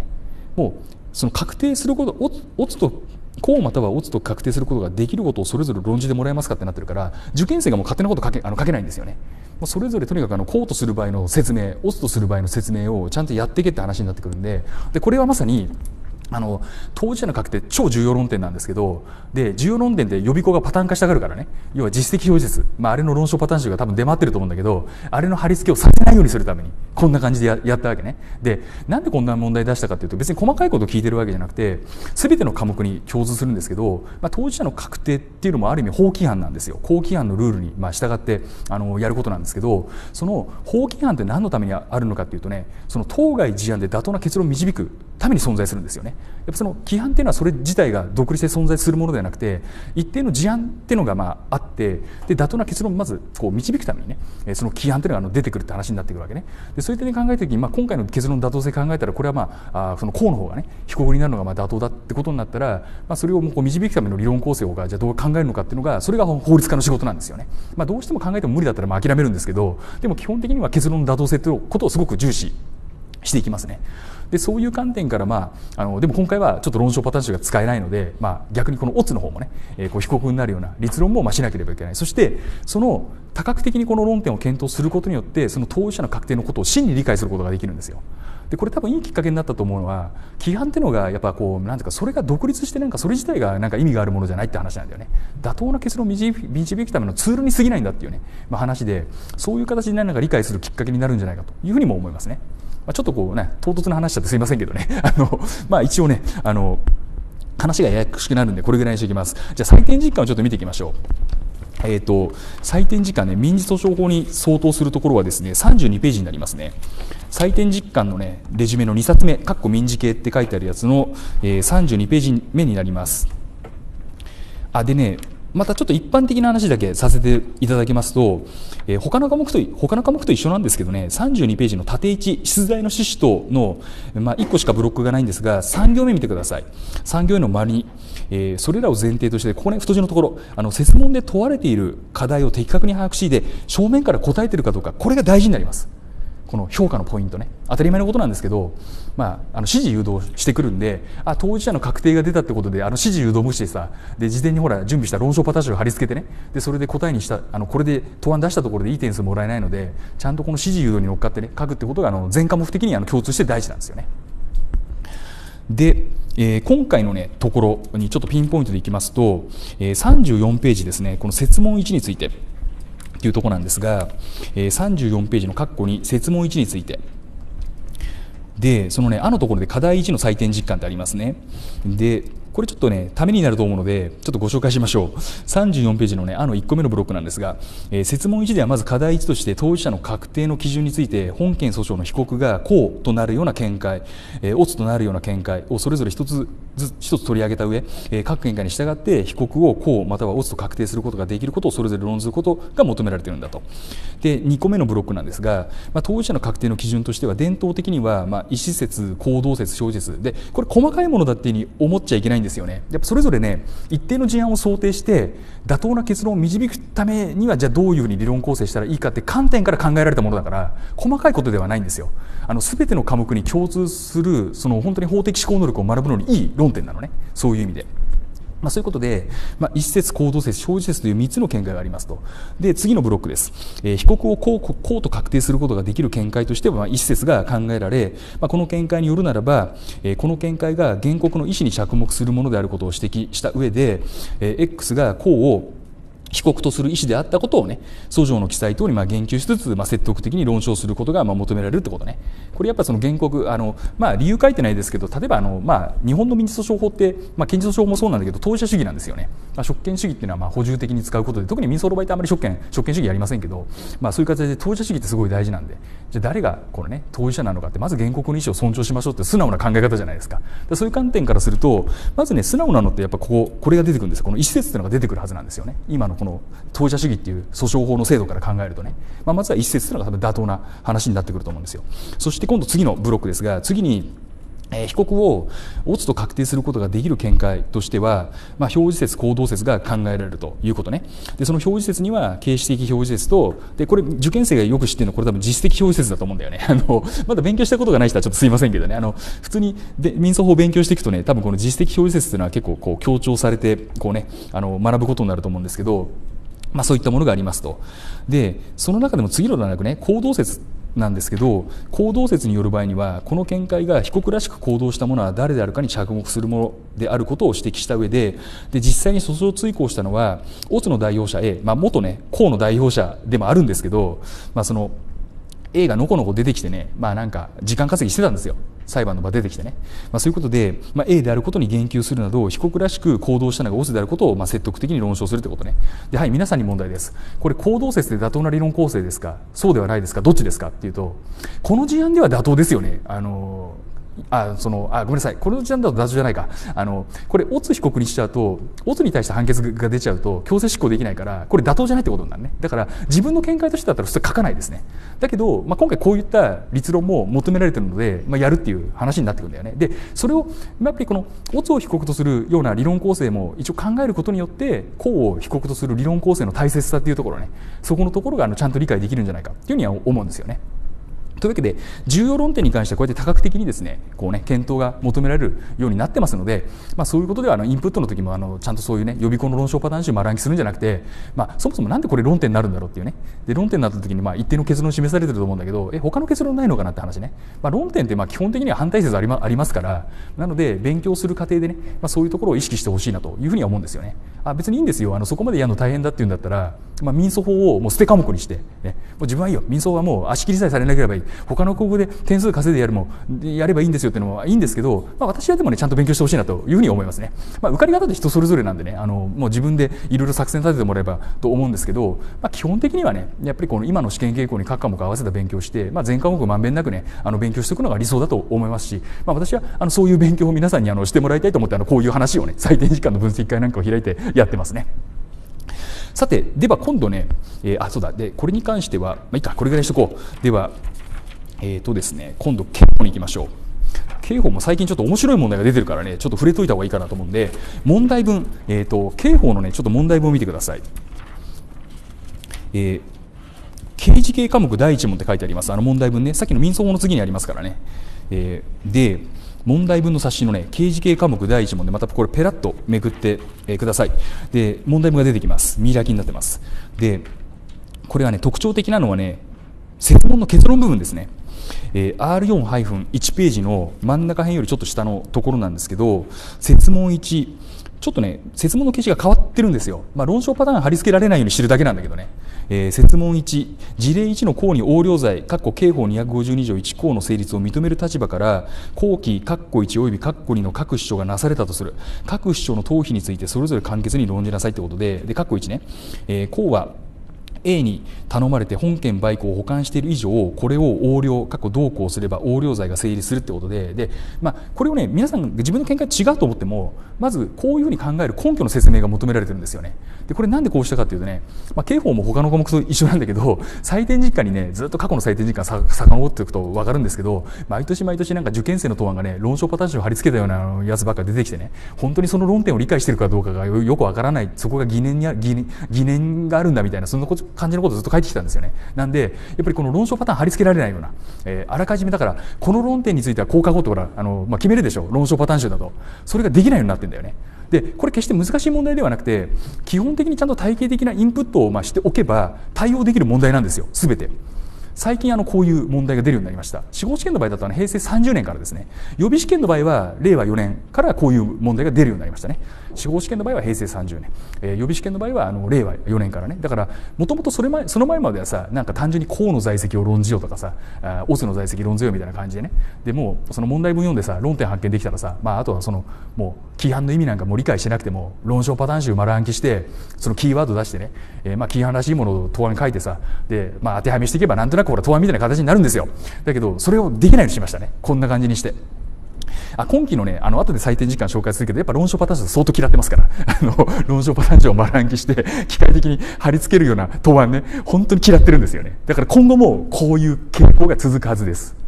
S1: もうその確定すること、オツとこうまたはオツと確定することができることをそれぞれ論じてもらえますかってなってるから、受験生がもう勝手なこと書け、あの書けないんですよね。それぞれとにかくあのこうとする場合の説明、オツとする場合の説明をちゃんとやっていけって話になってくるんで、でこれはまさにあの当事者の確定超重要論点なんですけど、で重要論点って予備校がパターン化したがるからね、要は実績表示、まあ、あれの論証パターン集が多分出回ってると思うんだけど、あれの貼り付けをさせないようにするためにこんな感じで や, やったわけね。でなんでこんな問題出したかっていうと、別に細かいことを聞いてるわけじゃなくて全ての科目に共通するんですけど、まあ、当事者の確定っていうのもある意味法規範なんですよ。法規範のルールにまあ従ってあのやることなんですけど、その法規範って何のためにあるのかっていうとね、その当該事案で妥当な結論を導くために存在するんですよね。やっぱその規範っていうのはそれ自体が独立して存在するものではなくて、一定の事案っていうのがまああって、で妥当な結論をまずこう導くためにね、その規範っていうのがあの出てくるって話になってくるわけね。でそういった点で考えた時に、まあ、今回の結論の妥当性考えたら、これはまああその項の方がね被告になるのがまあ妥当だってことになったら、まあ、それをもうこう導くための理論構成をじゃあどう考えるのかっていうのが、それが法律家の仕事なんですよね。まあ、どうしても考えても無理だったらまあ諦めるんですけど、でも基本的には結論の妥当性ということをすごく重視していきますね。でそういう観点から、まあ、あのでも今回はちょっと論証パターン集が使えないので、まあ、逆にこのオツの方もね、えー、こう被告になるような立論もまあしなければいけない。そしてその多角的にこの論点を検討することによって、その当事者の確定のことを真に理解することができるんですよ。でこれ多分いいきっかけになったと思うのは、規範っていうのがやっぱこうなんていうか、それが独立してなんかそれ自体がなんか意味があるものじゃないって話なんだよね。妥当な結論を導くためのツールに過ぎないんだっていうね、まあ、話で、そういう形で何か理解するきっかけになるんじゃないかというふうにも思いますね。まあ、ちょっとこうね唐突な話しちゃってすいませんけどね、あのまあ一応ねあの話がややこしくなるんでこれぐらいにしておきます。じゃあ採点実感をちょっと見ていきましょう。えー、と採点時間ね、民事訴訟法に相当するところはですねさんじゅうにページになりますね。採点実感のねレジュメのにさつめ、かっこ民事系って書いてあるやつの、えー、さんじゅうにページ目になります。あでねまたちょっと一般的な話だけさせていただきますと、えー、他の科目と他の科目と一緒なんですけどね、さんじゅうにページの縦いち出題の趣旨との、まあ、いっこしかブロックがないんですが、さん行目見てください。さん行目の丸に、えー、それらを前提として、ここね太字のところ、あの設問で問われている課題を的確に把握し、で正面から答えているかどうか、これが大事になります。この評価のポイントね、当たり前のことなんですけど、まあ、あの指示誘導してくるんで、あ当事者の確定が出たってことで、あの指示誘導無視してさ、で事前にほら準備した論証パターン集を貼り付けてね、でそれで答えにした、あのこれで答案出したところでいい点数もらえないので、ちゃんとこの指示誘導に乗っかってね書くってことがあの全科目的にあの共通して大事なんですよね。で、えー、今回のねところにちょっとピンポイントでいきますと、えー、さんじゅうよんページですね、この設問いちについてというところなんですが、えー、さんじゅうよんページの括弧に設問いちについてで、そのね、あのところで課題いちの採点実感ってありますね。で、これちょっとね、ためになると思うので、ちょっとご紹介しましょう。さんじゅうよんページのね、あのいっこめのブロックなんですが、えー、設問いちではまず課題いちとして、当事者の確定の基準について、本件訴訟の被告がこうとなるような見解、えー、オツとなるような見解をそれぞれ一つず一つ取り上げた上、えー、各見解に従って、被告をこうまたはオツと確定することができることをそれぞれ論ずることが求められているんだと。で、にこめのブロックなんですが、まあ、当事者の確定の基準としては、伝統的には、まあ、意思説、行動説、小説で、これ細かいものだっていうふうに思っちゃいけないんですよね。やっぱそれぞれね、一定の事案を想定して妥当な結論を導くためには、じゃあどういうふうに理論構成したらいいかって観点から考えられたものだから、細かいことではないんですよ。あの全ての科目に共通するその本当に法的思考能力を学ぶのにいい論点なのね。そういう意味で。まあ、そういうことで、まあ、一説、行動説、小説というみっつの見解がありますと。で、次のブロックです。えー、被告をこう、こうと確定することができる見解としては、まあ、一説が考えられ、まあ、この見解によるならば、えー、この見解が原告の意思に着目するものであることを指摘した上で、えー、X がこうを被告とする意思であったことをね、訴状の記載等にまあ言及しつつ、まあ、説得的に論証することがまあ求められるってことね。これやっぱその原告、あの、まあ、理由書いてないですけど、例えばあの、まあ、日本の民事訴訟法って、まあ、検事訴訟法もそうなんだけど、当事者主義なんですよね。まあ、職権主義っていうのはまあ補充的に使うことで、特に民訴の場合ってあまり職権、職権主義やりませんけど、まあ、そういう形で当事者主義ってすごい大事なんで、じゃあ誰がこのね、当事者なのかって、まず原告の意思を尊重しましょうって素直な考え方じゃないですか。でそういう観点からすると、まずね、素直なのってやっぱここ、これが出てくるんですよ。この意思説っていうのが出てくるはずなんですよね。今のこの当事者主義っていう訴訟法の制度から考えるとね、まあ、まずは一説というのが多分妥当な話になってくると思うんですよ。そして今度次のブロックですが、次にえー、被告をオツと確定することができる見解としては、まあ、表示説行動説が考えられるということね。でその表示説には形式的表示説と、でこれ受験生がよく知ってるのはこれ多分実質的表示説だと思うんだよね。あのまだ勉強したことがない人はちょっとすいませんけどね、あの普通にで民訴法を勉強していくとね、多分この実質的表示説というのは結構こう強調されてこう、ね、あの学ぶことになると思うんですけど、まあ、そういったものがありますと。でその中でも次の段落ね、行動説なんですけど、行動説による場合にはこの見解が被告らしく行動したものは誰であるかに着目するものであることを指摘した上で、で実際に訴訟追行したのはオツの代表者 A、まあ、元ね公の代表者でもあるんですけど、まあ、その A がのこのこ出てきてね、まあなんか時間稼ぎしてたんですよ、裁判の場出てきてね、まあ、そういうことで、まあ、A であることに言及するなど被告らしく行動したのがオツであることをまあ説得的に論証するということね。ではい、皆さんに問題です。これ行動説で妥当な理論構成ですか、そうではないですか、どっちですかっていうと、この事案では妥当ですよね。あのあそのあごめんなさい、この事案だと妥当じゃないか、あのこれオツ被告にしちゃうと、オツに対して判決が出ちゃうと強制執行できないから、これ妥当じゃないってことになるね。だから自分の見解としてだったら普通書かないですね。だけど、まあ、今回こういった立論も求められているので、まあ、やるっていう話になってくるんだよね。でそれをやっぱりこのオツを被告とするような理論構成も一応考えることによって、公を被告とする理論構成の大切さっていうところね、そこのところがあのちゃんと理解できるんじゃないかっていうふうには思うんですよね。というわけで重要論点に関してはこうやって多角的にですね、こうね検討が求められるようになってますので、まあ、そういうことではあのインプットの時もあのちゃんとそういうね予備校の論証パターン集丸暗記するんじゃなくて、まあ、そもそもなんでこれ論点になるんだろうっていうね、で論点になった時にまあ一定の結論示されてると思うんだけど、え他の結論ないのかなって話ね。まあ、論点ってまあ基本的には反対説ありま、ありますから、なので勉強する過程でね、まあ、そういうところを意識してほしいなというふうには思うんですよね。あ別にいいんですよ、あのそこまでやるの大変だっていうんだったら、まあ、民訴法をもう捨て科目にして、ね、もう自分はいいよ、民訴はもう足切りさえされなければいい、他の国語で点数稼いでやるもやればいいんですよっていうのはいいんですけど、まあ、私はでもねちゃんと勉強してほしいなというふうに思いますね。まあ、受かり方って人それぞれなんでね、あのもう自分でいろいろ作戦立ててもらえばと思うんですけど、まあ、基本的にはねやっぱりこの今の試験傾向に各科目合わせた勉強して、まあ、全科目まんべんなくねあの勉強していくのが理想だと思いますし、まあ、私はあのそういう勉強を皆さんにあのしてもらいたいと思って、あのこういう話をね採点時間の分析会なんかを開いてやってますね。さてでは今度ね、えー、あそうだでこれに関してはまあいいか、これぐらいにしとこう。ではえーとですね、今度刑法に行きましょう。刑法も最近ちょっと面白い問題が出てるからね、ちょっと触れといた方がいいかなと思うんで、問題文、えーと刑法のねちょっと問題文を見てください。えー、刑事系科目だいいち問って書いてあります。あの問題文ね、さっきの民訴法の次にありますからね。えー、で問題文の冊子のね刑事系科目だいいち問でまたこれペラッとめくって、えー、ください。で問題文が出てきます。見開きになってます。でこれはね特徴的なのはね設問の結論部分ですね。えー、アールよん いちページの真ん中辺よりちょっと下のところなんですけど、設問いちちょっとね設問の形式が変わってるんですよ。まあ、論証パターン貼り付けられないようにしてるだけなんだけどね、えー、設問いち事例いちの項に横領罪刑法にひゃくごじゅうに条いち項の成立を認める立場から項期いちおよびにの各主張がなされたとする各主張の当否についてそれぞれ簡潔に論じなさいということで、で括弧いちね、えー、項はA に頼まれて本件売買を保管している以上これを横領過去同行すれば横領罪が成立するってことで、で、まあ、これをね皆さんが自分の見解違うと思ってもまずこういうふうに考える根拠の説明が求められてるんですよね。でこれなんでこうしたかというとね、まあ、刑法も他の項目と一緒なんだけど採点実家にねずっと過去の採点実家さ遡っていくと分かるんですけど、毎年毎年なんか受験生の答案がね論証パターン集を貼り付けたようなやつばっか出てきてね、本当にその論点を理解しているかどうかがよく分からない、そこが疑念にあ疑念疑念があるんだみたいなそんな感じのことをずっと書いてきたんですよね。なんでやっぱりこの論証パターン貼り付けられないような、えー、あらかじめだからこの論点についてはこう書こうとかあの、まあ、決めるでしょ論証パターン集だと、それができないようになってんだよね。でこれ決して難しい問題ではなくて基本的にちゃんと体系的なインプットをまあしておけば対応できる問題なんですよ全て。最近あのこういう問題が出るようになりました。司法試験の場合だとあの平成さんじゅうねんからですね、予備試験の場合はれいわよねんからこういう問題が出るようになりましたね。司法試験の場合は平成さんじゅうねん、えー、予備試験の場合はあのれいわよねんからね。だからもともとそれ前その前まではさなんか単純に公の在籍を論じようとかさオスの在籍論じようみたいな感じでね、でもうその問題文読んでさ論点発見できたらさ、まあ、あとはそのもう規範の意味なんかも理解してなくても論証パターン集丸暗記してそのキーワード出してね、えー、まあ規範らしいものを答案に書いてさで、まあ、当てはめしていけばなんとなくほら答案みたいな形になるんですよ。だけどそれをできないようにしましたね、こんな感じにして。あ今期のねあの後で採点時間紹介するけどやっぱ論証パターン相当嫌ってますからあの論証パターンを丸暗記して機械的に貼り付けるような答案ね本当に嫌ってるんですよね。だから今後もこういう傾向が続くはずです。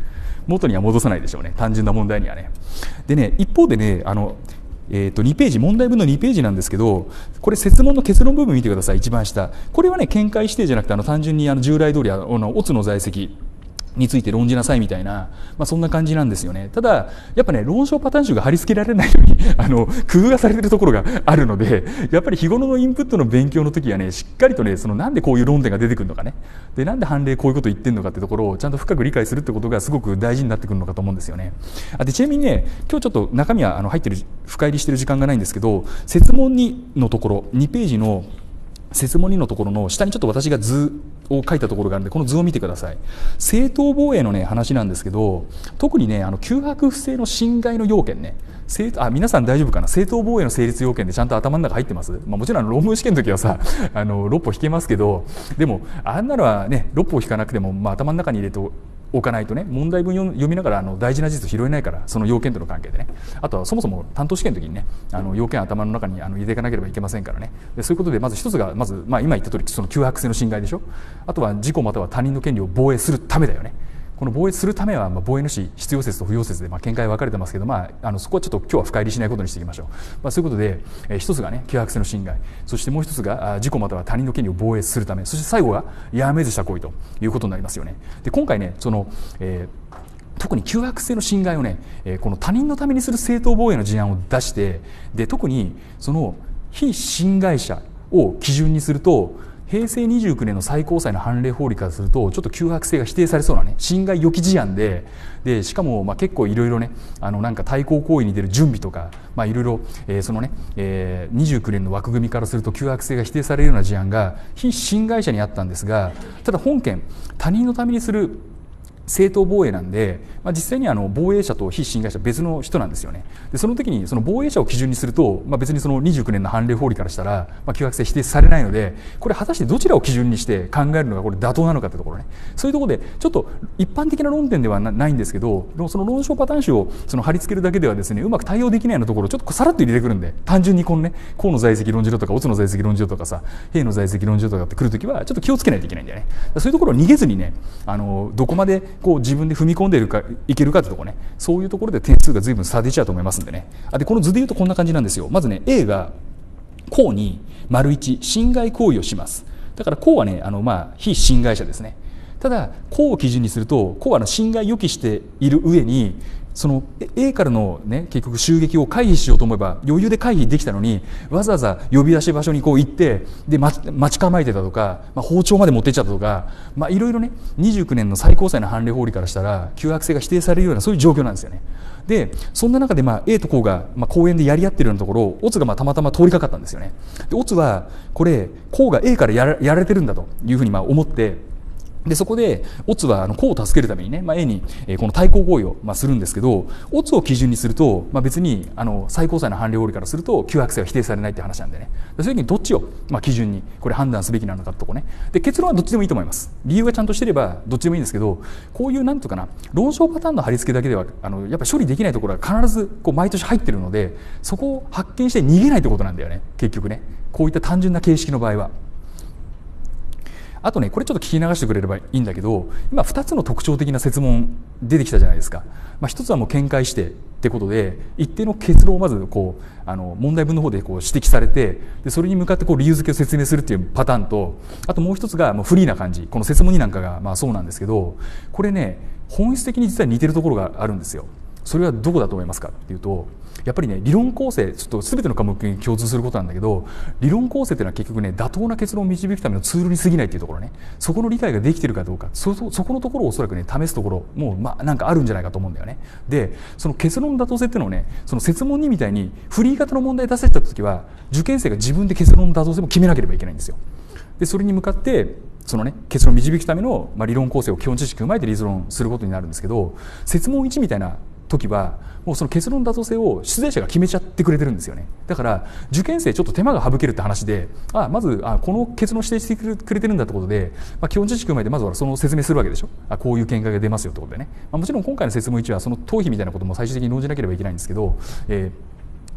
S1: 元には戻さないでしょうね、単純な問題にはね。でね、一方でね、あのえー、とにページ、問題文のにページなんですけど、これ設問の結論部分見てください。一番下、これはね見解否定じゃなくて、あの単純にあの従来通りあのオツの在籍について論じなさいみたいな、まあ、そんな感じなんですよね。ただやっぱね、論証パターン集が貼り付けられないようにあの工夫がされているところがあるので、やっぱり日頃のインプットの勉強の時はね、しっかりとね、そのなんでこういう論点が出てくるのかね、でなんで判例こういうこと言ってるのかってところをちゃんと深く理解するってことがすごく大事になってくるのかと思うんですよね。あでちなみにね、今日ちょっと中身はあの入ってる深入りしてる時間がないんですけど、設問にのところにページの設問にのところの下にちょっと私が図を書いたところがあるので、この図を見てください。正当防衛の、ね、話なんですけど、特にね、あの脅迫不正の侵害の要件ね、あ皆さん大丈夫かな、正当防衛の成立要件でちゃんと頭の中入ってます？まあ、もちろん論文試験の時はさあのろっぽ引けますけど、でもあんなのはね、ろっぽ引かなくても、まあ、頭の中に入れておかないとね、問題文読みながらあの大事な事実を拾えないから、その要件との関係でね。あとはそもそも担当試験の時にね、あの要件を頭の中にあの入れていかなければいけませんからね。でそういうことで、まず一つがまず、まあ、今言った通りその脅迫性の侵害でしょ。あとは自己または他人の権利を防衛するためだよね。この防衛するためは、まあ、防衛のし必要説と不要説で、まあ、見解分かれてますけど、まあ、あのそこはちょっと今日は深入りしないことにしていきましょう。まあ、そういうことで、えー、一つがね、脅迫性の侵害、そしてもう一つが自己または他人の権利を防衛するため、そして最後がやめずした行為ということになりますよね。で今回ね、その、えー特に脅迫性の侵害をね、えー、この他人のためにする正当防衛の事案を出して、で特にその被侵害者を基準にすると、へいせいにじゅうきゅうねんの最高裁の判例法理からするとちょっと脅迫性が否定されそうなね、侵害予期事案で、でしかもまあ結構いろいろね、あのなんか対抗行為に出る準備とか、まあいろいろ、えー、そのね、えー、にじゅうきゅうねんの枠組みからすると脅迫性が否定されるような事案が被侵害者にあったんですが、ただ本件他人のためにする正当防衛なんで、まあ、実際にあの防衛者と被侵害者別の人なんですよね。でその時にその防衛者を基準にすると、まあ、別にそのにじゅうきゅうねんの判例法理からしたら、まあ、脅迫性否定されないので、これ果たしてどちらを基準にして考えるのがこれ妥当なのかというところね、そういうところでちょっと一般的な論点ではないんですけど、その論証パターン集をその貼り付けるだけではですね、うまく対応できないようなところをちょっとさらっと入れてくるんで、単純にこのね、項の在籍論じろとかオツの在籍論じろとかさ、兵の在籍論じろとかってくるときはちょっと気をつけないといけないんだよね。そういうところを逃げずにね、あのどこまでこう自分で踏み込んでいるかいけるかというところね、そういうところで点数が随分差出ちゃうと思いますんでね。あでこの図でいうとこんな感じなんですよ。まずね、 A が項に丸いち侵害行為をします。だから項はね、あのまあ非侵害者ですね。ただ項を基準にすると、項はあの侵害予期している上に、その A からの、ね、結局襲撃を回避しようと思えば余裕で回避できたのに、わざわざ呼び出し場所にこう行ってで 待, 待ち構えてたとか、まあ、包丁まで持ってっちゃったとか、まあ、いろいろね、にじゅうきゅうねんの最高裁の判例法理からしたら脅迫性が否定されるようなそういう状況なんですよね。でそんな中で、まあ、A と項が、まあ、公園でやり合ってるようなところをオツがまあたまたま通りかかったんですよね。でオツはこれ項が A からや ら, やられてるんだというふうにまあ思って、でそこでオツはあの項を助けるためにね、まあ、A に、えー、この対抗行為を、まあ、するんですけど、オツを基準にすると、まあ、別にあの最高裁の判例法理からすると脅迫性は否定されないって話なんでね、そういう時にどっちを、まあ、基準にこれ判断すべきなのかってとこね。で結論はどっちでもいいと思います。理由がちゃんとしてればどっちでもいいんですけど、こういうなんとかな論証パターンの貼り付けだけではあのやっぱり処理できないところが必ずこう毎年入ってるので、そこを発見して逃げないってことなんだよね、結局ね、こういった単純な形式の場合は。あとね、これちょっと聞き流してくれればいいんだけど、今ふたつの特徴的な設問出てきたじゃないですか。まあ、ひとつはもう見解してってことで、一定の結論をまずこうあの問題文の方でこう指摘されて、でそれに向かってこう理由付けを説明するっていうパターンと、あともう一つがもうフリーな感じ、この設問になんかがまあそうなんですけど、これね、本質的に実は似てるところがあるんですよ。それはどこだと思いますかっていうと、やっぱりね、理論構成、ちょっと全ての科目に共通することなんだけど、理論構成っていうのは結局ね、妥当な結論を導くためのツールに過ぎないっていうところね、そこの理解ができてるかどうか、そ, そ, そこのところをおそらくね、試すところもうまあなんかあるんじゃないかと思うんだよね。でその結論の妥当性っていうのをね、その設問にみたいにフリー型の問題出された時は受験生が自分で結論の妥当性も決めなければいけないんですよ。でそれに向かってそのね、結論を導くための、まあ、理論構成を基本知識を踏まえて立論することになるんですけど、設問いちみたいな時はもうその結論妥当性を出題者が決めちゃってくれてるんですよね。だから受験生ちょっと手間が省けるって話で、あまずあこの結論指定してくれてるんだってことで、まあ、基本知識を踏まえてまずはその説明するわけでしょ。あこういう見解が出ますよってことでね、まあ、もちろん今回の設問いちはその逃避みたいなことも最終的に論じなければいけないんですけど、えー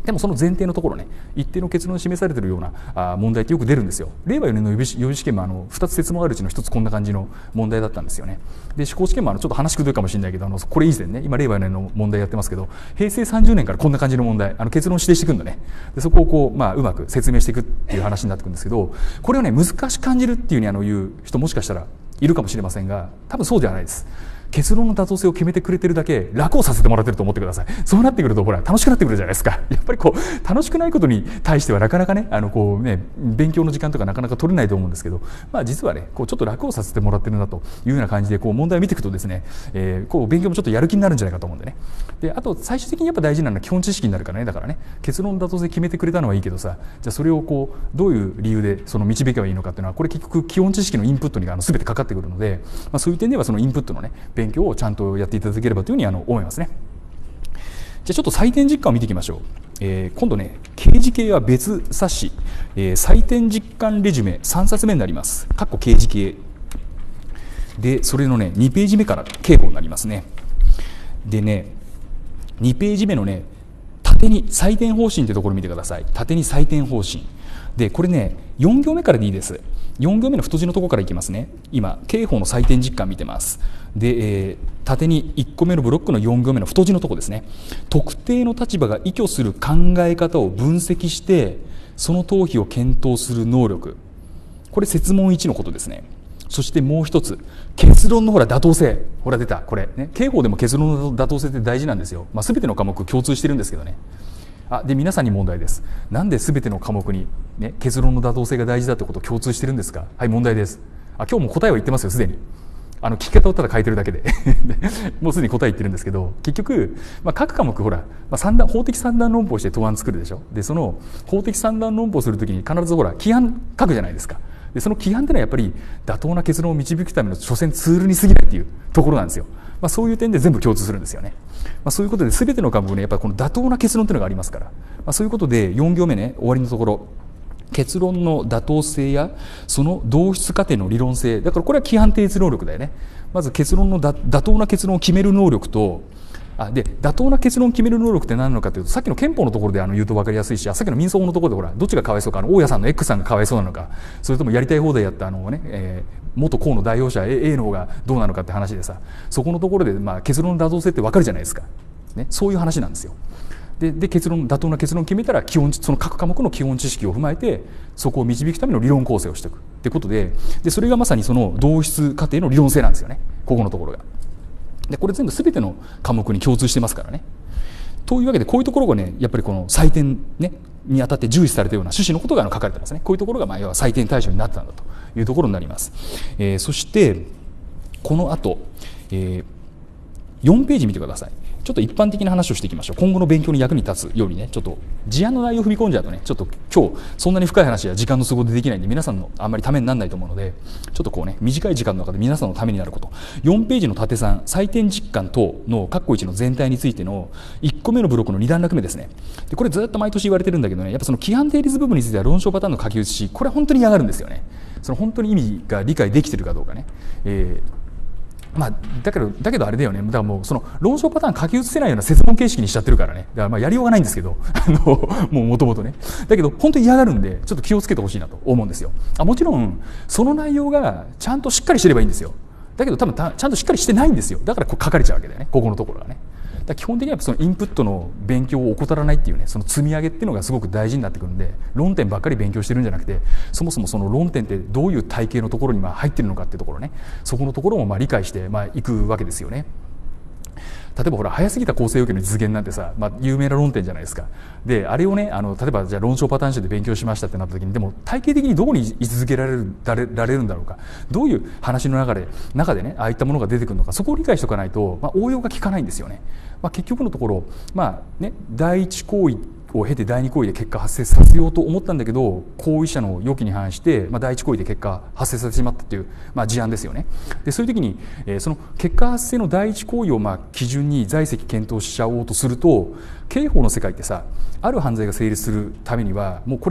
S1: でもその前提のところね、一定の結論が示されているようなあ問題ってよく出るんですよ。れいわよねんの予備予備試験もあのふたつ設問あるうちのひとつこんな感じの問題だったんですよね。で、司法試験もあのちょっと話くどいかもしれないけど、あのこれ以前ね、今れいわよねんの問題やってますけど、へいせいさんじゅうねんからこんな感じの問題、あの結論を指定していくんだね。でそこをこう、まあ、うまく説明していくっていう話になってくるんですけど、これをね難しく感じるっていうふうにあの言う人もしかしたらいるかもしれませんが、多分そうではないです。結論の妥当性を決めてくれてるだけ楽をさせてもらってると思ってください。そうなってくるとほら楽しくなってくるじゃないですか。やっぱりこう楽しくないことに対してはなかなかね、あのこうね勉強の時間とかなかなか取れないと思うんですけど、まあ実はねこうちょっと楽をさせてもらってるなというような感じでこう問題を見ていくとですね、えー、こう勉強もちょっとやる気になるんじゃないかと思うんでね。であと最終的にやっぱ大事なのは基本知識になるからね。だからね結論の妥当性決めてくれたのはいいけどさ、じゃあそれをこうどういう理由でその導けばいいのかっていうのはこれ結局基本知識のインプットにあの全てかかってくるので、まあ、そういう点ではそのインプットのね勉強をちゃんとやっていただければというふうにあの思いますね。じゃあちょっと採点実感を見ていきましょう。えー、今度ね刑事系は別冊子、えー、採点実感レジュメさんさつめになります。かっこ刑事系で、それのねにページ目から刑法になりますね。でねにページ目のね縦に採点方針ってところを見てください。縦に採点方針で、これねよん行目からでいいです。よん行目の太字のところからいきますね。今刑法の採点実感見てます。で、えー、縦にいっこめのブロックのよん行目の太字のところですね。特定の立場が依拠する考え方を分析してその逃避を検討する能力、これ設問いちのことですね。そしてもう一つ、結論のほら妥当性、ほら出たこれね、刑法でも結論の妥当性って大事なんですよ。まあ、全ての科目共通してるんですけどね。あで皆さんに問題です。なんで全ての科目に、ね、結論の妥当性が大事だってことを共通してるんですか。はい、問題です。あ今日も答えを言ってますよ、すでに。あの聞き方をただ変えてるだけでもうすでに答え言ってるんですけど、結局、まあ、各科目ほら、まあ、三段法的三段論法して答案作るでしょ。でその法的三段論法するときに必ずほら規範書くじゃないですか。でその規範っていうのはやっぱり妥当な結論を導くための所詮ツールに過ぎないっていうところなんですよ。まあ、そういう点で全部共通するんですよね。まあ、そういうことで全ての科目ねやっぱりこの妥当な結論っていうのがありますから、まあ、そういうことでよん行目ね終わりのところ、結論の妥当性やその導出過程の理論性、だからこれは規範提出能力だよね。まず結論の妥当な結論を決める能力と、あで妥当な結論を決める能力って何なのかというと、さっきの憲法のところであの言うと分かりやすいし、あさっきの民訴法のところでほらどっちがかわいそうか、あの大家さんの X さんがかわいそうなのか、それともやりたい放題やったあのね、えー、元公の代表者 A の方がどうなのかって話でさ、そこのところでまあ結論の妥当性って分かるじゃないですか、ね、そういう話なんですよ。で, で結論妥当な結論を決めたら基本その各科目の基本知識を踏まえてそこを導くための理論構成をしていくってことで、でそれがまさにその導出過程の理論性なんですよね、ここのところが。でこれ全部全ての科目に共通してますからね。というわけでこういうところがねやっぱりこの採点、ね、にあたって重視されたような趣旨のことが書かれてますね。こういうところがまあ要は採点対象になったんだというところになります。えー、そしてこの後、えー、よんページ見てください。ちょっと一般的な話をしていきましょう。今後の勉強に役に立つようにね、ちょっと事案の内容を踏み込んじゃうとね、ちょっと今日そんなに深い話は時間の都合でできないんで、皆さんのあんまりためにならないと思うので、ちょっとこうね短い時間の中で皆さんのためになること、よんページの縦さん採点実感等の括弧いちの全体についてのいっこめのブロックのに段落目ですね。でこれずっと毎年言われてるんだけどね、やっぱその規範定律部分については論証パターンの書き写し、これは本当に嫌がるんですよね。その本当に意味が理解できてるかどうかね。えーまあ、だけどだけどあれだよね、だからもうその論証パターン書き写せないような設問形式にしちゃってるからね、だからまあやりようがないんですけどあのもう元々ね、だけど本当に嫌がるんでちょっと気をつけてほしいなと思うんですよ。あもちろんその内容がちゃんとしっかりしてればいいんですよ。だけど多分たちゃんとしっかりしてないんですよ。だからこう書かれちゃうわけだよね、ここのところがね。だ基本的にはそのインプットの勉強を怠らないっていうね、その積み上げっていうのがすごく大事になってくるんで、論点ばっかり勉強してるんじゃなくて、そもそもその論点ってどういう体系のところにまあ入ってるのかっていうところね、そこのところもまあ理解してまあいくわけですよね。例えばほら早すぎた構成要件の実現なんてさ、まあ、有名な論点じゃないですか。であれをねあの例えばじゃあ論証パターン集で勉強しましたってなった時に、でも体系的にどこに位置づけられるられられるんだろうか、どういう話の中で中でねああいったものが出てくるのか、そこを理解しておかないと、まあ、応用が効かないんですよね。まあ、結局のところ、まあね、第一行為を経て第二行為で結果発生させようと思ったんだけど、行為者の要求に反して、まあ、第一行為で結果発生させてしまったという、まあ、事案ですよね。でそういう時に、えー、その結果発生の第一行為をまあ基準に在籍検討しちゃおうとすると、刑法の世界ってさ、ある犯罪が成立するためにはもうこれ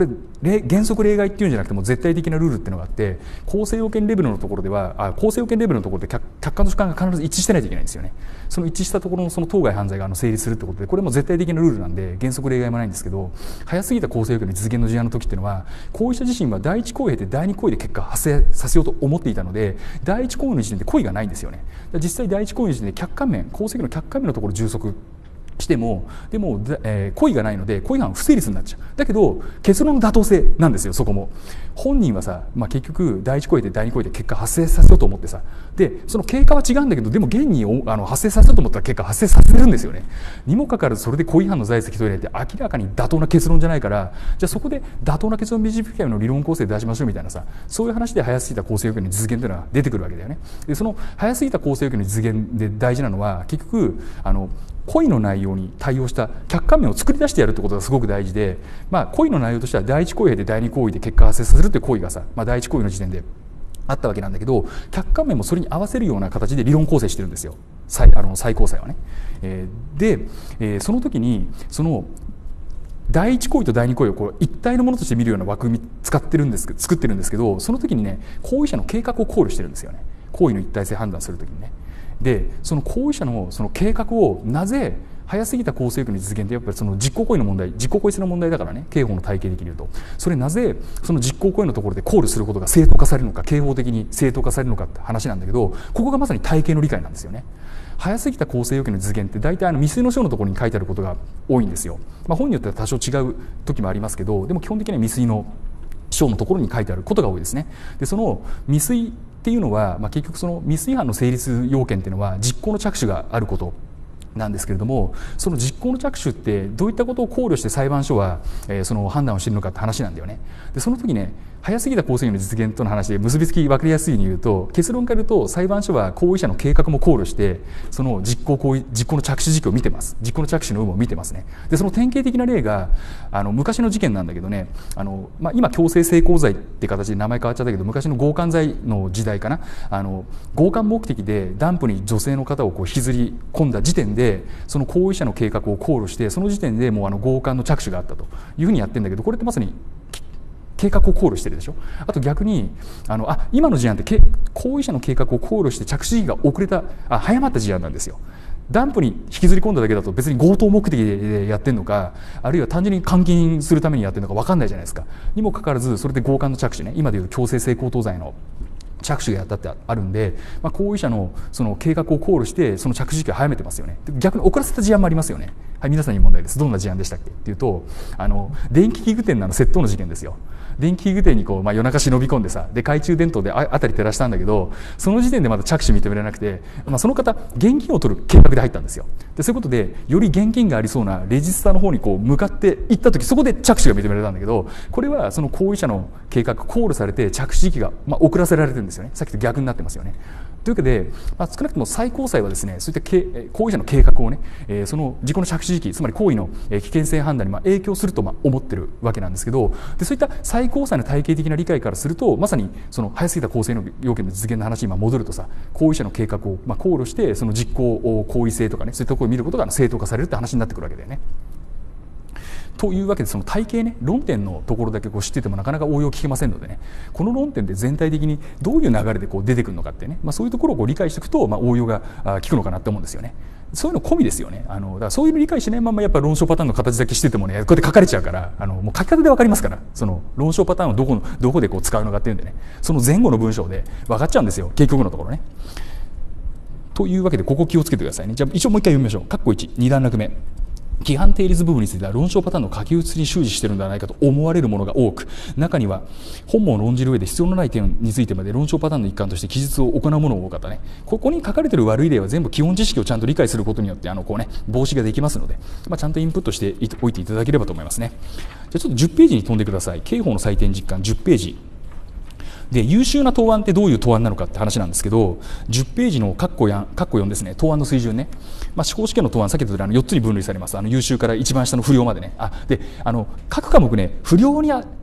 S1: 原則例外っていうんじゃなくても絶対的なルールっていうのがあって、構成要件レベルのところではあ構成要件レベルのところで 客, 客観と主観が必ず一致してないといけないんですよね。その一致したところのその当該犯罪があの成立するってことで、これも絶対的なルールなんで原則例外もないんですけど、早すぎた構成要件の実現の事案の時っていうのは、行為者自身は第一行為を経て第二行為で結果発生させようと思っていたので、第一行為の時点で故意がないんですよね。実際第一行為の時点で客観面、構成要件の客観面のところ充足してもでも、えー、故意がないので故意犯不成立になっちゃう。だけど結論の妥当性なんですよ。そこも本人はさ、まあ、結局第一行為で第二行為で結果発生させようと思ってさ、でその経過は違うんだけど、でも現にあの発生させようと思ったら結果発生させるんですよね。にもかかわらずそれで故意犯の罪責問えないって明らかに妥当な結論じゃないから、じゃあそこで妥当な結論導きの理論構成で出しましょうみたいなさ、そういう話で早すぎた構成要件の実現というのが出てくるわけだよね。でその早すぎた構成要件の実現で大事なのは、結局あの故意の内容に対応した客観面を作り出してやるってことがすごく大事で、まあ、故意の内容としては第一行為で第二行為で結果発生させるって行為がさ、まあ、第一行為の時点であったわけなんだけど、客観面もそれに合わせるような形で理論構成してるんですよ、最あの最高裁はね。えー、で、えー、その時にその第一行為と第二行為をこう一体のものとして見るような枠組み使ってるんです作ってるんですけど、その時にね行為者の計画を考慮してるんですよね。行為の一体性判断する時にね。でその行為者のその計画をなぜ早すぎた構成要件の実現ってやっぱりその実行行為の問題、実行行為性の問題だからね、刑法の体系的に言うと、それなぜその実行行為のところで考慮することが正当化されるのか、刑法的に正当化されるのかって話なんだけど、ここがまさに体系の理解なんですよね。早すぎた構成要件の実現って大体あの未遂の章のところに書いてあることが多いんですよ。まあ、本によっては多少違う時もありますけど、でも基本的には未遂の章のところに書いてあることが多いですね。でその未遂っていうのは、まあ、結局その未遂犯の成立要件っていうのは実行の着手があることなんですけれども、その実行の着手ってどういったことを考慮して裁判所は、えー、その判断をしているのかって話なんだよね。でその時ね、早すぎた構成の実現との話で結びつき分かりやすいように言うと、結論から言うと裁判所は行為者の計画も考慮してその実行行為実行の着手時期を見てます。実行の着手の有無を見てますね。でその典型的な例があの昔の事件なんだけどね、あの、まあ、今強制性交罪って形で名前変わっちゃったけど、昔の強姦罪の時代かな、あの強姦目的でダンプに女性の方をこう引きずり込んだ時点でその行為者の計画を考慮して、その時点でもうあの強姦の着手があったというふうにやってるんだけど、これってまさに計画を考慮してるでしょ。あと逆にあのあ今の事案って行為者の計画を考慮して着手時期が遅れたあ早まった事案なんですよ。ダンプに引きずり込んだだけだと別に強盗目的でやってるのか、あるいは単純に監禁するためにやってるのか分かんないじゃないですか。にもかかわらずそれで強姦の着手ね、今でいう強制性交等罪の着手がやったってあるんで、まあ、行為者のその計画を考慮してその着手時期を早めてますよね。逆に遅らせた事案もありますよね。はい、皆さんに問題です。どんな事案でしたっけっていうと、あの電気器具店の窃盗の事件ですよ。電気器具店にこう、まあ、夜中忍び込んでさ、で懐中電灯であたり照らしたんだけど、その時点でまだ着手認められなくて、まあ、その方現金を取る計画で入ったんですよ。でそういうことでより現金がありそうなレジスタの方にこう向かっていった時、そこで着手が認められたんだけど、これはその行為者の計画考慮されて着手時期が、まあ、遅らせられてるんですよね。さっきと逆になってますよね。というわけで、まあ、少なくとも最高裁はですね、そういった行為者の計画をね、えー、その事故の着手時期、つまり行為の危険性判断にまあ影響するとまあ思ってるわけなんですけど、でそういった最高裁の体系的な理解からすると、まさにその早すぎた構成の要件の実現の話に今戻るとさ、行為者の計画をまあ考慮してその実行行為性とかね、そういったところを見ることが正当化されるって話になってくるわけだよね。というわけで、その体系ね、論点のところだけこう知っててもなかなか応用聞けませんのでね、この論点で全体的にどういう流れでこう出てくるのかってね、まあ、そういうところをこう理解していくと、まあ、応用が効くのかなと思うんですよね。そういうの込みですよね。あのだからそういうの理解しないままやっぱ論証パターンの形だけしててもね、こうやって書かれちゃうから、あのもう書き方で分かりますから、その論証パターンをどこのどこでこう使うのかっていうんでね、その前後の文章で分かっちゃうんですよ、結局のところね。というわけでここ気をつけてくださいね。じゃあ一応もう一回読みましょう。括弧いち、に段落目。規範定律部分については論証パターンの書き写りに終始しているのではないかと思われるものが多く、中には本文を論じる上で必要のない点についてまで論証パターンの一環として記述を行うものが多かったね。ここに書かれている悪い例は全部基本知識をちゃんと理解することによってあのこう、ね、防止ができますので、まあ、ちゃんとインプットしておいていただければと思いますね。じゃあちょっとじゅっページに飛んでください。刑法の採点実感じゅっページで、優秀な答案ってどういう答案なのかって話なんですけど、じゅっページの括弧よんですね、答案の水準ね、まあ、司法試験の答案、さっき言ったあのよっつに分類されます。あの優秀から一番下の不良までね。あであの各科目ね、不良にあ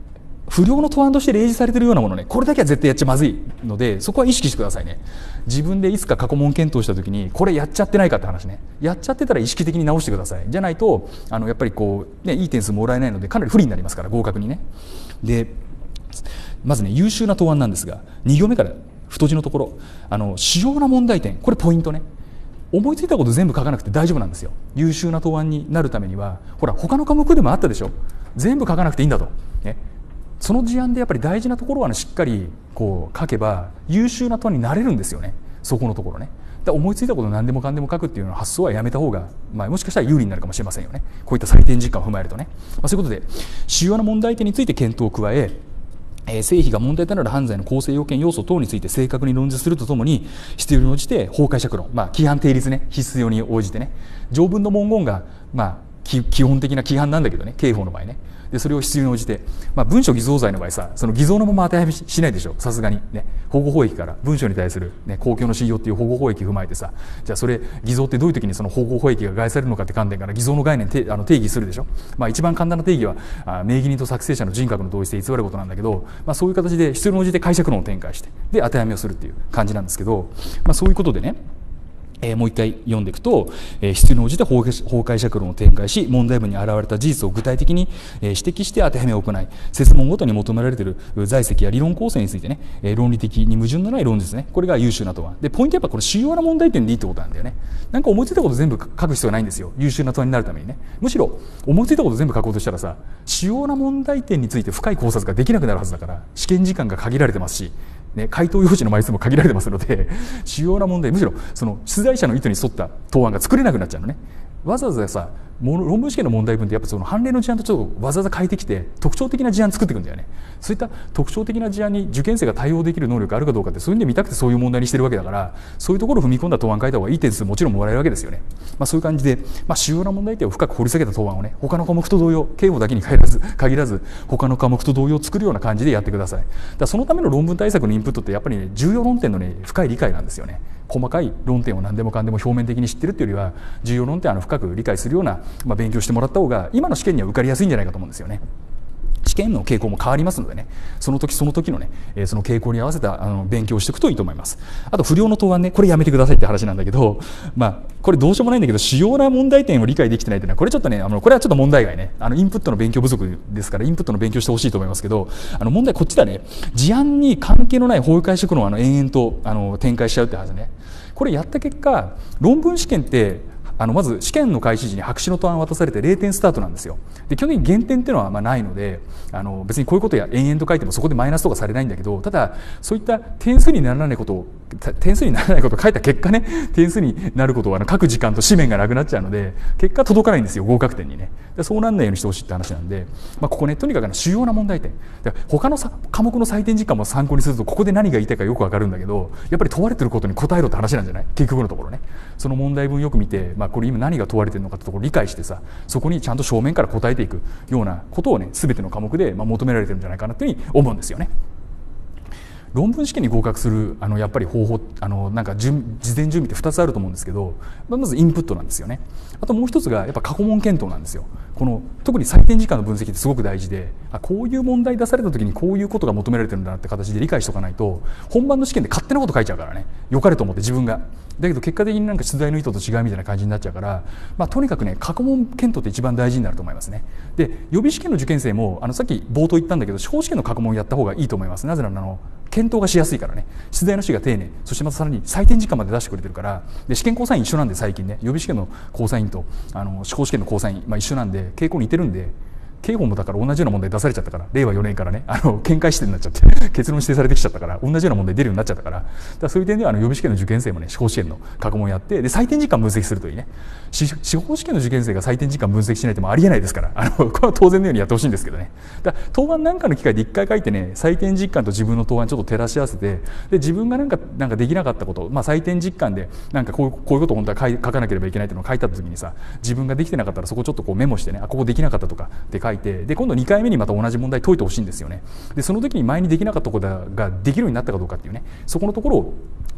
S1: 不良の答案として例示されているようなものね、これだけは絶対やっちゃまずいので、そこは意識してくださいね。自分でいつか過去問検討した時にこれやっちゃってないかって話ね、やっちゃってたら意識的に直してください。じゃないとあのやっぱりこう、ね、いい点数もらえないのでかなり不利になりますから、合格にね。でまずね、優秀な答案なんですが、に行目から太字のところ、あの主要な問題点、これポイントね。思いついたこと全部書かなくて大丈夫なんですよ。優秀な答案になるためには、ほら他の科目でもあったでしょ、全部書かなくていいんだと、ね、その事案でやっぱり大事なところは、ね、しっかりこう書けば優秀な答案になれるんですよね、そこのところね。だ思いついたこと何でもかんでも書くっていうの発想はやめた方が、まあ、もしかしたら有利になるかもしれませんよね。こういった採点実感を踏まえるとね、まあ、そういうことで主要な問題点について検討を加え、えー、成否が問題となる犯罪の構成要件要素等について正確に論じするとともに、必要に応じて法解釈論、まあ、規範定律ね、必要に応じてね、条文の文言が、まあ、基本的な規範なんだけどね、刑法の場合ね。でそれを必要に応じて、まあ、文書偽造罪の場合さ、その偽造のまま当てはめしないでしょ、さすがにね。保護法益から文書に対する、ね、公共の信用っていう保護法益を踏まえてさ、じゃあそれ偽造ってどういう時にその保護法益が害されるのかって観点から偽造の概念てあの定義するでしょ。まあ、一番簡単な定義はあ名義人と作成者の人格の同一性偽ることなんだけど、まあ、そういう形で必要に応じて解釈論を展開してで当てはめをするっていう感じなんですけど、まあ、そういうことでね、えー、もう一回読んでいくと、えー、必要に応じて法法解釈論を展開し、問題文に現れた事実を具体的に、えー、指摘して当てはめを行い、設問ごとに求められている在籍や理論構成についてね、えー、論理的に矛盾のない論ですね、これが優秀な答案で、ポイントはやっぱこれ主要な問題点でいいってことなんだよね。なんか思いついたこと全部書く必要はないんですよ、優秀な答案になるためにね。むしろ思いついたこと全部書こうとしたらさ、主要な問題点について深い考察ができなくなるはずだから、試験時間が限られてますし、ね、回答用紙の枚数も限られてますので、主要な問題、むしろその出題者の意図に沿った答案が作れなくなっちゃうのね。わざわざさ、論文試験の問題文ってやっぱその判例の事案とちょっとわざわざ変えてきて特徴的な事案作っていくんだよね。そういった特徴的な事案に受験生が対応できる能力があるかどうかって、そういうので見たくてそういう問題にしてるわけだから、そういうところを踏み込んだ答案書いた方がいい点数もちろんもらえるわけですよね。まあ、そういう感じで、まあ、主要な問題点を深く掘り下げた答案をね、他の科目と同様、刑法だけに限らず限らず他の科目と同様作るような感じでやってください。だからそのための論文対策のインプットってやっぱりね、重要論点のね深い理解なんですよね。細かい論点を何でもかんでも表面的に知ってるっていうよりは、重要論点を深く理解するような、まあ、勉強してもらった方が今の試験には受かりやすいんじゃないかと思うんですよね。試験の傾向も変わりますのでね、その時その時のね、えー、その傾向に合わせたあの勉強をしていくといいと思います。あと不良の答案ね、これやめてくださいって話なんだけど、まあこれどうしようもないんだけど、主要な問題点を理解できてないというのはこれちょっとね、あのこれはちょっと問題外ね、あのインプットの勉強不足ですから、インプットの勉強してほしいと思いますけど、あの問題こっちだね、事案に関係のない法解釈論をあの延々とあの展開しちゃうって話ね。これやった結果、論文試験ってあのまず試験の開始時に白紙の答案を渡されてれいてんスタートなんですよ。で基本的に減点っていうのはまあないので、あの別にこういうことや延々と書いてもそこでマイナスとかされないんだけど、ただそういった点数にならないことを点数にならないことを書いた結果ね、点数になることをあの書く時間と紙面がなくなっちゃうので、結果届かないんですよ、合格点にね。でそうなんないようにしてほしいって話なんで、まあ、ここね、とにかく主要な問題点で他の科目の採点時間も参考にすると、ここで何が言いたいかよくわかるんだけど、やっぱり問われてることに答えろって話なんじゃない、結局のところね。その問題文よく見て、まあ、これ今何が問われてるのかってところを理解してさ、そこにちゃんと正面から答えていくようなことをね、全ての科目でまあ求められてるんじゃないかなというふうに思うんですよね。論文試験に合格するあのやっぱり方法、あのなんか事前準備ってふたつあると思うんですけど、まずインプットなんですよね。あともう一つがやっぱ過去問検討なんですよ。この特に採点時間の分析ってすごく大事で、あこういう問題出された時にこういうことが求められてるんだなって形で理解しておかないと、本番の試験で勝手なこと書いちゃうからね、良かれと思って自分が。だけど結果的になんか出題の意図と違うみたいな感じになっちゃうから、まあ、とにかくね、過去問検討って一番大事になると思いますね。で予備試験の受験生もあのさっき冒頭言ったんだけど、司法試験の過去問をやった方がいいと思います。なぜならあの検討がしやすいからね。出題の紙が丁寧、そしてまたさらに採点時間まで出してくれてるから。で試験交際員一緒なんで、最近ね、予備試験の交際員とあの司法試験の交際員、まあ、一緒なんで傾向似てるんで、刑法もだから同じような問題出されちゃったから、れいわよねんからね、あの見解視点になっちゃって結論指定されてきちゃったから、同じような問題出るようになっちゃったから、だからそういう点ではあの予備試験の受験生もね、司法試験の過去問やって、で採点時間分析するといいね。司法試験の受験生が採点時間分析しないともありえないですから、あのこれは当然のようにやってほしいんですけどね。だから答案なんかの機会で一回書いてね、採点実感と自分の答案ちょっと照らし合わせて、で自分がなんかなんかできなかったこと、まあ、採点実感でなんかこうこういうことを本当は書かなければいけないっていうのを書いた時にさ、自分ができてなかったらそこちょっとこうメモしてね、あここできなかったとかって書いて、で今度にかいめにまた同じ問題解いてほしいんですよね。でその時に前にできなかったことができるようになったかどうかっていうね、そこのところを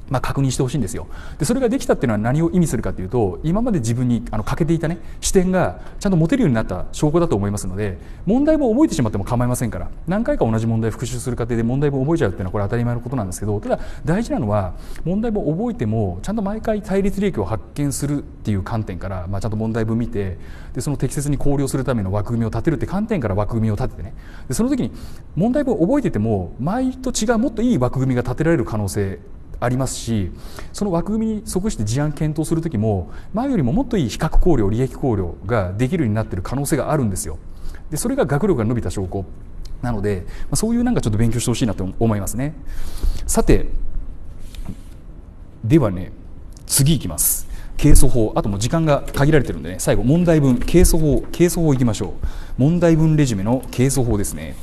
S1: まあ、確認してほしいんですよ。でそれができたっていうのは何を意味するかというと、今まで自分にあの欠けていたね視点がちゃんと持てるようになった証拠だと思いますので、問題も覚えてしまっても構いませんから、何回か同じ問題を復習する過程で問題も覚えちゃうっていうのはこれ当たり前のことなんですけど、ただ大事なのは問題も覚えてもちゃんと毎回対立利益を発見するっていう観点から、まあ、ちゃんと問題文見て、でその適切に考慮するための枠組みを立てるって観点から枠組みを立ててね、でその時に問題文を覚えてても前と違うもっといい枠組みが立てられる可能性ありますし、その枠組みに即して事案検討する時も前よりももっといい比較考慮利益考慮ができるようになっている可能性があるんですよ。でそれが学力が伸びた証拠なので、そういうなんかちょっと勉強してほしいなと思いますね。さてではね、次いきます。係争法、あともう時間が限られてるんでね、最後問題文係争法係争法いきましょう。問題文レジュメの係争法ですね。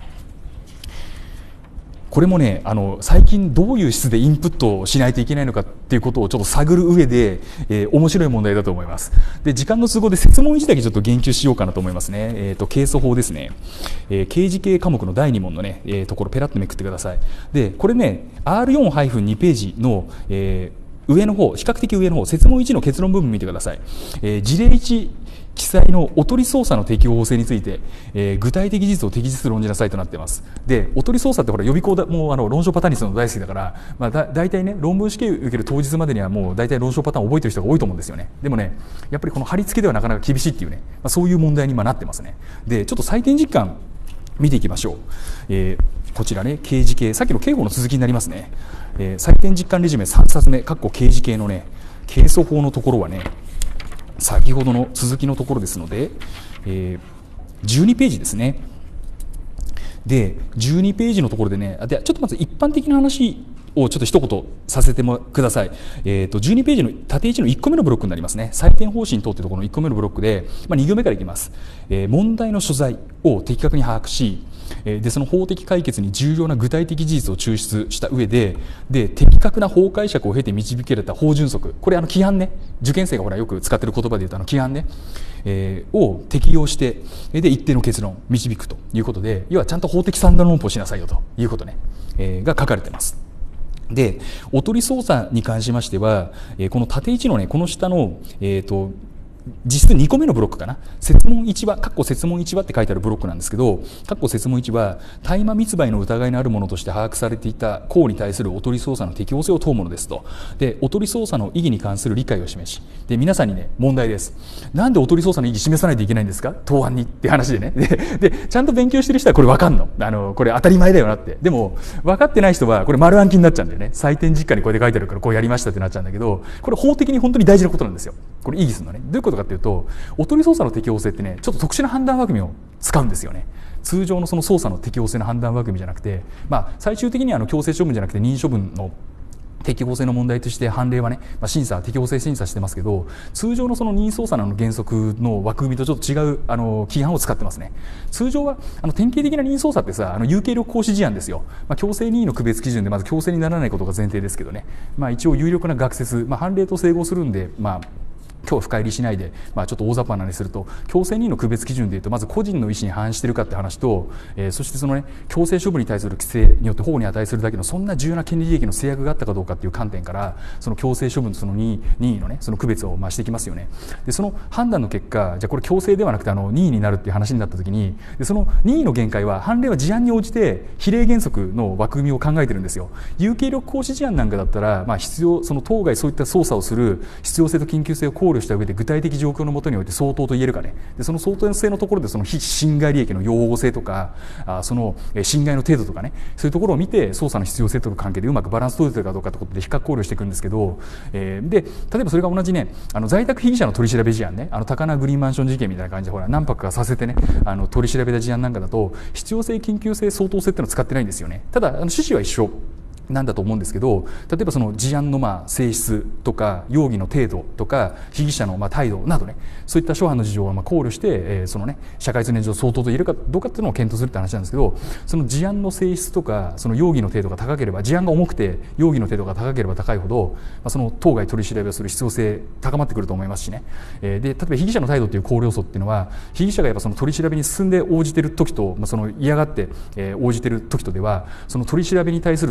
S1: これもね、あの最近どういう質でインプットをしないといけないのかっていうことをちょっと探る上で、えー、面白い問題だと思います。で時間の都合で設問いちだけちょっと言及しようかなと思いますね。えーと係争法ですね。えー、刑事系科目のだいに問のね、えー、ところペラッとめくってください。でこれね アールよんのに ページの、えー、上の方、比較的上の方、設問いちの結論部分見てください。えー、事例いち記載のおとり捜査の適法性について、えー、具体的事実を適実論じなさいとなっています。でおとり捜査ってほら予備校だ、もうあの論証パターンにするの大好きだから、まあ、だ大体ね論文試験受ける当日までにはもう大体論証パターンを覚えてる人が多いと思うんですよね。でもねやっぱりこの貼り付けではなかなか厳しいっていうね、まあ、そういう問題に今なってますね。でちょっと採点実感見ていきましょう。えー、こちらね刑事系、さっきの刑法の続きになりますね。えー、採点実感レジュメさんさつめ、刑事系のね係争法のところはね先ほどの続きのところですので、えー、じゅうにページですね。でじゅうにページのところでね、でちょっとまず一般的な話をちょっと一言させてもください。えー、とじゅうにページの縦いちのいっこめのブロックになりますね。採点方針等ってところのいっこめのブロックで、まあ、に行目からいきます。えー、問題の所在を的確に把握し、でその法的解決に重要な具体的事実を抽出した上で、で的確な法解釈を経て導けられた法準則、これあの規範ね、受験生がほらよく使っている言葉で言うとあの規範ね、えー、を適用してで一定の結論導くということで、要はちゃんと法的三段論法をしなさいよということね、えー、が書かれています。でおとり捜査に関しましては、えー、この縦いちのねこの下の、えーと実質にこめのブロックかな、設問いちは、括弧設問いちはって書いてあるブロックなんですけど、括弧設問いちは大麻密売の疑いのあるものとして把握されていた行に対するおとり捜査の適応性を問うものですと。でおとり捜査の意義に関する理解を示し、で皆さんにね問題です。なんでおとり捜査の意義示さないといけないんですか答案にって話でね。ででちゃんと勉強してる人はこれ分かんの、あのこれ当たり前だよなって。でも分かってない人はこれ丸暗記になっちゃうんだよね。採点実家にこうやって書いてあるからこうやりましたってなっちゃうんだけど、これ法的に本当に大事なことなんですよ。これ意義するのね。どういうことかっていうと、おとり捜査の適応性ってねちょっと特殊な判断枠組みを使うんですよね。通常のその捜査の適応性の判断枠組みじゃなくて、まあ、最終的にはあの強制処分じゃなくて任意処分の適合性の問題として判例はね、まあ、審査適合性審査してますけど、通常のその任意捜査の原則の枠組みとちょっと違うあの規範を使ってますね。通常はあの典型的な任意捜査ってさ、あの有形力行使事案ですよ。まあ、強制任意の区別基準でまず強制にならないことが前提ですけどね、まあ、一応有力な学説、まあ、判例と整合するんで、まあ今日深入りしないで、まあ、ちょっと大雑把なにすると、強制任意の区別基準でいうとまず個人の意思に反しているかって話と、えー、そしてそのね強制処分に対する規制によって保護に値するだけのそんな重要な権利利益の制約があったかどうかっていう観点から、その強制処分とその任意任意のねその区別をまあしていきますよね。でその判断の結果、じゃあこれ強制ではなくてあの任意になるっていう話になった時に、でその任意の限界は判例は事案に応じて比例原則の枠組みを考えてるんですよ。有形力行使事案なんかだったら、まあ、必要その当該そういった捜査をする必要性と緊急性を考慮した上で具体的状況のもとにおいて相当と言えるかね。でその相当性のところでその非侵害利益の擁護性とか、あその侵害の程度とかね、そういうところを見て捜査の必要性との関係でうまくバランス取れてるかどうかということで比較考慮していくんですけど、えー、で例えばそれが同じねあの在宅被疑者の取り調べ事案ね、あの高輪グリーンマンション事件みたいな感じでほら何泊かさせてねあの取り調べた事案なんかだと必要性緊急性相当性っていうのを使ってないんですよね。ただあの趣旨は一緒なんだと思うんですけど、例えばその事案のまあ性質とか容疑の程度とか被疑者のまあ態度などね、そういった諸般の事情をまあ考慮して、えー、そのね社会通念上相当と言えるかどうかっていうのを検討するって話なんですけど、その事案の性質とかその容疑の程度が高ければ、事案が重くて容疑の程度が高ければ高いほど、まあ、その当該取り調べをする必要性高まってくると思いますしね。えー、で例えば被疑者の態度っていう考慮要素っていうのは、被疑者がやっぱその取り調べに進んで応じている時と、まあ、その嫌がって、えー、応じている時とでは、その取り調べに対するその意思決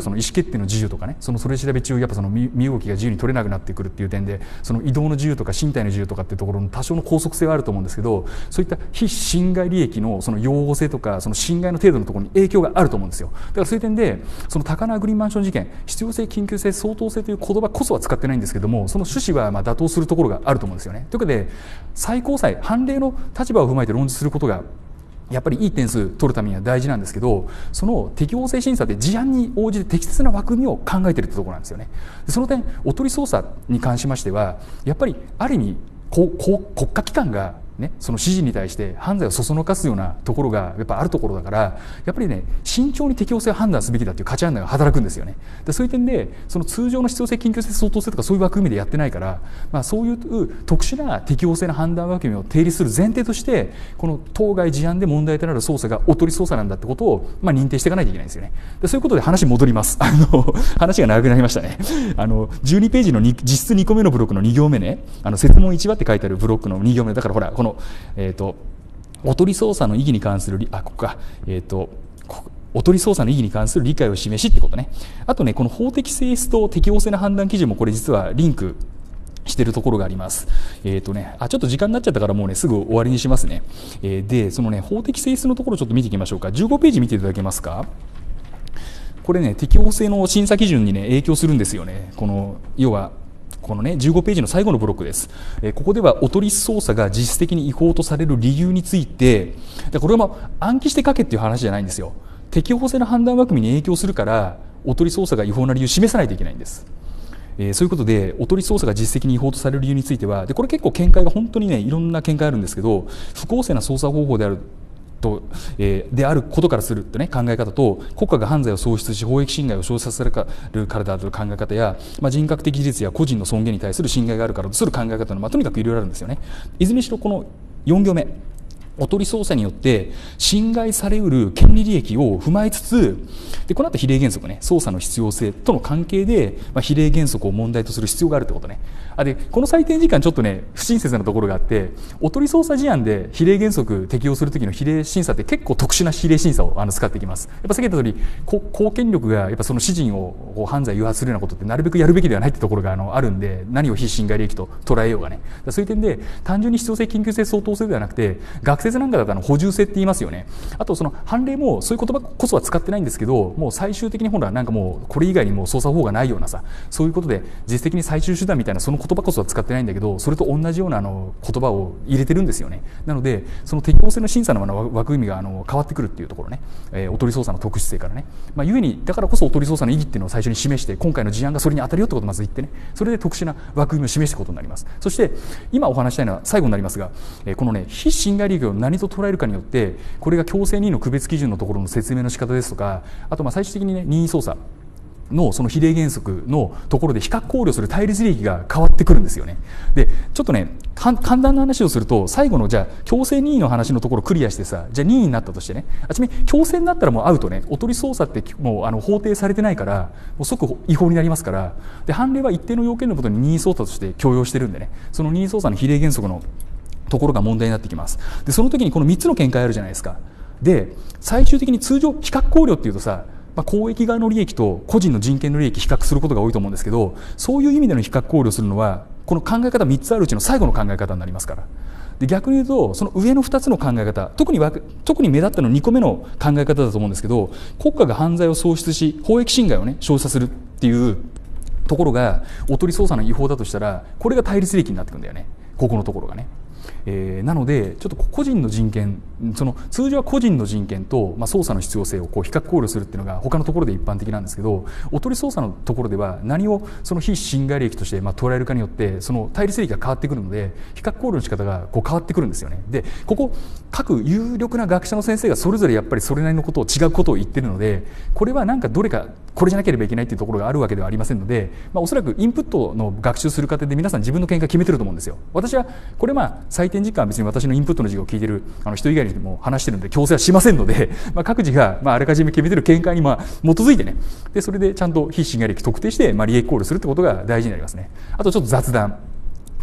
S1: 決定の自由とかね、そのそれ調べ中やっぱその身動きが自由に取れなくなってくるっていう点で、その移動の自由とか身体の自由とかっていうところの多少の拘束性はあると思うんですけど、そういった非侵害利益のその擁護性とかその侵害の程度のところに影響があると思うんですよ。だからそういう点でその高輪グリーンマンション事件、必要性、緊急性、相当性という言葉こそは使ってないんですけども、その趣旨はまあ妥当するところがあると思うんですよね。ということで最高裁判例の立場を踏まえて論じすることがやっぱりいい点数取るためには大事なんですけど、その適応性審査で事案に応じて適切な枠組みを考えているというところなんですよね。その点おとり捜査に関しましてはやっぱりある意味ここ国家機関がね、その指示に対して犯罪をそそのかすようなところがやっぱあるところだから、やっぱりね慎重に適応性を判断すべきだという価値判断が働くんですよね。でそういう点でその通常の必要性、緊急性、相当性とかそういう枠組みでやってないから、まあ、そういう特殊な適応性の判断枠組みを定立する前提としてこの当該事案で問題となる捜査がおとり捜査なんだってことを、まあ、認定していかないといけないんですよね。でそういうことで話戻ります。あの話が長くなりましたね。あのじゅうにページの実質にこめのブロックのに行目ね、あの設問いちばって書いてあるブロックのに行目だから、ほらこのえっとおとり捜査の意義に関するあここかえっ、ー、とおとり捜査の意義に関する理解を示しってことね。あとねこの法的性質と適応性の判断基準もこれ実はリンクしてるところがあります。えっ、ー、とねあちょっと時間になっちゃったからもうねすぐ終わりにしますね。えー、でそのね法的性質のところちょっと見ていきましょうか。じゅうごページ見ていただけますか。これね適応性の審査基準にね影響するんですよね。この要はこのねじゅうごページの最後のブロックです。えー、ここではおとり捜査が実質的に違法とされる理由について、でこれは暗記して書けっていう話じゃないんですよ。適法性の判断枠組みに影響するからおとり捜査が違法な理由を示さないといけないんです。えー、そういうことでおとり捜査が実質的に違法とされる理由については、でこれ結構見解が本当にねいろんな見解あるんですけど、不公正な捜査方法であるとえー、であることからすると、ね、考え方と国家が犯罪を創出し法益侵害を生じさせるからだという考え方や、まあ、人格的自立や個人の尊厳に対する侵害があるからとする考え方の、まあ、とにかくいろいろあるんですよね。いずれにしろこのよん行目、おとり捜査によって侵害されうる権利利益を踏まえつつ、でこの後比例原則ね、捜査の必要性との関係で、まあ、比例原則を問題とする必要があるってことね。あでこの採点時間ちょっとね不親切なところがあって、おとり捜査事案で比例原則適用するときの比例審査って結構特殊な比例審査をあの使っていきます。やっぱ先ほど言った通り公権力がやっぱその私人を犯罪誘発するようなことってなるべくやるべきではないってところがあのあるんで、何を非侵害利益と捉えようがね、そういう点で単純に必要性、緊急性、相当性ではなくて、学説なんかだとあの補充性って言いますよね。あとその判例もそういう言葉こそは使ってないんですけど、もう最終的にほらなんかもうこれ以外にもう捜査方法がないようなさ、そういうことで実質的に最終手段みたいなその言葉こそは使ってないんだけど、それと同じようなあの言葉を入れてるんですよね。なのでその適応性の審査の枠組みがあの変わってくるっていうところね、えー、おとり捜査の特殊性からね、まあ、ゆえにだからこそおとり捜査の意義っていうのを最初に示して、今回の事案がそれに当たるよってことをまず言ってね、それで特殊な枠組みを示したことになります。そして今お話したいのは最後になりますが、えー、このね非侵害利益を何と捉えるかによって、これが強制任意の区別基準のところの説明の仕方ですとか、あとまあ最終的にね任意捜査のその比例原則のところで比較考慮する対立利益が変わってくるんですよね。でちょっとね簡単な話をすると、最後のじゃあ強制任意の話のところをクリアしてさ、じゃあ任意になったとしてね、あちなみに強制になったらもうアウトね、おとり捜査ってもうあの法定されてないからもう即違法になりますから、で判例は一定の要件のことに任意捜査として許容してるんでね、その任意捜査の比例原則のところが問題になってきます。でその時にこのみっつの見解あるじゃないですか。で最終的に通常比較考慮っていうとさ、まあ、公益側の利益と個人の人権の利益比較することが多いと思うんですけど、そういう意味での比較考慮するのはこの考え方みっつあるうちの最後の考え方になりますから。で逆に言うとその上のふたつの考え方、特に特に目立ったのにこめの考え方だと思うんですけど、国家が犯罪を創出し法益侵害をね生じさせるっていうところがおとり捜査の違法だとしたら、これが対立利益になってくるんだよね、ここのところがね。えー、なのでちょっと個人の人権、その通常は個人の人権と、まあ、捜査の必要性をこう比較考慮するっていうのが他のところで一般的なんですけど、おとり捜査のところでは何をその非侵害利益としてまあ捉えるかによってその対立利益が変わってくるので、比較考慮の仕方がこう変わってくるんですよね。でここ各有力な学者の先生がそれぞれやっぱりそれなりのことを違うことを言ってるので、これはなんかどれかこれじゃなければいけないっていうところがあるわけではありませんので、まあ、おそらくインプットの学習する過程で皆さん自分の見解決めてると思うんですよ。私はこれまあ採点時間は別に私のインプットの授業を聞いてるあの人以外にも話してるので強制はしませんので、まあ、各自がまああらかじめ決めてる見解にまあ基づいてね、でそれでちゃんと非侵害利益特定してまあ利益考慮するってことが大事になりますね。あとちょっと雑談、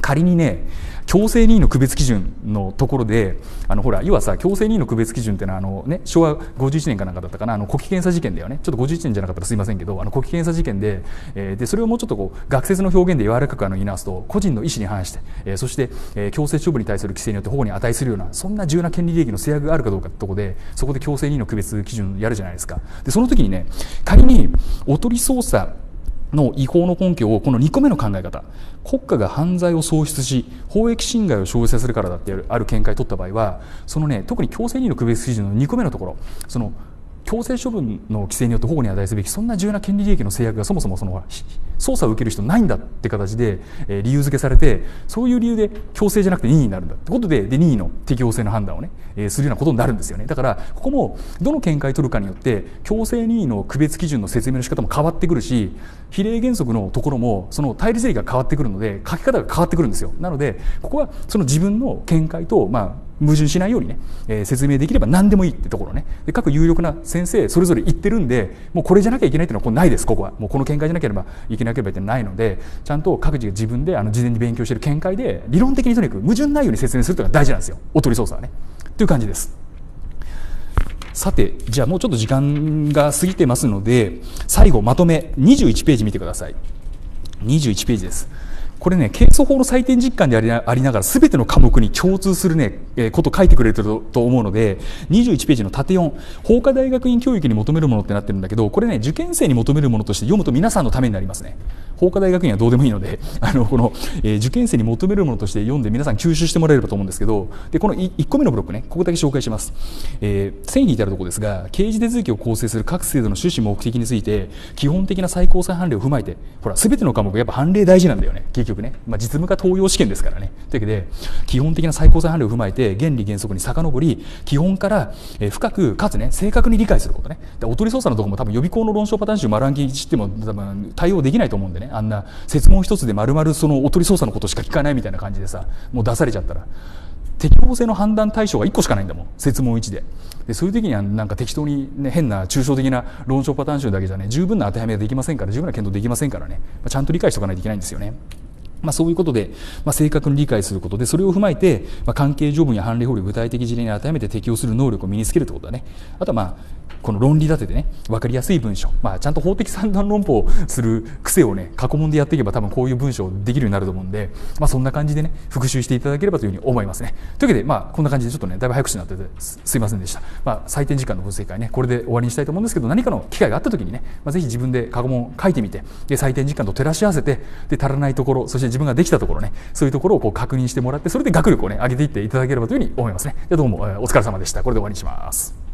S1: 仮にね強制任意の区別基準のところであのほら要はさ強制任意の区別基準っていうのはあの、ね、しょうわごじゅういちねんかなんかだったかなあの呼気検査事件だよね。ちょっとごじゅういちねんじゃなかったらすいませんけどあの呼気検査事件で、えー、でそれをもうちょっとこう学説の表現で柔らかくあの言い直すと個人の意思に反して、えー、そして、えー、強制処分に対する規制によって保護に値するようなそんな重要な権利利益の制約があるかどうかってところでそこで強制任意の区別基準やるじゃないですか。でその時にね仮におとり捜査の違法の根拠をこのにこめの考え方国家が犯罪を創出し法益侵害を生じさせるからだってある見解を取った場合はそのね特に強制任意の区別基準のにこめのところその強制処分の規制によって保護に値すべきそんな重要な権利利益の制約がそもそもその捜査を受ける人ないんだって形で、えー、理由付けされてそういう理由で強制じゃなくて任意になるんだってことで、で任意の適用性の判断をね、えー、するようなことになるんですよね。だからここもどの見解を取るかによって強制任意の区別基準の説明の仕方も変わってくるし比例原則のところもその対立例が変わってくるので書き方が変わってくるんですよ。なのでここはその自分の見解とまあ矛盾しないようにね、えー、説明できれば何でもいいってところね。で各有力な先生それぞれ言ってるんでもうこれじゃなきゃいけないっていうのはこれないです。ここはもうこの見解じゃなければいけなければいけないのでちゃんと各自が自分であの事前に勉強している見解で理論的にとにかく矛盾ないように説明するというのが大事なんですよ。おとり捜査はねという感じです。さてじゃあもうちょっと時間が過ぎてますので最後まとめにじゅういちページ見てください。にじゅういちページです。これね、刑訴法の採点実感でありな、ありながら全ての科目に共通するね、えー、ことを書いてくれてると思うので、にじゅういちページの縦よん、法科大学院教育に求めるものってなってるんだけど、これね、受験生に求めるものとして読むと皆さんのためになりますね。法科大学院はどうでもいいので、あの、この、えー、受験生に求めるものとして読んで皆さん吸収してもらえればと思うんですけど、で、このいっこめのブロックね、ここだけ紹介します。えー、線引いてあるところですが、刑事手続きを構成する各制度の趣旨目的について、基本的な最高裁判例を踏まえて、ほら、全ての科目やっぱ判例大事なんだよね、結局ね。まあ、実務家登用試験ですからね。というわけで基本的な最高裁判例を踏まえて原理原則に遡り基本から、えー、深くかつね正確に理解することね。でおとり捜査のところも多分予備校の論証パターン集丸暗記しても多分対応できないと思うんでね。あんな設問一つで丸々そのおとり捜査のことしか聞かないみたいな感じでさもう出されちゃったら適法性の判断対象がいっこしかないんだもん設問いちで。でそういう時にはなんか適当に、ね、変な抽象的な論証パターン集だけじゃね十分な当てはめができませんから十分な検討できませんからね、まあ、ちゃんと理解しておかないといけないんですよね。まあ、そういうことで、まあ、正確に理解することでそれを踏まえて、まあ、関係条文や判例法令を具体的事例に当てはめて適用する能力を身につけるということだね。あとはまあこの論理立ててね分かりやすい文章、まあ、ちゃんと法的三段論法をする癖をね過去問でやっていけば多分こういう文章できるようになると思うんで、まあ、そんな感じでね復習していただければというふうに思いますね。というわけで、まあ、こんな感じでちょっとねだいぶ早口になってて す, すいませんでした。まあ、採点時間の分析会ねこれで終わりにしたいと思うんですけど何かの機会があった時にね、まあ、ぜひ自分で過去問書いてみてで採点時間と照らし合わせてで足らないところそして自分ができたところねそういうところをこう確認してもらってそれで学力をね上げていっていただければというふうに思いますね。でどうもお疲れ様でした。これで終わりにします。